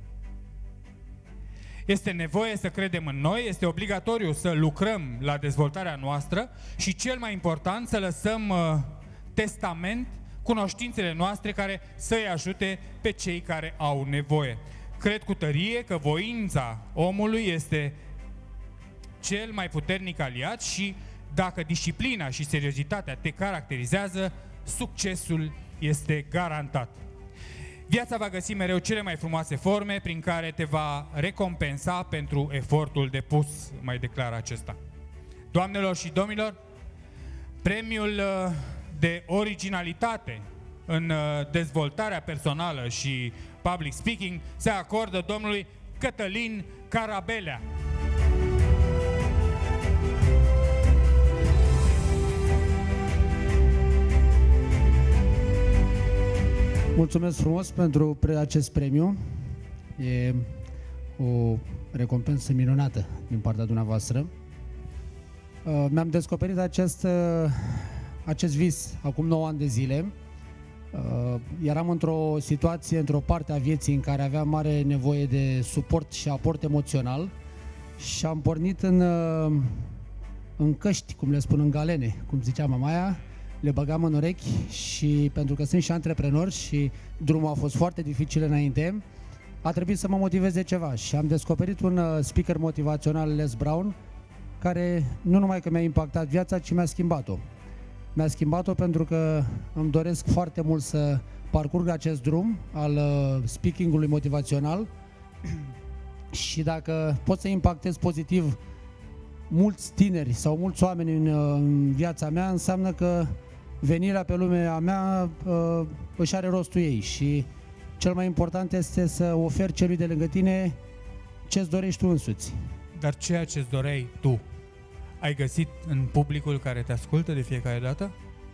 Este nevoie să credem în noi, este obligatoriu să lucrăm la dezvoltarea noastră și cel mai important să lăsăm testament, cunoștințele noastre care să-i ajute pe cei care au nevoie. Cred cu tărie că voința omului este cel mai puternic aliat și dacă disciplina și seriozitatea te caracterizează, succesul este garantat. Viața va găsi mereu cele mai frumoase forme prin care te va recompensa pentru efortul depus, mai declară acesta. Doamnelor și domnilor, premiul de originalitate în dezvoltarea personală și public speaking se acordă domnului Cătălin Carabelea. Mulțumesc frumos pentru acest premiu. E o recompensă minunată din partea dumneavoastră. Mi-am descoperit acest vis acum 9 ani de zile. Eram într-o situație, într-o parte a vieții în care aveam mare nevoie de suport și aport emoțional și am pornit în căști, cum le spun, în galene, cum zicea mamaia, le băgam în urechi și pentru că sunt și antreprenor și drumul a fost foarte dificil înainte, a trebuit să mă motivez de ceva și am descoperit un speaker motivațional, Les Brown, care nu numai că mi-a impactat viața, ci mi-a schimbat-o. Mi-a schimbat-o pentru că îmi doresc foarte mult să parcurg acest drum al speaking-ului motivațional și dacă pot să impactez pozitiv mulți tineri sau mulți oameni în viața mea, înseamnă că venirea pe lumea mea își are rostul ei și cel mai important este să oferi celui de lângă tine ce-ți dorești tu însuți. Dar ceea ce-ți doreai tu, ai găsit în publicul care te ascultă de fiecare dată?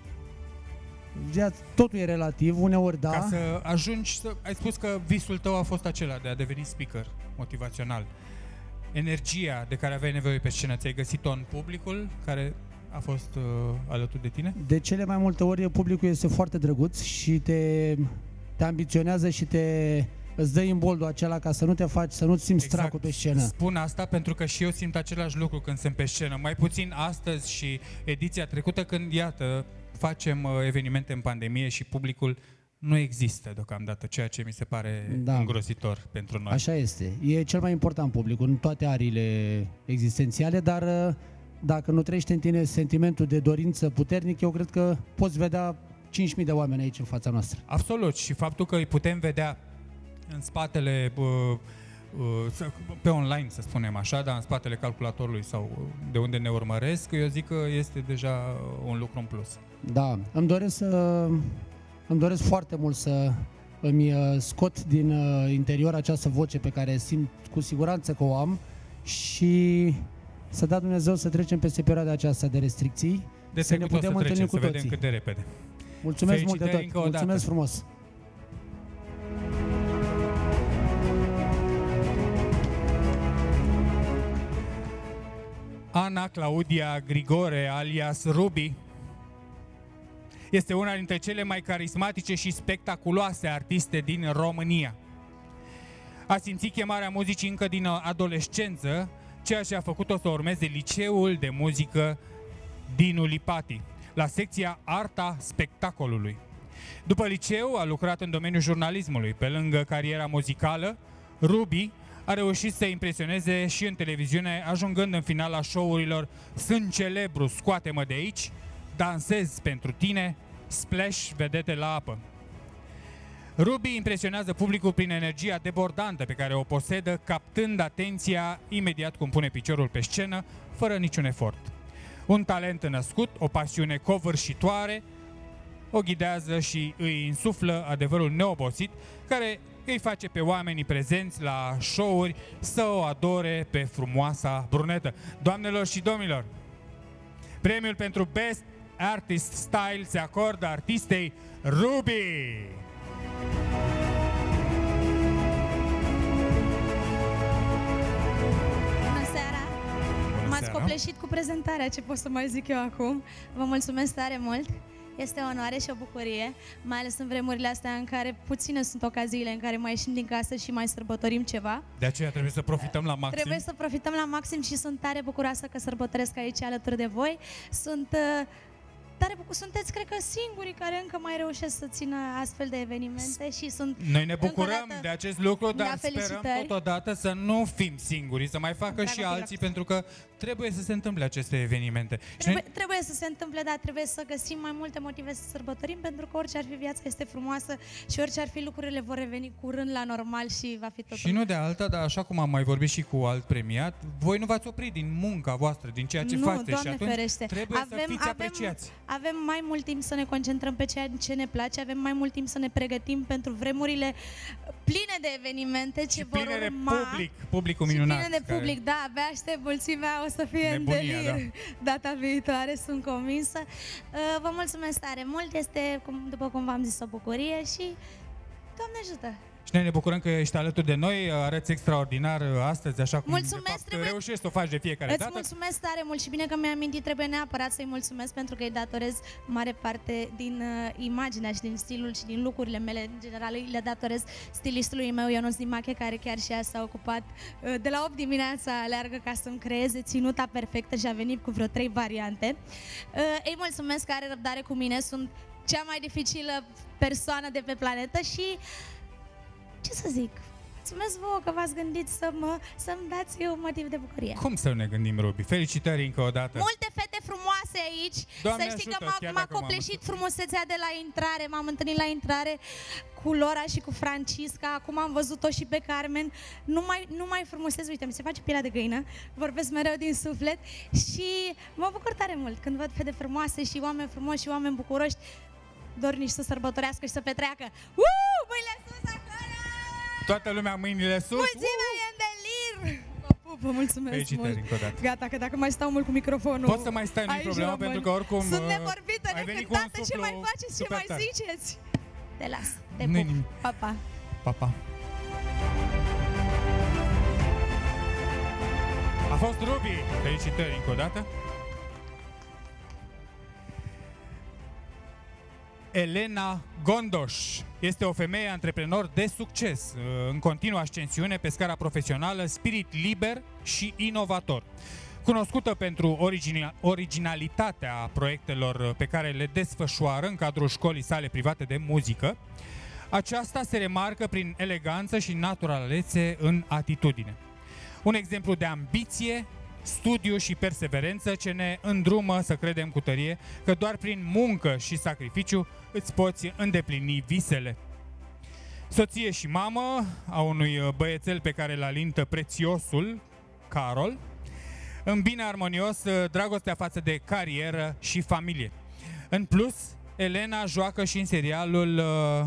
Totul e relativ, uneori da. Ca să ajungi să... Ai spus că visul tău a fost acela de a deveni speaker motivațional. Energia de care aveai nevoie pe scenă, ți-ai găsit-o în publicul care a fost alături de tine? De cele mai multe ori publicul este foarte drăguț și te ambiționează și îți dă imboldul acela ca să nu te faci, să nu-ți simți stracul pe scenă. Spun asta pentru că și eu simt același lucru când sunt pe scenă. Mai puțin astăzi și ediția trecută când, iată, facem evenimente în pandemie și publicul nu există deocamdată, ceea ce mi se pare îngrozitor pentru noi. Așa este. E cel mai important publicul în toate ariile existențiale, dar dacă nu trăiește în tine sentimentul de dorință puternic, eu cred că poți vedea 5.000 de oameni aici în fața noastră. Absolut. Și faptul că îi putem vedea în spatele, pe online, să spunem așa, dar în spatele calculatorului sau de unde ne urmăresc, eu zic că este deja un lucru în plus. Da, îmi doresc foarte mult să îmi scot din interior această voce pe care simt cu siguranță că o am și să dea Dumnezeu să trecem peste perioada aceasta de restricții, să ne putem întâlni cu toții. Să vedem cât de repede. Mulțumesc mult de tot, mulțumesc frumos! Ana Claudia Grigore, alias Ruby, este una dintre cele mai carismatice și spectaculoase artiste din România. A simțit chemarea muzicii încă din adolescență, ceea ce a făcut-o să urmeze liceul de muzică Dinu Lipati, la secția Arta Spectacolului. După liceu a lucrat în domeniul jurnalismului. Pe lângă cariera muzicală, Ruby a reușit să impresioneze și în televiziune, ajungând în finala show-urilor Sunt celebru, scoate-mă de aici, Dansez pentru tine, Splash, vedete la apă. Ruby impresionează publicul prin energia debordantă pe care o posedă, captând atenția imediat cum pune piciorul pe scenă, fără niciun efort. Un talent născut, o pasiune covârșitoare, o ghidează și îi insuflă adevărul neobosit, care îi face pe oamenii prezenți la show-uri să o adore pe frumoasa brunetă. Doamnelor și domnilor, premiul pentru Best Artist Style se acordă artistei Ruby! M-ați copleșit cu prezentarea, ce pot să mai zic eu acum. Vă mulțumesc tare mult. Este o onoare și o bucurie, mai ales în vremurile astea în care puține sunt ocaziile în care mai ieșim din casă și mai sărbătorim ceva. De aceea trebuie să profităm la maxim. Trebuie să profităm la maxim și sunt tare bucuroasă că sărbătoresc aici alături de voi. Sunteți, cred că, singurii care încă mai reușesc să țină astfel de evenimente și sunt... Noi ne bucurăm de acest lucru, dar sperăm totodată să nu fim singuri, să mai facă și alții, pentru că trebuie să se întâmple aceste evenimente. Trebuie să se întâmple, dar trebuie să găsim mai multe motive să sărbătorim, pentru că orice ar fi, viața este frumoasă și orice ar fi, lucrurile vor reveni curând la normal și va fi totul. Și nu de alta, dar așa cum am mai vorbit și cu alt premiat, voi nu v-ați oprit din munca voastră, din ceea ce faceți și atunci trebuie să fiți apreciați. Avem mai mult timp să ne concentrăm pe ceea ce ne place, avem mai mult timp să ne pregătim pentru vremurile pline de evenimente ce vor urma. Publicul minunat. Pline de public, da, abia aștept, mulțimea o să fie nebunia, în delir data viitoare, sunt convinsă. Vă mulțumesc tare mult, este, după cum v-am zis, o bucurie și Doamne ajută! Și noi ne bucurăm că ești alături de noi, arăți extraordinar astăzi, așa cum Mulțumesc, de fapt, reușești să o faci de fiecare dată. Îți mulțumesc tare mult și bine că mi-ai amintit, trebuie neapărat să-i mulțumesc pentru că îi datorez mare parte din imaginea și din stilul și din lucrurile mele, în general le datorez stilistului meu, Ionuț Dimache, care chiar și ea s-a ocupat de la 8 dimineața, aleargă ca să-mi creeze ținuta perfectă și a venit cu vreo 3 variante. Îi mulțumesc că are răbdare cu mine, sunt cea mai dificilă persoană de pe planetă și ce să zic, mulțumesc vouă că v-ați gândit să-mi dați un motiv de bucurie. Cum să ne gândim, Ruby? Felicitări încă o dată! Multe fete frumoase aici! Doamne să știi ajută, că m-a copleșit frumusețea de la intrare, m-am întâlnit la intrare cu Lora și cu Francisca, acum am văzut-o și pe Carmen, nu mai frumusețe, uite, mi se face pielea de găină, vorbesc mereu din suflet și mă bucur tare mult când văd fete frumoase și oameni frumoși și oameni bucuroși, dornici să sărbătorească și să petreacă. Mâinile sus acolo! Toată lumea mâinile sus! Mulțimea e în delir! Vă mulțumesc Felicitări mult! Încă o dată. Gata, că dacă mai stau mult cu microfonul... Poți să mai stai, nu-i problema, pentru că oricum... Sunt nevorbită, necântată, ce mai faceți, ce mai tare. ziceți? Te las, te Nu-i pup, nimic. pa, pa! Pa, pa! A fost Ruby! Felicitări încă o dată! Elena Gondoș este o femeie antreprenor de succes, în continuă ascensiune pe scara profesională, spirit liber și inovator. Cunoscută pentru originalitatea proiectelor pe care le desfășoară în cadrul școlii sale private de muzică, aceasta se remarcă prin eleganță și naturalețe în atitudine. Un exemplu de ambiție, studiu și perseverență ce ne îndrumă să credem cu tărie că doar prin muncă și sacrificiu îți poți îndeplini visele. Soție și mamă a unui băiețel pe care îl alintă prețiosul, Carol, îmbină armonios dragostea față de carieră și familie. În plus, Elena joacă și în serialul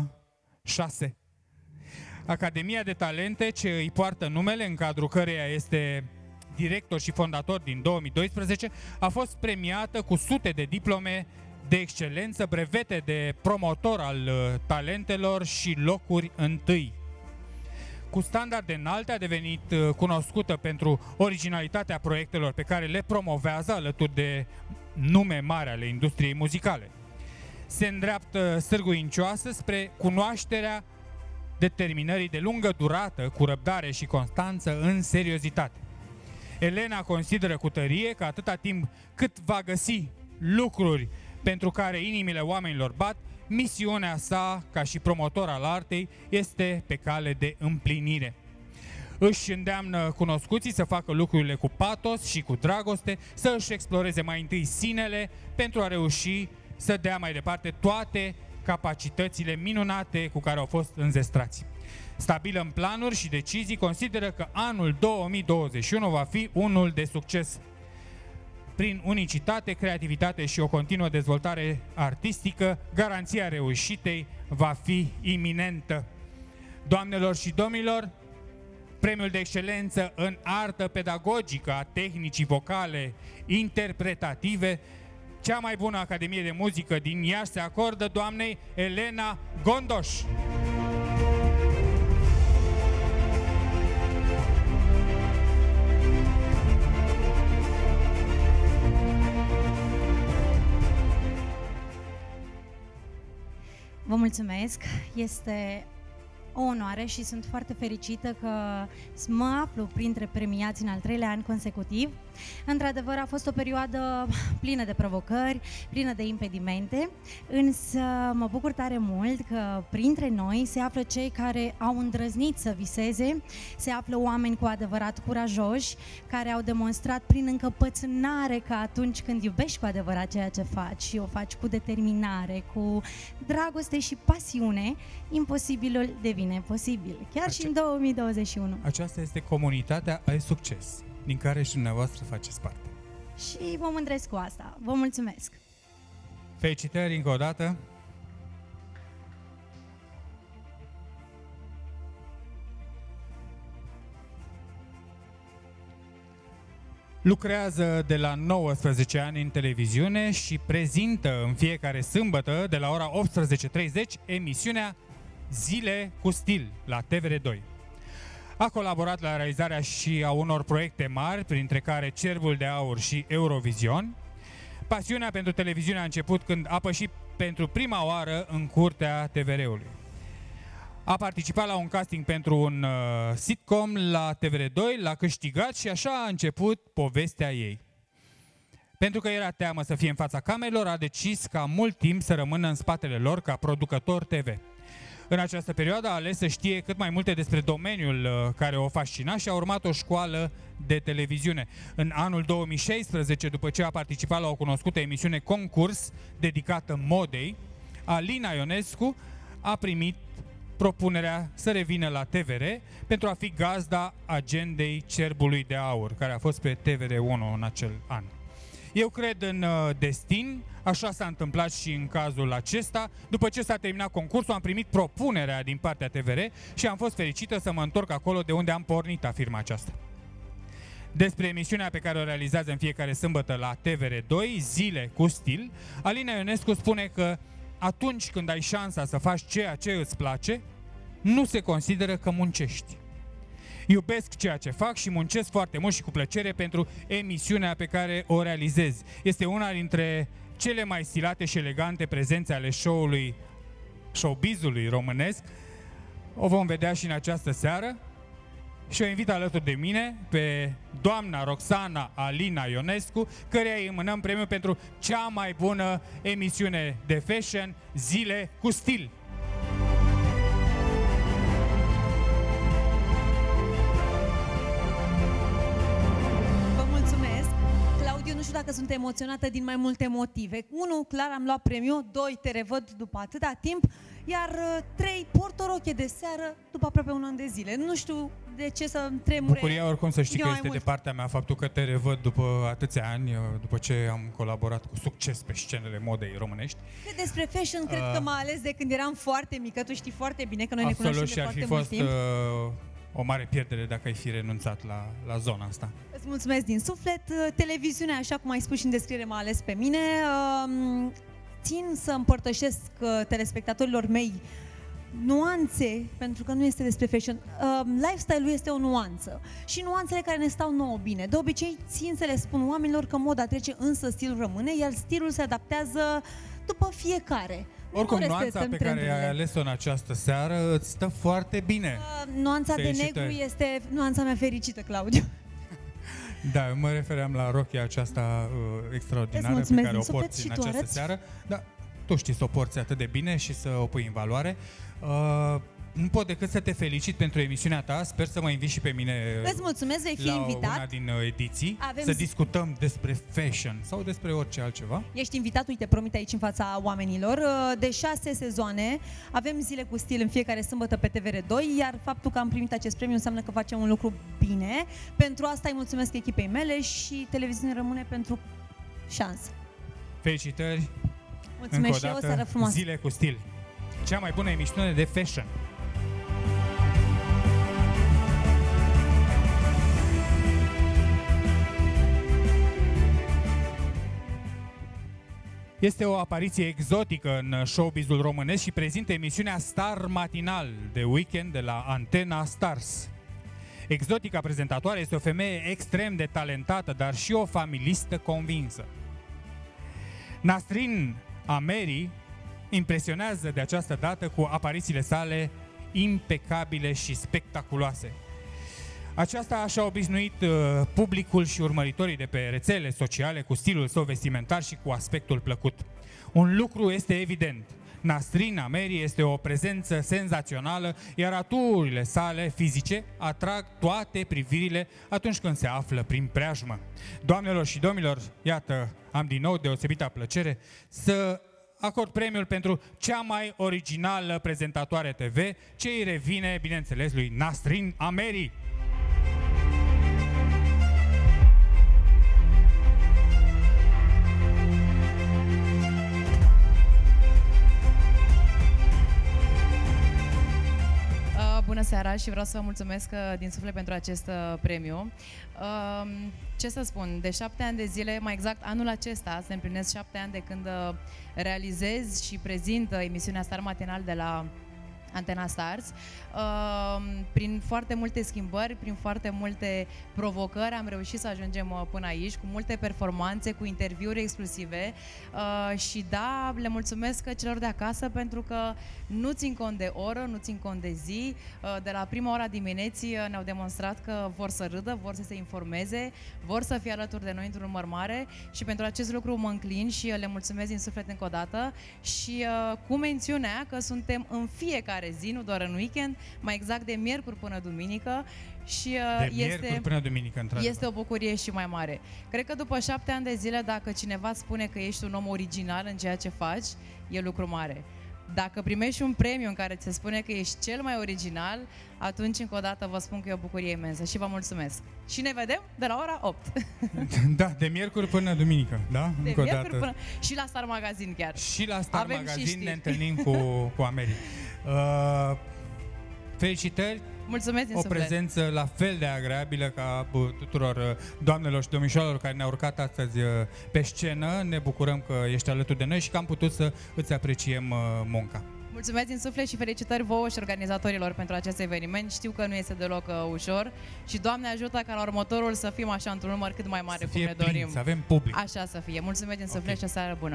6. Academia de Talente, ce îi poartă numele, în cadrul căreia este director și fondator din 2012, a fost premiată cu sute de diplome de excelență, brevete de promotor al talentelor și locuri întâi. Cu standarde înalte a devenit cunoscută pentru originalitatea proiectelor pe care le promovează alături de nume mari ale industriei muzicale. Se îndreaptă sârguincioasă spre cunoașterea determinării de lungă durată, cu răbdare și constanță în seriozitate. Elena consideră cu tărie că atâta timp cât va găsi lucruri pentru care inimile oamenilor bat, misiunea sa, ca și promotor al artei, este pe cale de împlinire. Își îndeamnă cunoscuții să facă lucrurile cu patos și cu dragoste, să își exploreze mai întâi sinele pentru a reuși să dea mai departe toate capacitățile minunate cu care au fost înzestrați. Stabilă în planuri și decizii, consideră că anul 2021 va fi unul de succes. Prin unicitate, creativitate și o continuă dezvoltare artistică, garanția reușitei va fi iminentă. Doamnelor și domnilor, premiul de excelență în artă pedagogică a tehnicii vocale interpretative, cea mai bună academie de muzică din Iași, se acordă doamnei Elena Gondoș. Vă mulțumesc, este o onoare și sunt foarte fericită că mă aflu printre premiați în al 3-lea an consecutiv. Într-adevăr, a fost o perioadă plină de provocări, plină de impedimente, însă mă bucur tare mult că printre noi se află cei care au îndrăznit să viseze, se află oameni cu adevărat curajoși, care au demonstrat prin încăpățânare că atunci când iubești cu adevărat ceea ce faci și o faci cu determinare, cu dragoste și pasiune, imposibilul devine posibil, chiar și în 2021. Aceasta este comunitatea Ai Succes, din care și dumneavoastră faceți parte. Și vă mândresc cu asta. Vă mulțumesc! Felicitări încă o dată! Lucrează de la 19 ani în televiziune și prezintă în fiecare sâmbătă de la ora 18:30 emisiunea Zile cu stil la TVR2. A colaborat la realizarea și a unor proiecte mari, printre care Cerbul de Aur și Eurovision. Pasiunea pentru televiziune a început când a pășit pentru prima oară în curtea TVR-ului. A participat la un casting pentru un sitcom la TVR2, l-a câștigat și așa a început povestea ei. Pentru că era teamă să fie în fața camerelor, a decis ca mult timp să rămână în spatele lor ca producător TV. În această perioadă a ales să știe cât mai multe despre domeniul care o fascina și a urmat o școală de televiziune. În anul 2016, după ce a participat la o cunoscută emisiune concurs dedicată modei, Alina Ionescu a primit propunerea să revină la TVR pentru a fi gazda agendei Cerbului de Aur, care a fost pe TVR1 în acel an. Eu cred în destin, așa s-a întâmplat și în cazul acesta. După ce s-a terminat concursul, am primit propunerea din partea TVR și am fost fericită să mă întorc acolo de unde am pornit, afirmă aceasta. Despre emisiunea pe care o realizează în fiecare sâmbătă la TVR2, Zile cu stil, Alina Ionescu spune că atunci când ai șansa să faci ceea ce îți place, nu se consideră că muncești. Iubesc ceea ce fac și muncesc foarte mult și cu plăcere pentru emisiunea pe care o realizez. Este una dintre cele mai stilate și elegante prezențe ale showbizului românesc. O vom vedea și în această seară. Și o invit alături de mine pe doamna Roxana Alina Ionescu, căreia îi mânăm premiul pentru cea mai bună emisiune de fashion, Zile cu stil. Nu știu dacă sunt emoționată din mai multe motive. 1, clar am luat premiu, 2, te revăd după atâta timp, iar 3, port o rochie de seară după aproape un an de zile. Nu știu de ce să tremure. Bucuria oricum să știi că este de partea mea faptul că te revăd după atâția ani, după ce am colaborat cu succes pe scenele modei românești. Despre fashion, cred că m-a ales de când eram foarte mică, tu știi foarte bine că noi ne cunoaștem de foarte mult timp. O mare pierdere dacă ai fi renunțat la zona asta. Îți mulțumesc din suflet. Televiziunea, așa cum ai spus și în descriere, m-a ales pe mine. Țin să împărtășesc telespectatorilor mei nuanțe, pentru că nu este despre fashion. Lifestyle-ul este o nuanță și nuanțele care ne stau nouă bine. De obicei țin să le spun oamenilor că moda trece, însă stilul rămâne, iar stilul se adaptează după fiecare. Oricum, nuanța pe care ai ales-o în această seară îți stă foarte bine. Nuanța de negru este nuanța mea fericită, Claudiu. Da, eu mă refeream la rochia aceasta extraordinară pe care o porți în această seară. Da, tu știi să o porți atât de bine și să o pui în valoare. Nu pot decât să te felicit pentru emisiunea ta. Sper să mă inviți și pe mine. Îți mulțumesc, vei fi la invitat. una din ediții. Să discutăm despre fashion sau despre orice altceva. Ești invitat, uite, promit aici în fața oamenilor. De 6 sezoane avem Zile cu stil în fiecare sâmbătă pe TVR2, iar faptul că am primit acest premiu înseamnă că facem un lucru bine. Pentru asta îi mulțumesc echipei mele și televiziunea rămâne pentru șansă. Felicitări! Mulțumesc și eu, o seară frumoasă! Zile cu stil, cea mai bună emisiune de fashion. Este o apariție exotică în showbizul românesc și prezintă emisiunea Star Matinal de weekend de la Antena Stars. Exotica prezentatoare este o femeie extrem de talentată, dar și o familistă convinsă. Nasrin Ameri impresionează de această dată cu aparițiile sale impecabile și spectaculoase. Aceasta și-a obișnuit publicul și urmăritorii de pe rețelele sociale cu stilul său vestimentar și cu aspectul plăcut. Un lucru este evident. Nasrin Ameri este o prezență senzațională, iar aturile sale fizice atrag toate privirile atunci când se află prin preajmă. Doamnelor și domnilor, iată, am din nou deosebită plăcere să acord premiul pentru cea mai originală prezentatoare TV, ce îi revine, bineînțeles, lui Nasrin Ameri. Bună seara și vreau să vă mulțumesc din suflet pentru acest premiu. Ce să spun, de 7 ani de zile, mai exact anul acesta, se împlinesc 7 ani de când realizez și prezint emisiunea Star Matinal de la Antena Stars. Prin foarte multe schimbări, prin foarte multe provocări am reușit să ajungem până aici, cu multe performanțe, cu interviuri exclusive și da, le mulțumesc celor de acasă pentru că nu țin cont de oră, nu țin cont de zi. De la prima ora dimineții ne-au demonstrat că vor să râdă, vor să se informeze, vor să fie alături de noi într-un număr mare și pentru acest lucru mă înclin și le mulțumesc din suflet încă o dată și cu mențiunea că suntem în fiecare zi, nu doar în weekend, mai exact de miercuri până duminică și este o bucurie și mai mare. Cred că după 7 ani de zile, dacă cineva spune că ești un om original în ceea ce faci, e lucru mare. Dacă primești un premiu în care ți se spune că ești cel mai original, atunci încă o dată vă spun că e o bucurie imensă și vă mulțumesc. Și ne vedem de la ora 8. Da, de miercuri până duminică, da? De încă miercuri până... Și la Star Magazine chiar. Și la Star Magazine ne întâlnim cu Ameri. Felicitări! Mulțumesc din o suflet. Prezență la fel de agreabilă ca tuturor doamnelor și domnișoarelor care ne-au urcat astăzi pe scenă. Ne bucurăm că ești alături de noi și că am putut să îți apreciem munca. Mulțumesc din suflet și felicitări vouă și organizatorilor pentru acest eveniment. Știu că nu este deloc ușor și Doamne ajută ca la următorul să fim așa într-un număr cât mai mare cum ne dorim. Să avem public. Așa să fie. Mulțumesc din suflet și o seară bună.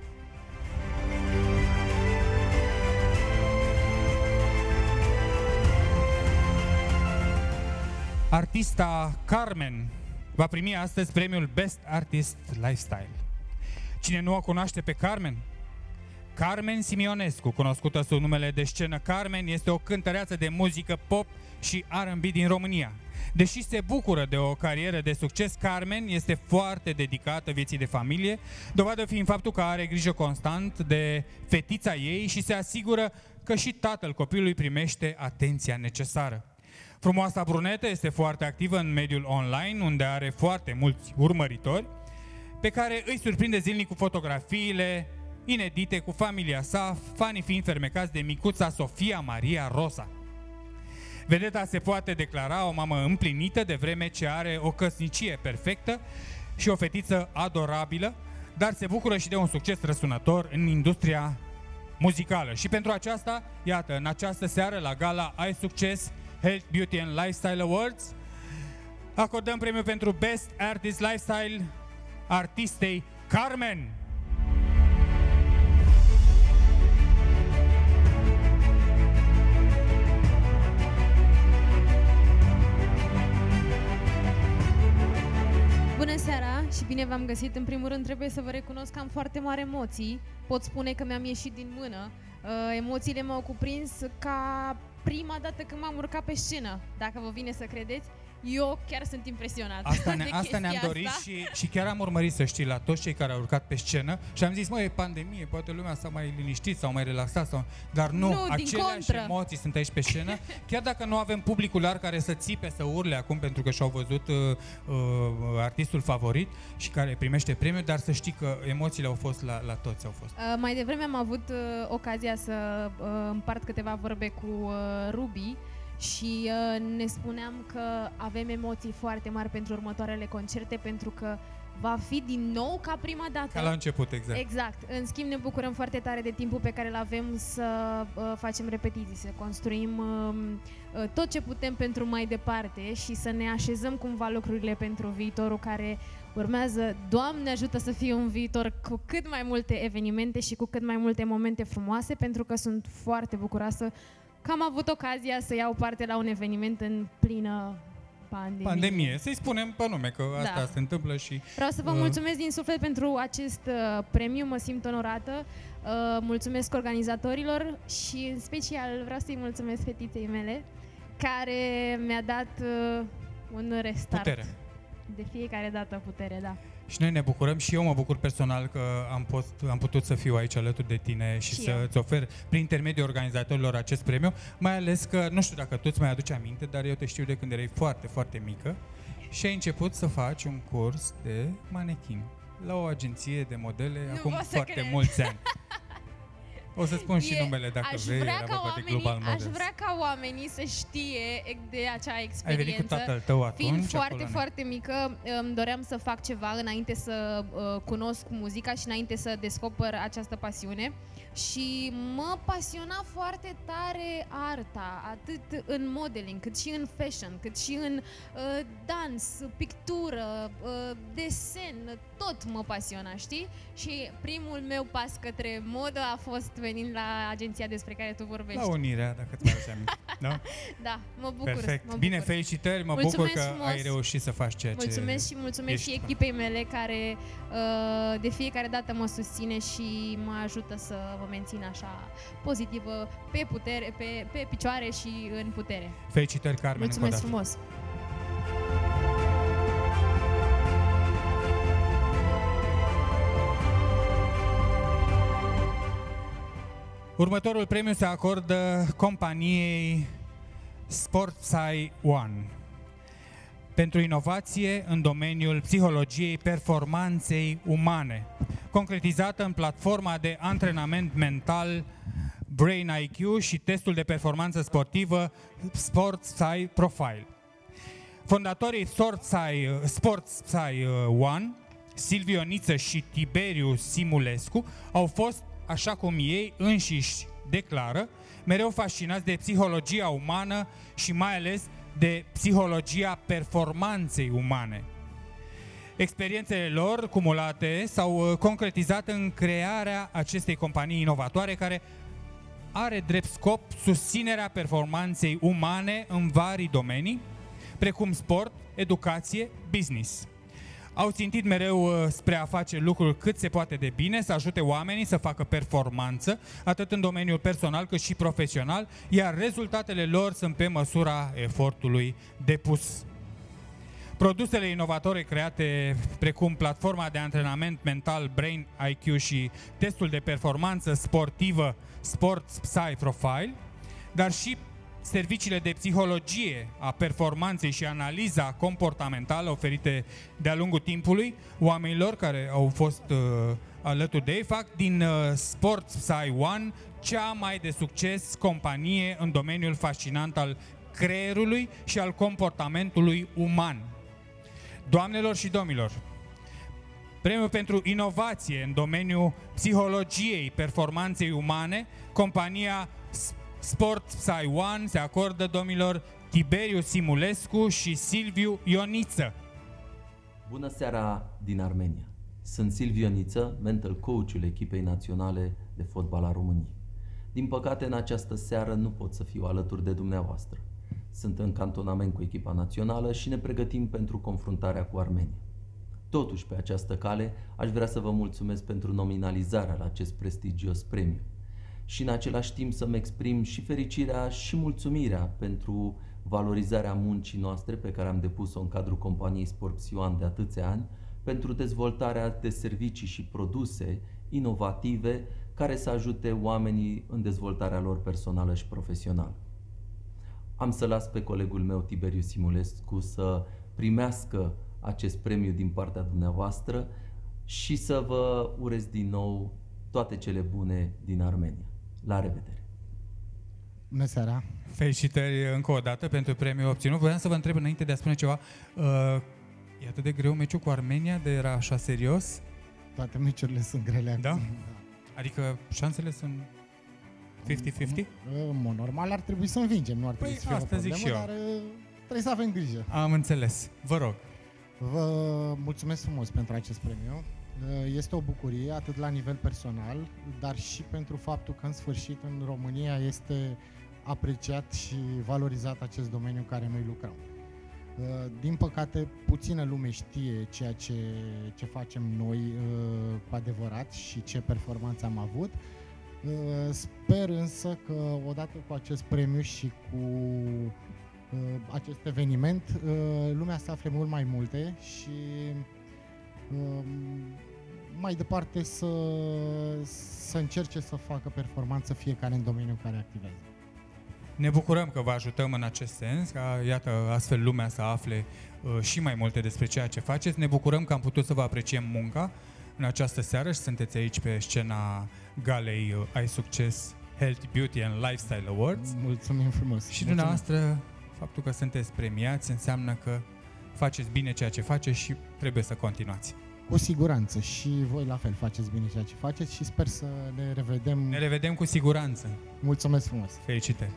Artista Carmen va primi astăzi premiul Best Artist Lifestyle. Cine nu o cunoaște pe Carmen? Carmen Simionescu, cunoscută sub numele de scenă Carmen, este o cântăreață de muzică pop și R&B din România. Deși se bucură de o carieră de succes, Carmen este foarte dedicată vieții de familie, dovadă fiind faptul că are grijă constant de fetița ei și se asigură că și tatăl copilului primește atenția necesară. Frumoasa brunetă este foarte activă în mediul online, unde are foarte mulți urmăritori, pe care îi surprinde zilnic cu fotografiile inedite cu familia sa, fanii fiind fermecați de micuța Sofia Maria Rosa. Vedeta se poate declara o mamă împlinită de vreme ce are o căsnicie perfectă și o fetiță adorabilă, dar se bucură și de un succes răsunător în industria muzicală. Și pentru aceasta, iată, în această seară la gala Ai Succes Health, Beauty and Lifestyle Awards, acordăm premiul pentru Best Artist Lifestyle artistei Carmen. Bună seara și bine v-am găsit. În primul rând trebuie să vă recunosc că am foarte mari emoții. Pot spune că mi-am ieșit din mână. Emoțiile m-au cuprins ca prima dată când m-am urcat pe scenă. Dacă vă vine să credeți, eu chiar sunt impresionată. Asta ne-am dorit și chiar am urmărit, să știi, la toți cei care au urcat pe scenă și am zis, măi, e pandemie, poate lumea s-a mai liniștit sau mai relaxat, dar nu, aceleași emoții sunt aici pe scenă, chiar dacă nu avem publicul larg care să țipe, să urle acum pentru că și-au văzut artistul favorit și care primește premiul, dar să știi că emoțiile au fost la toți. Mai devreme am avut ocazia să împart câteva vorbe cu Ruby și ne spuneam că avem emoții foarte mari pentru următoarele concerte, pentru că va fi din nou ca prima dată. Ca la început, exact. Exact. În schimb, ne bucurăm foarte tare de timpul pe care îl avem să facem repetiții, să construim tot ce putem pentru mai departe și să ne așezăm cumva lucrurile pentru viitorul care urmează. Doamne ajută să fie un viitor cu cât mai multe evenimente și cu cât mai multe momente frumoase, pentru că sunt foarte bucuroasă că am avut ocazia să iau parte la un eveniment în plină pandemie. Să-i spunem pe nume că asta se întâmplă și... Vreau să vă mulțumesc din suflet pentru acest premiu, mă simt onorată. Mulțumesc organizatorilor și în special vreau să-i mulțumesc fetiței mele care mi-a dat un restart. Putere. De fiecare dată putere, da. Și noi ne bucurăm și eu mă bucur personal că am putut să fiu aici alături de tine și să-ți ofer prin intermediul organizatorilor acest premiu, mai ales că, nu știu dacă tu îți mai aduci aminte, dar eu te știu de când erai foarte, foarte mică și ai început să faci un curs de manechin la o agenție de modele acum foarte mulți ani. O să spun și numele dacă vrei, aș vrea ca oamenii să știe de acea experiență. Ai venit cu tatăl tău atunci? Fiind foarte mică, doream să fac ceva înainte să cunosc muzica și înainte să descoper această pasiune. Și mă pasiona foarte tare arta, atât în modeling, cât și în fashion, cât și în dans, pictură, desen, tot mă pasiona, știi? Și primul meu pas către modă a fost venind la agenția despre care tu vorbești. La Unirea, dacă îți mai aduci aminte. Da? Da, mă bucur. Perfect. Mă bucur. Bine, felicitări, mă bucur că ai reușit să faci ceea ce mulțumesc și echipei mele care de fiecare dată mă susține și mă ajută să mă mențin așa pozitivă, pe putere, pe picioare și în putere. Felicitări, Carmen. Mulțumesc frumos! Următorul premiu se acordă companiei SportSci One pentru inovație în domeniul psihologiei performanței umane, concretizată în platforma de antrenament mental Brain IQ și testul de performanță sportivă SportSci Profile. Fondatorii SportSci One, Silviu Ioniță și Tiberiu Simulescu, au fost, așa cum ei înșiși declară, mereu fascinați de psihologia umană și mai ales de psihologia performanței umane. Experiențele lor cumulate s-au concretizat în crearea acestei companii inovatoare care are drept scop susținerea performanței umane în vari domenii, precum sport, educație, business. Au țintit mereu spre a face lucruri cât se poate de bine, să ajute oamenii să facă performanță, atât în domeniul personal cât și profesional, iar rezultatele lor sunt pe măsura efortului depus. Produsele inovatoare create, precum platforma de antrenament mental Brain IQ și testul de performanță sportivă SportSci Profile, dar și serviciile de psihologie a performanței și analiza comportamentală oferite de-a lungul timpului oamenilor care au fost alături de ei, fac din SportSci One cea mai de succes companie în domeniul fascinant al creierului și al comportamentului uman. Doamnelor și domnilor, premiul pentru inovație în domeniul psihologiei performanței umane, compania SportSci One se acordă domnilor Tiberiu Simulescu și Silviu Ioniță. Bună seara din Armenia! Sunt Silviu Ioniță, mental coach-ul echipei naționale de fotbal a României. Din păcate, în această seară nu pot să fiu alături de dumneavoastră. Sunt în cantonament cu echipa națională și ne pregătim pentru confruntarea cu Armenia. Totuși, pe această cale, aș vrea să vă mulțumesc pentru nominalizarea la acest prestigios premiu și în același timp să-mi exprim și fericirea și mulțumirea pentru valorizarea muncii noastre pe care am depus-o în cadrul companiei SportSci One de atâția ani, pentru dezvoltarea de servicii și produse inovative care să ajute oamenii în dezvoltarea lor personală și profesională. Am să las pe colegul meu Tiberiu Simulescu să primească acest premiu din partea dumneavoastră și să vă urez din nou toate cele bune din Armenia. La revedere! Bună seara! Felicitări încă o dată pentru premiul obținut. Voiam să vă întreb înainte de a spune ceva. E atât de greu meciul cu Armenia de era așa serios? Toate meciurile sunt grele. Da? Adică șansele sunt 50-50? În mod normal ar trebui să învingem, nu ar trebui să fie o problemă, dar trebuie să avem grijă. Am înțeles. Vă rog. Vă mulțumesc frumos pentru acest premiu. Este o bucurie atât la nivel personal, dar și pentru faptul că în sfârșit în România este apreciat și valorizat acest domeniu în care noi lucrăm. Din păcate, puțină lume știe ceea ce facem noi cu adevărat și ce performanță am avut. Sper însă că odată cu acest premiu și cu acest eveniment, lumea să afle mult mai multe și mai departe să încerce să facă performanță fiecare în domeniul în care activează. Ne bucurăm că vă ajutăm în acest sens, ca iată astfel lumea să afle și mai multe despre ceea ce faceți. Ne bucurăm că am putut să vă apreciem munca. în această seară și sunteți aici pe scena galei Ai Succes Health, Beauty and Lifestyle Awards. Mulțumim frumos! Și dumneavoastră, faptul că sunteți premiați înseamnă că faceți bine ceea ce faceți și trebuie să continuați. Cu siguranță și voi la fel faceți bine ceea ce faceți și sper să ne revedem. Ne revedem cu siguranță. Mulțumesc frumos! Felicitări!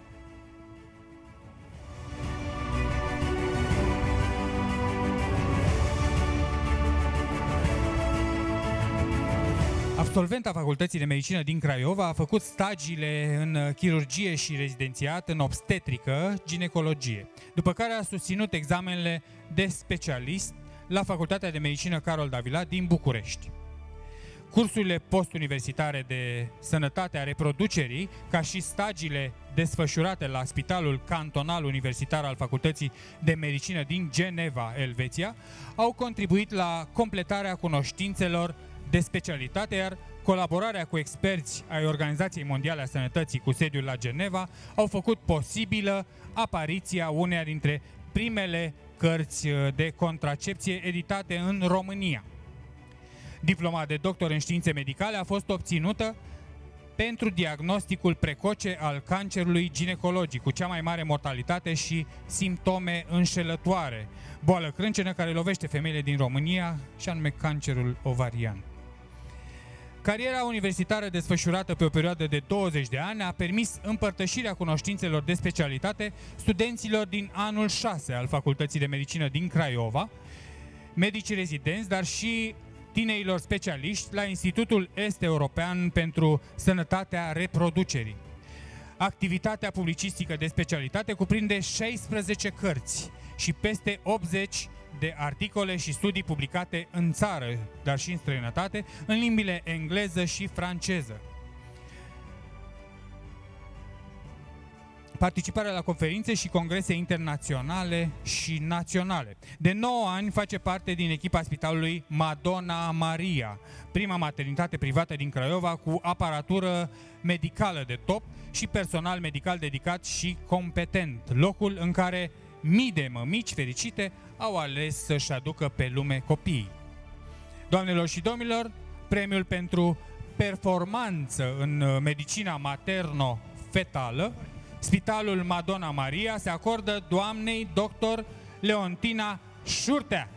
Absolventa Facultății de Medicină din Craiova a făcut stagiile în chirurgie și rezidențiat în obstetrică, ginecologie, după care a susținut examenele de specialist la Facultatea de Medicină Carol Davila din București. Cursurile postuniversitare de sănătate a reproducerii, ca și stagiile desfășurate la Spitalul Cantonal Universitar al Facultății de Medicină din Geneva, Elveția, au contribuit la completarea cunoștințelor de specialitate, iar colaborarea cu experți ai Organizației Mondiale a Sănătății cu sediul la Geneva au făcut posibilă apariția uneia dintre primele cărți de contracepție editate în România. Diploma de doctor în științe medicale a fost obținută pentru diagnosticul precoce al cancerului ginecologic, cu cea mai mare mortalitate și simptome înșelătoare, boală crâncenă care lovește femeile din România, și anume cancerul ovarian. Cariera universitară desfășurată pe o perioadă de 20 de ani a permis împărtășirea cunoștințelor de specialitate studenților din anul 6 al Facultății de Medicină din Craiova, medici rezidenți, dar și tinerilor specialiști la Institutul Est-European pentru Sănătatea Reproducerii. Activitatea publicistică de specialitate cuprinde 16 cărți și peste 80 de articole și studii publicate în țară, dar și în străinătate, în limbile engleză și franceză. Participarea la conferințe și congrese internaționale și naționale. De 9 ani face parte din echipa Spitalului Madonna Maria, prima maternitate privată din Craiova cu aparatură medicală de top și personal medical dedicat și competent, locul în care mii de mămici fericite au ales să-și aducă pe lume copiii. Doamnelor și domnilor, premiul pentru performanță în medicina materno-fetală, Spitalul Madonna Maria, se acordă doamnei dr. Leontina Șurtea.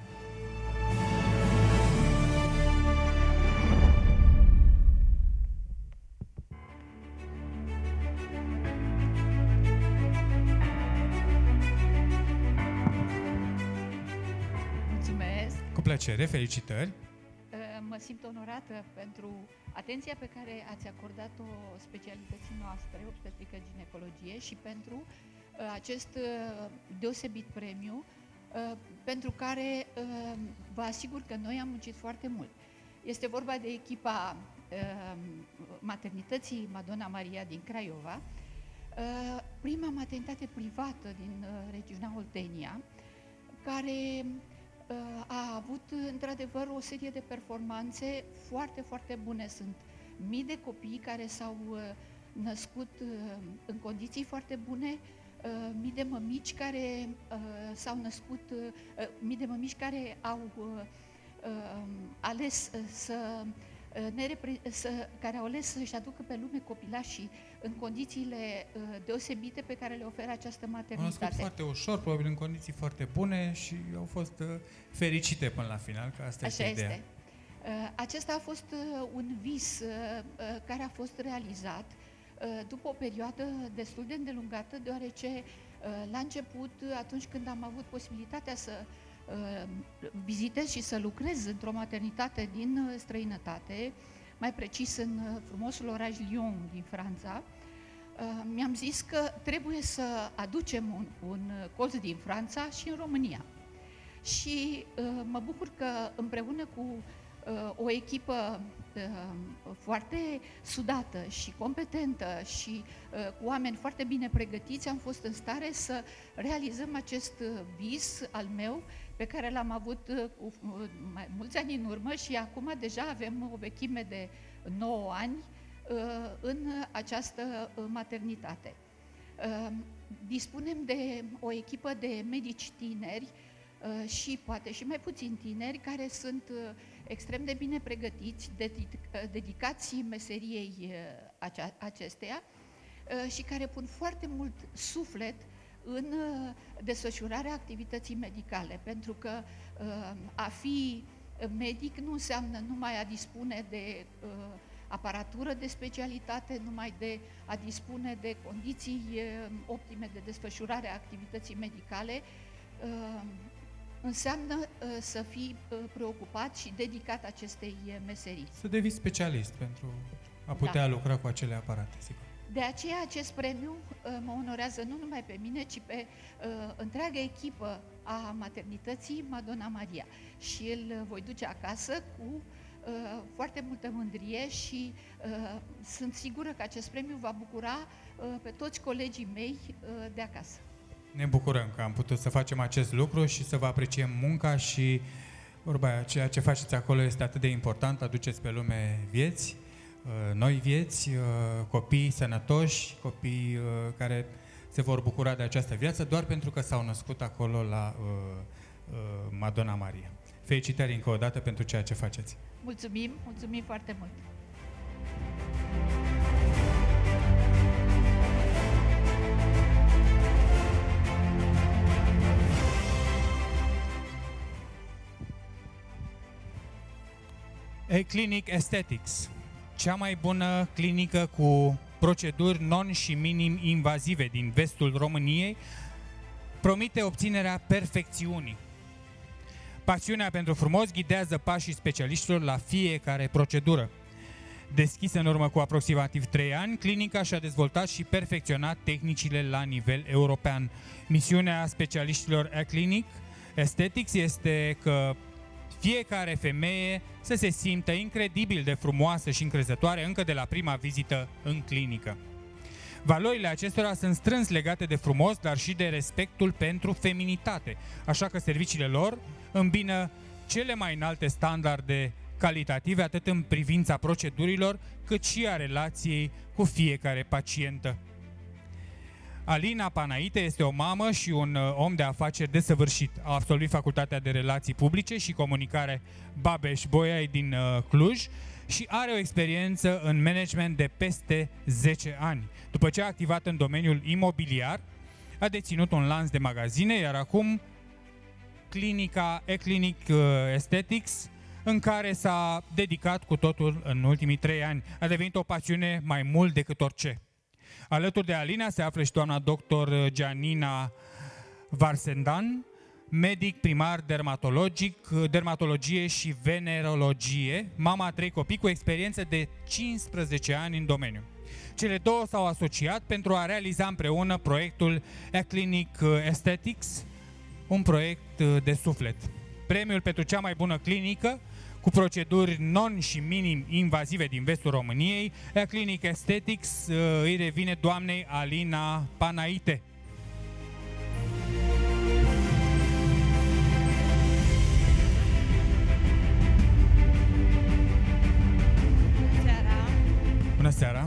Mulțumesc! Cu plăcere, felicitări! Mă simt onorată pentru atenția pe care ați acordat-o specialității noastre, obstetrică ginecologie, și pentru acest deosebit premiu, pentru care vă asigur că noi am muncit foarte mult. Este vorba de echipa maternității Madonna Maria din Craiova, prima maternitate privată din regiunea Oltenia, care a avut într-adevăr o serie de performanțe foarte, foarte bune. Sunt mii de copii care s-au născut în condiții foarte bune, mii de mămici care s-au născut, mii de mămici care au ales care au ales să-și aducă pe lume copilașii în condițiile deosebite pe care le oferă această maternitate. Au născut foarte ușor, probabil în condiții foarte bune și au fost fericite până la final, că asta este ideea. Este. Acesta a fost un vis care a fost realizat după o perioadă destul de îndelungată, deoarece la început, atunci când am avut posibilitatea să vizitez și să lucrez într-o maternitate din străinătate, mai precis în frumosul oraș Lyon din Franța, mi-am zis că trebuie să aducem un colț din Franța și în România. Și mă bucur că împreună cu o echipă foarte sudată și competentă și cu oameni foarte bine pregătiți, am fost în stare să realizăm acest vis al meu, pe care l-am avut cu mai mulți ani în urmă și acum deja avem o vechime de 9 ani în această maternitate. Dispunem de o echipă de medici tineri și poate și mai puțin tineri, care sunt extrem de bine pregătiți, dedicați meseriei acesteia și care pun foarte mult suflet în desfășurarea activității medicale, pentru că a fi medic nu înseamnă numai a dispune de aparatură de specialitate, numai de a dispune de condiții optime de desfășurare a activității medicale, înseamnă să fii preocupat și dedicat acestei meserii. Să devii specialist pentru a putea lucra cu acele aparate, sigur. De aceea acest premiu mă onorează nu numai pe mine, ci pe întreaga echipă a maternității Madonna Maria și îl voi duce acasă cu foarte multă mândrie și sunt sigură că acest premiu va bucura pe toți colegii mei de acasă. Ne bucurăm că am putut să facem acest lucru și să vă apreciem munca și vorba aia, ceea ce faceți acolo este atât de important, aduceți pe lume vieți, noi vieți, copii sănătoși, copii care se vor bucura de această viață doar pentru că s-au născut acolo la Madonna Maria. Felicitări încă o dată pentru ceea ce faceți. Mulțumim, mulțumim foarte mult! A-Clinic Aesthetics, cea mai bună clinică cu proceduri non și minim invazive din vestul României, promite obținerea perfecțiunii. Pasiunea pentru frumos ghidează pașii specialiștilor la fiecare procedură. Deschisă în urmă cu aproximativ 3 ani, clinica și-a dezvoltat și perfecționat tehnicile la nivel european. Misiunea specialiștilor A-Clinic Aesthetics este că fiecare femeie să se simtă incredibil de frumoasă și încrezătoare încă de la prima vizită în clinică. Valorile acestora sunt strâns legate de frumos, dar și de respectul pentru feminitate, așa că serviciile lor îmbină cele mai înalte standarde calitative, atât în privința procedurilor, cât și a relației cu fiecare pacientă. Alina Panaite este o mamă și un om de afaceri desăvârșit. A absolvit Facultatea de Relații Publice și Comunicare Babeș-Bolyai din Cluj și are o experiență în management de peste 10 ani. După ce a activat în domeniul imobiliar, a deținut un lanț de magazine, iar acum clinica A-Clinic Aesthetics, în care s-a dedicat cu totul în ultimii 3 ani. A devenit o pasiune mai mult decât orice. Alături de Alina se află și doamna doctor Gianina Varsendan, medic primar dermatologie și venerologie, mama a 3 copii cu experiență de 15 ani în domeniu. Cele două s-au asociat pentru a realiza împreună proiectul A-Clinic Aesthetics, un proiect de suflet. Premiul pentru cea mai bună clinică cu proceduri non și minim invazive din vestul României, A-Clinic Aesthetics îi revine doamnei Alina Panaite. Bună seara! Bună seara!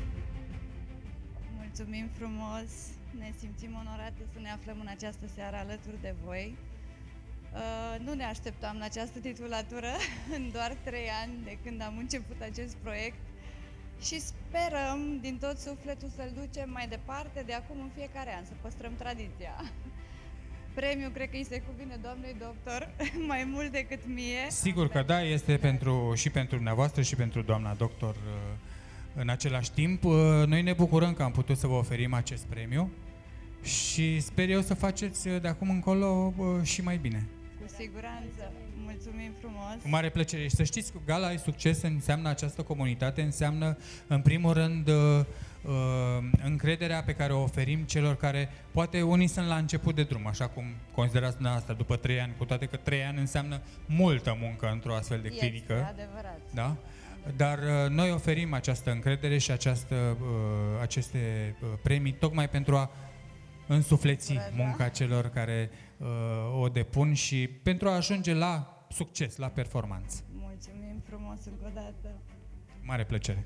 Mulțumim frumos! Ne simțim onorate să ne aflăm în această seară alături de voi. Nu ne așteptam la această titulatură în doar 3 ani de când am început acest proiect și sperăm din tot sufletul să-l ducem mai departe de acum în fiecare an, să păstrăm tradiția. Premiul cred că îi se cuvine doamnei doctor mai mult decât mie. Sigur că da, este și pentru dumneavoastră și pentru doamna doctor în același timp. Noi ne bucurăm că am putut să vă oferim acest premiu și sper eu să faceți de acum încolo și mai bine. Cu siguranță. Mulțumim frumos. Cu mare plăcere. Și să știți că Gala ai Succes înseamnă această comunitate, înseamnă în primul rând încrederea pe care o oferim celor care poate unii sunt la început de drum, așa cum considerați dumneavoastră după 3 ani, cu toate că 3 ani înseamnă multă muncă într-o astfel de clinică. Este adevărat. Da? Dar noi oferim această încredere și aceste premii tocmai pentru a însufleți munca celor care o depun și pentru a ajunge la succes, la performanță. Mulțumim frumos încă o dată. Mare plăcere.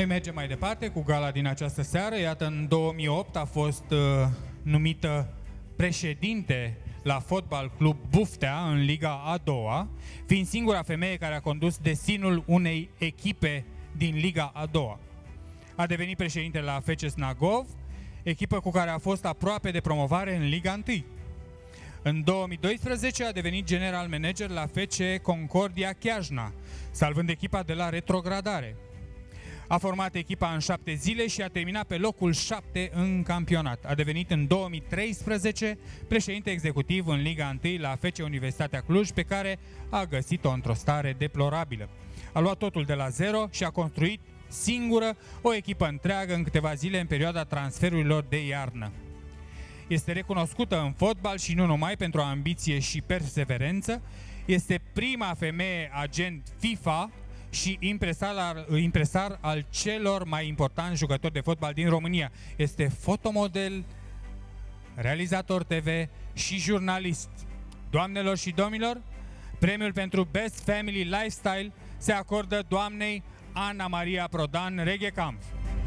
Noi mergem mai departe cu gala din această seară. Iată, în 2008 a fost numită președinte la Fotbal Club Buftea în Liga a doua, fiind singura femeie care a condus destinul unei echipe din Liga a doua. A devenit președinte la FC Snagov, echipă cu care a fost aproape de promovare în Liga 1. În 2012 a devenit general manager la FC Concordia Chiajna, salvând echipa de la retrogradare. A format echipa în 7 zile și a terminat pe locul 7 în campionat. A devenit în 2013 președinte executiv în Liga 1 la FC Universitatea Cluj, pe care a găsit-o într-o stare deplorabilă. A luat totul de la zero și a construit singură o echipă întreagă în câteva zile în perioada transferurilor de iarnă. Este recunoscută în fotbal și nu numai pentru ambiție și perseverență. Este prima femeie agent FIFA și impresar al celor mai importanti jucători de fotbal din România. Este fotomodel, realizator TV și jurnalist. Doamnelor și domnilor, premiul pentru Best Family Lifestyle se acordă doamnei Ana Maria Prodan Reghekamp.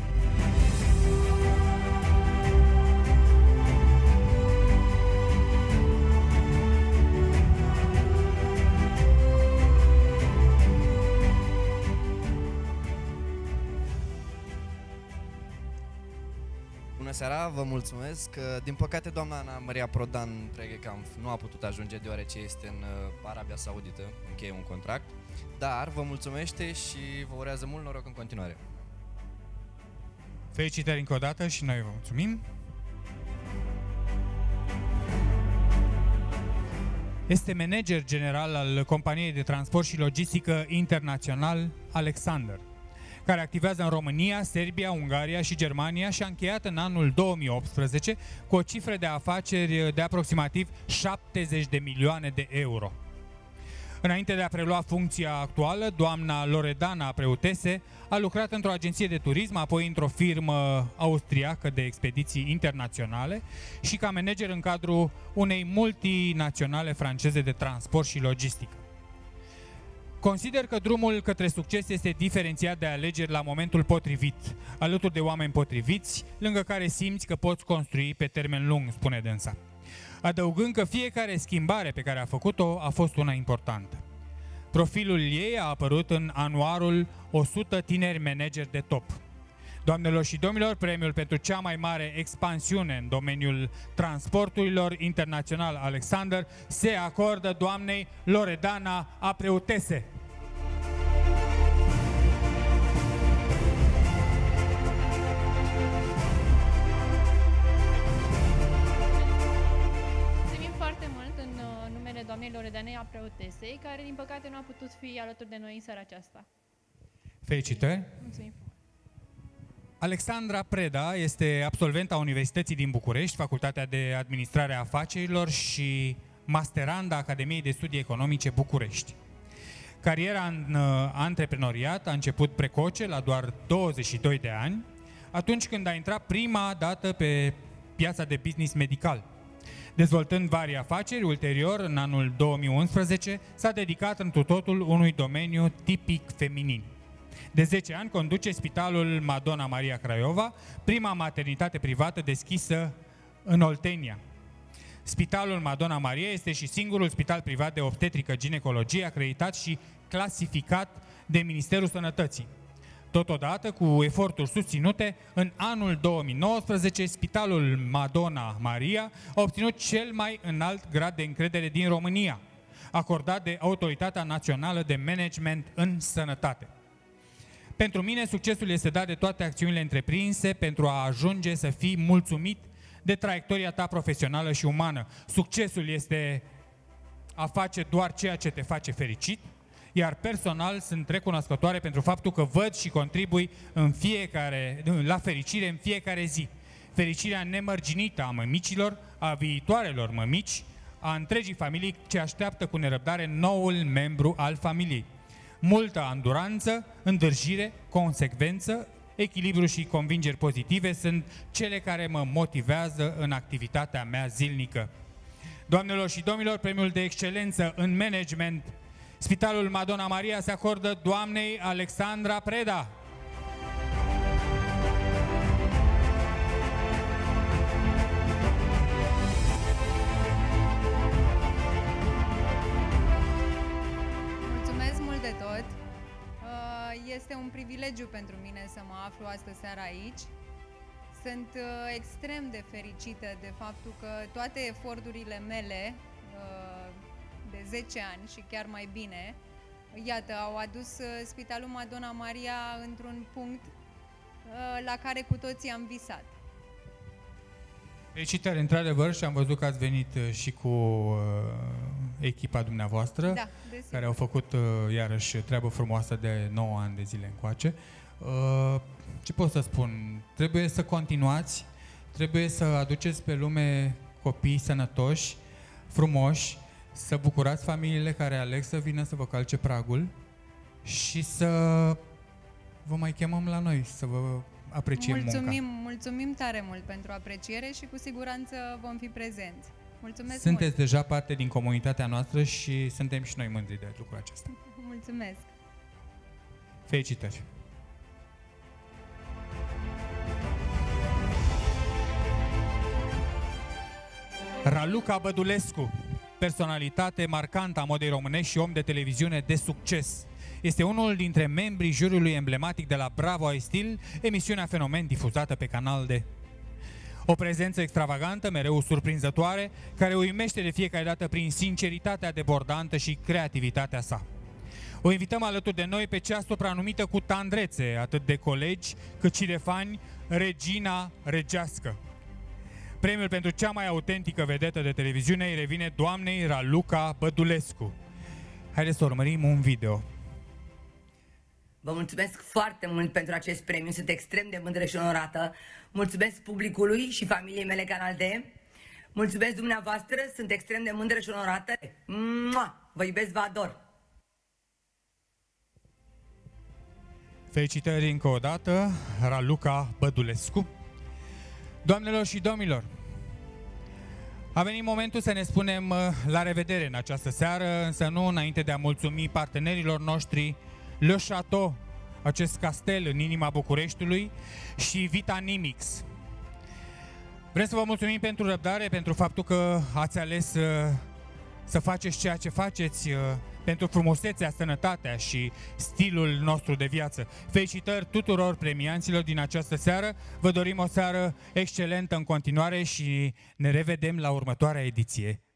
Bună seara, vă mulțumesc. Din păcate, doamna Ana Maria Prodan Reghekamp nu a putut ajunge deoarece este în Arabia Saudită, încheie un contract, dar vă mulțumește și vă urează mult noroc în continuare. Felicitări încă o dată și noi vă mulțumim. Este manager general al companiei de transport și logistică internațional Alexander, care activează în România, Serbia, Ungaria și Germania și a încheiat în anul 2018 cu o cifră de afaceri de aproximativ 70 de milioane de euro. Înainte de a prelua funcția actuală, doamna Loredana Preutese a lucrat într-o agenție de turism, apoi într-o firmă austriacă de expediții internaționale și ca manager în cadrul unei multinaționale franceze de transport și logistică. Consider că drumul către succes este diferențiat de alegeri la momentul potrivit, alături de oameni potriviți, lângă care simți că poți construi pe termen lung, spune dânsa. Adăugând că fiecare schimbare pe care a făcut-o a fost una importantă. Profilul ei a apărut în anuarul 100 tineri manageri de top. Doamnelor și domnilor, premiul pentru cea mai mare expansiune în domeniul transporturilor internațional Alexander se acordă doamnei Loredana Apreutese. Mulțumim foarte mult în numele doamnei Loredana Apreutese, care din păcate nu a putut fi alături de noi în seara aceasta. Felicitări! Mulțumim! Alexandra Preda este absolventa Universității din București, Facultatea de Administrare a Afacerilor și masteranda Academiei de Studii Economice București. Cariera în antreprenoriat a început precoce, la doar 22 de ani, atunci când a intrat prima dată pe piața de business medical. Dezvoltând vari afaceri, ulterior, în anul 2011, s-a dedicat întru totul unui domeniu tipic feminin. De 10 ani conduce Spitalul Madonna Maria Craiova, prima maternitate privată deschisă în Oltenia. Spitalul Madonna Maria este și singurul spital privat de obstetrică-ginecologie acreditat și clasificat de Ministerul Sănătății. Totodată, cu eforturi susținute, în anul 2019, Spitalul Madonna Maria a obținut cel mai înalt grad de încredere din România, acordat de Autoritatea Națională de Management în Sănătate. Pentru mine, succesul este dat de toate acțiunile întreprinse pentru a ajunge să fii mulțumit de traiectoria ta profesională și umană. Succesul este a face doar ceea ce te face fericit, iar personal sunt recunoscătoare pentru faptul că văd și contribui la fericire în fiecare zi. Fericirea nemărginită a mămicilor, a viitoarelor mămici, a întregii familii ce așteaptă cu nerăbdare noul membru al familiei. Multă anduranță, îndârjire, consecvență, echilibru și convingeri pozitive sunt cele care mă motivează în activitatea mea zilnică. Doamnelor și domnilor, premiul de excelență în management Spitalul Madonna Maria se acordă doamnei Alexandra Preda. este un privilegiu pentru mine să mă aflu astă seară aici. Sunt extrem de fericită de faptul că toate eforturile mele de 10 ani și chiar mai bine, iată, au adus Spitalul Madonna Maria într-un punct la care cu toții am visat. Felicitări, într-adevăr, și am văzut că ați venit și cu echipa dumneavoastră, da, care au făcut iarăși treabă frumoasă de 9 ani de zile încoace. Ce pot să spun? Trebuie să continuați, trebuie să aduceți pe lume copii sănătoși, frumoși, să bucurați familiile care aleg să vină să vă calce pragul și să vă mai chemăm la noi, să vă apreciem munca. Mulțumim tare mult pentru apreciere și cu siguranță vom fi prezenți. Mulțumesc Sunteți mult. deja parte din comunitatea noastră și suntem și noi mândri de lucrul acesta. Mulțumesc! Felicitări! Raluca Bădulescu, personalitate marcantă a modei românești și om de televiziune de succes. Este unul dintre membrii juriului emblematic de la Bravo I Still, emisiunea Fenomen difuzată pe Canal D. O prezență extravagantă, mereu surprinzătoare, care uimește de fiecare dată prin sinceritatea debordantă și creativitatea sa. O invităm alături de noi pe cea supranumită cu tandrețe, atât de colegi cât și de fani, Regina Regească. Premiul pentru cea mai autentică vedetă de televiziune îi revine doamnei Raluca Bădulescu. Haideți să urmărim un video. Vă mulțumesc foarte mult pentru acest premiu, sunt extrem de mândră și onorată. Mulțumesc publicului și familiei mele Canal D. Mulțumesc dumneavoastră, sunt extrem de mândră și onorată. Mua! Vă iubesc, vă ador! Felicitări încă o dată, Raluca Bădulescu. Doamnelor și domnilor, a venit momentul să ne spunem la revedere în această seară, însă nu înainte de a mulțumi partenerilor noștri Le Château, acest castel în inima Bucureștiului, și Vitanimix. Vrem să vă mulțumim pentru răbdare, pentru faptul că ați ales să faceți ceea ce faceți, pentru frumusețea, sănătatea și stilul nostru de viață. Felicitări tuturor premianților din această seară, vă dorim o seară excelentă în continuare și ne revedem la următoarea ediție.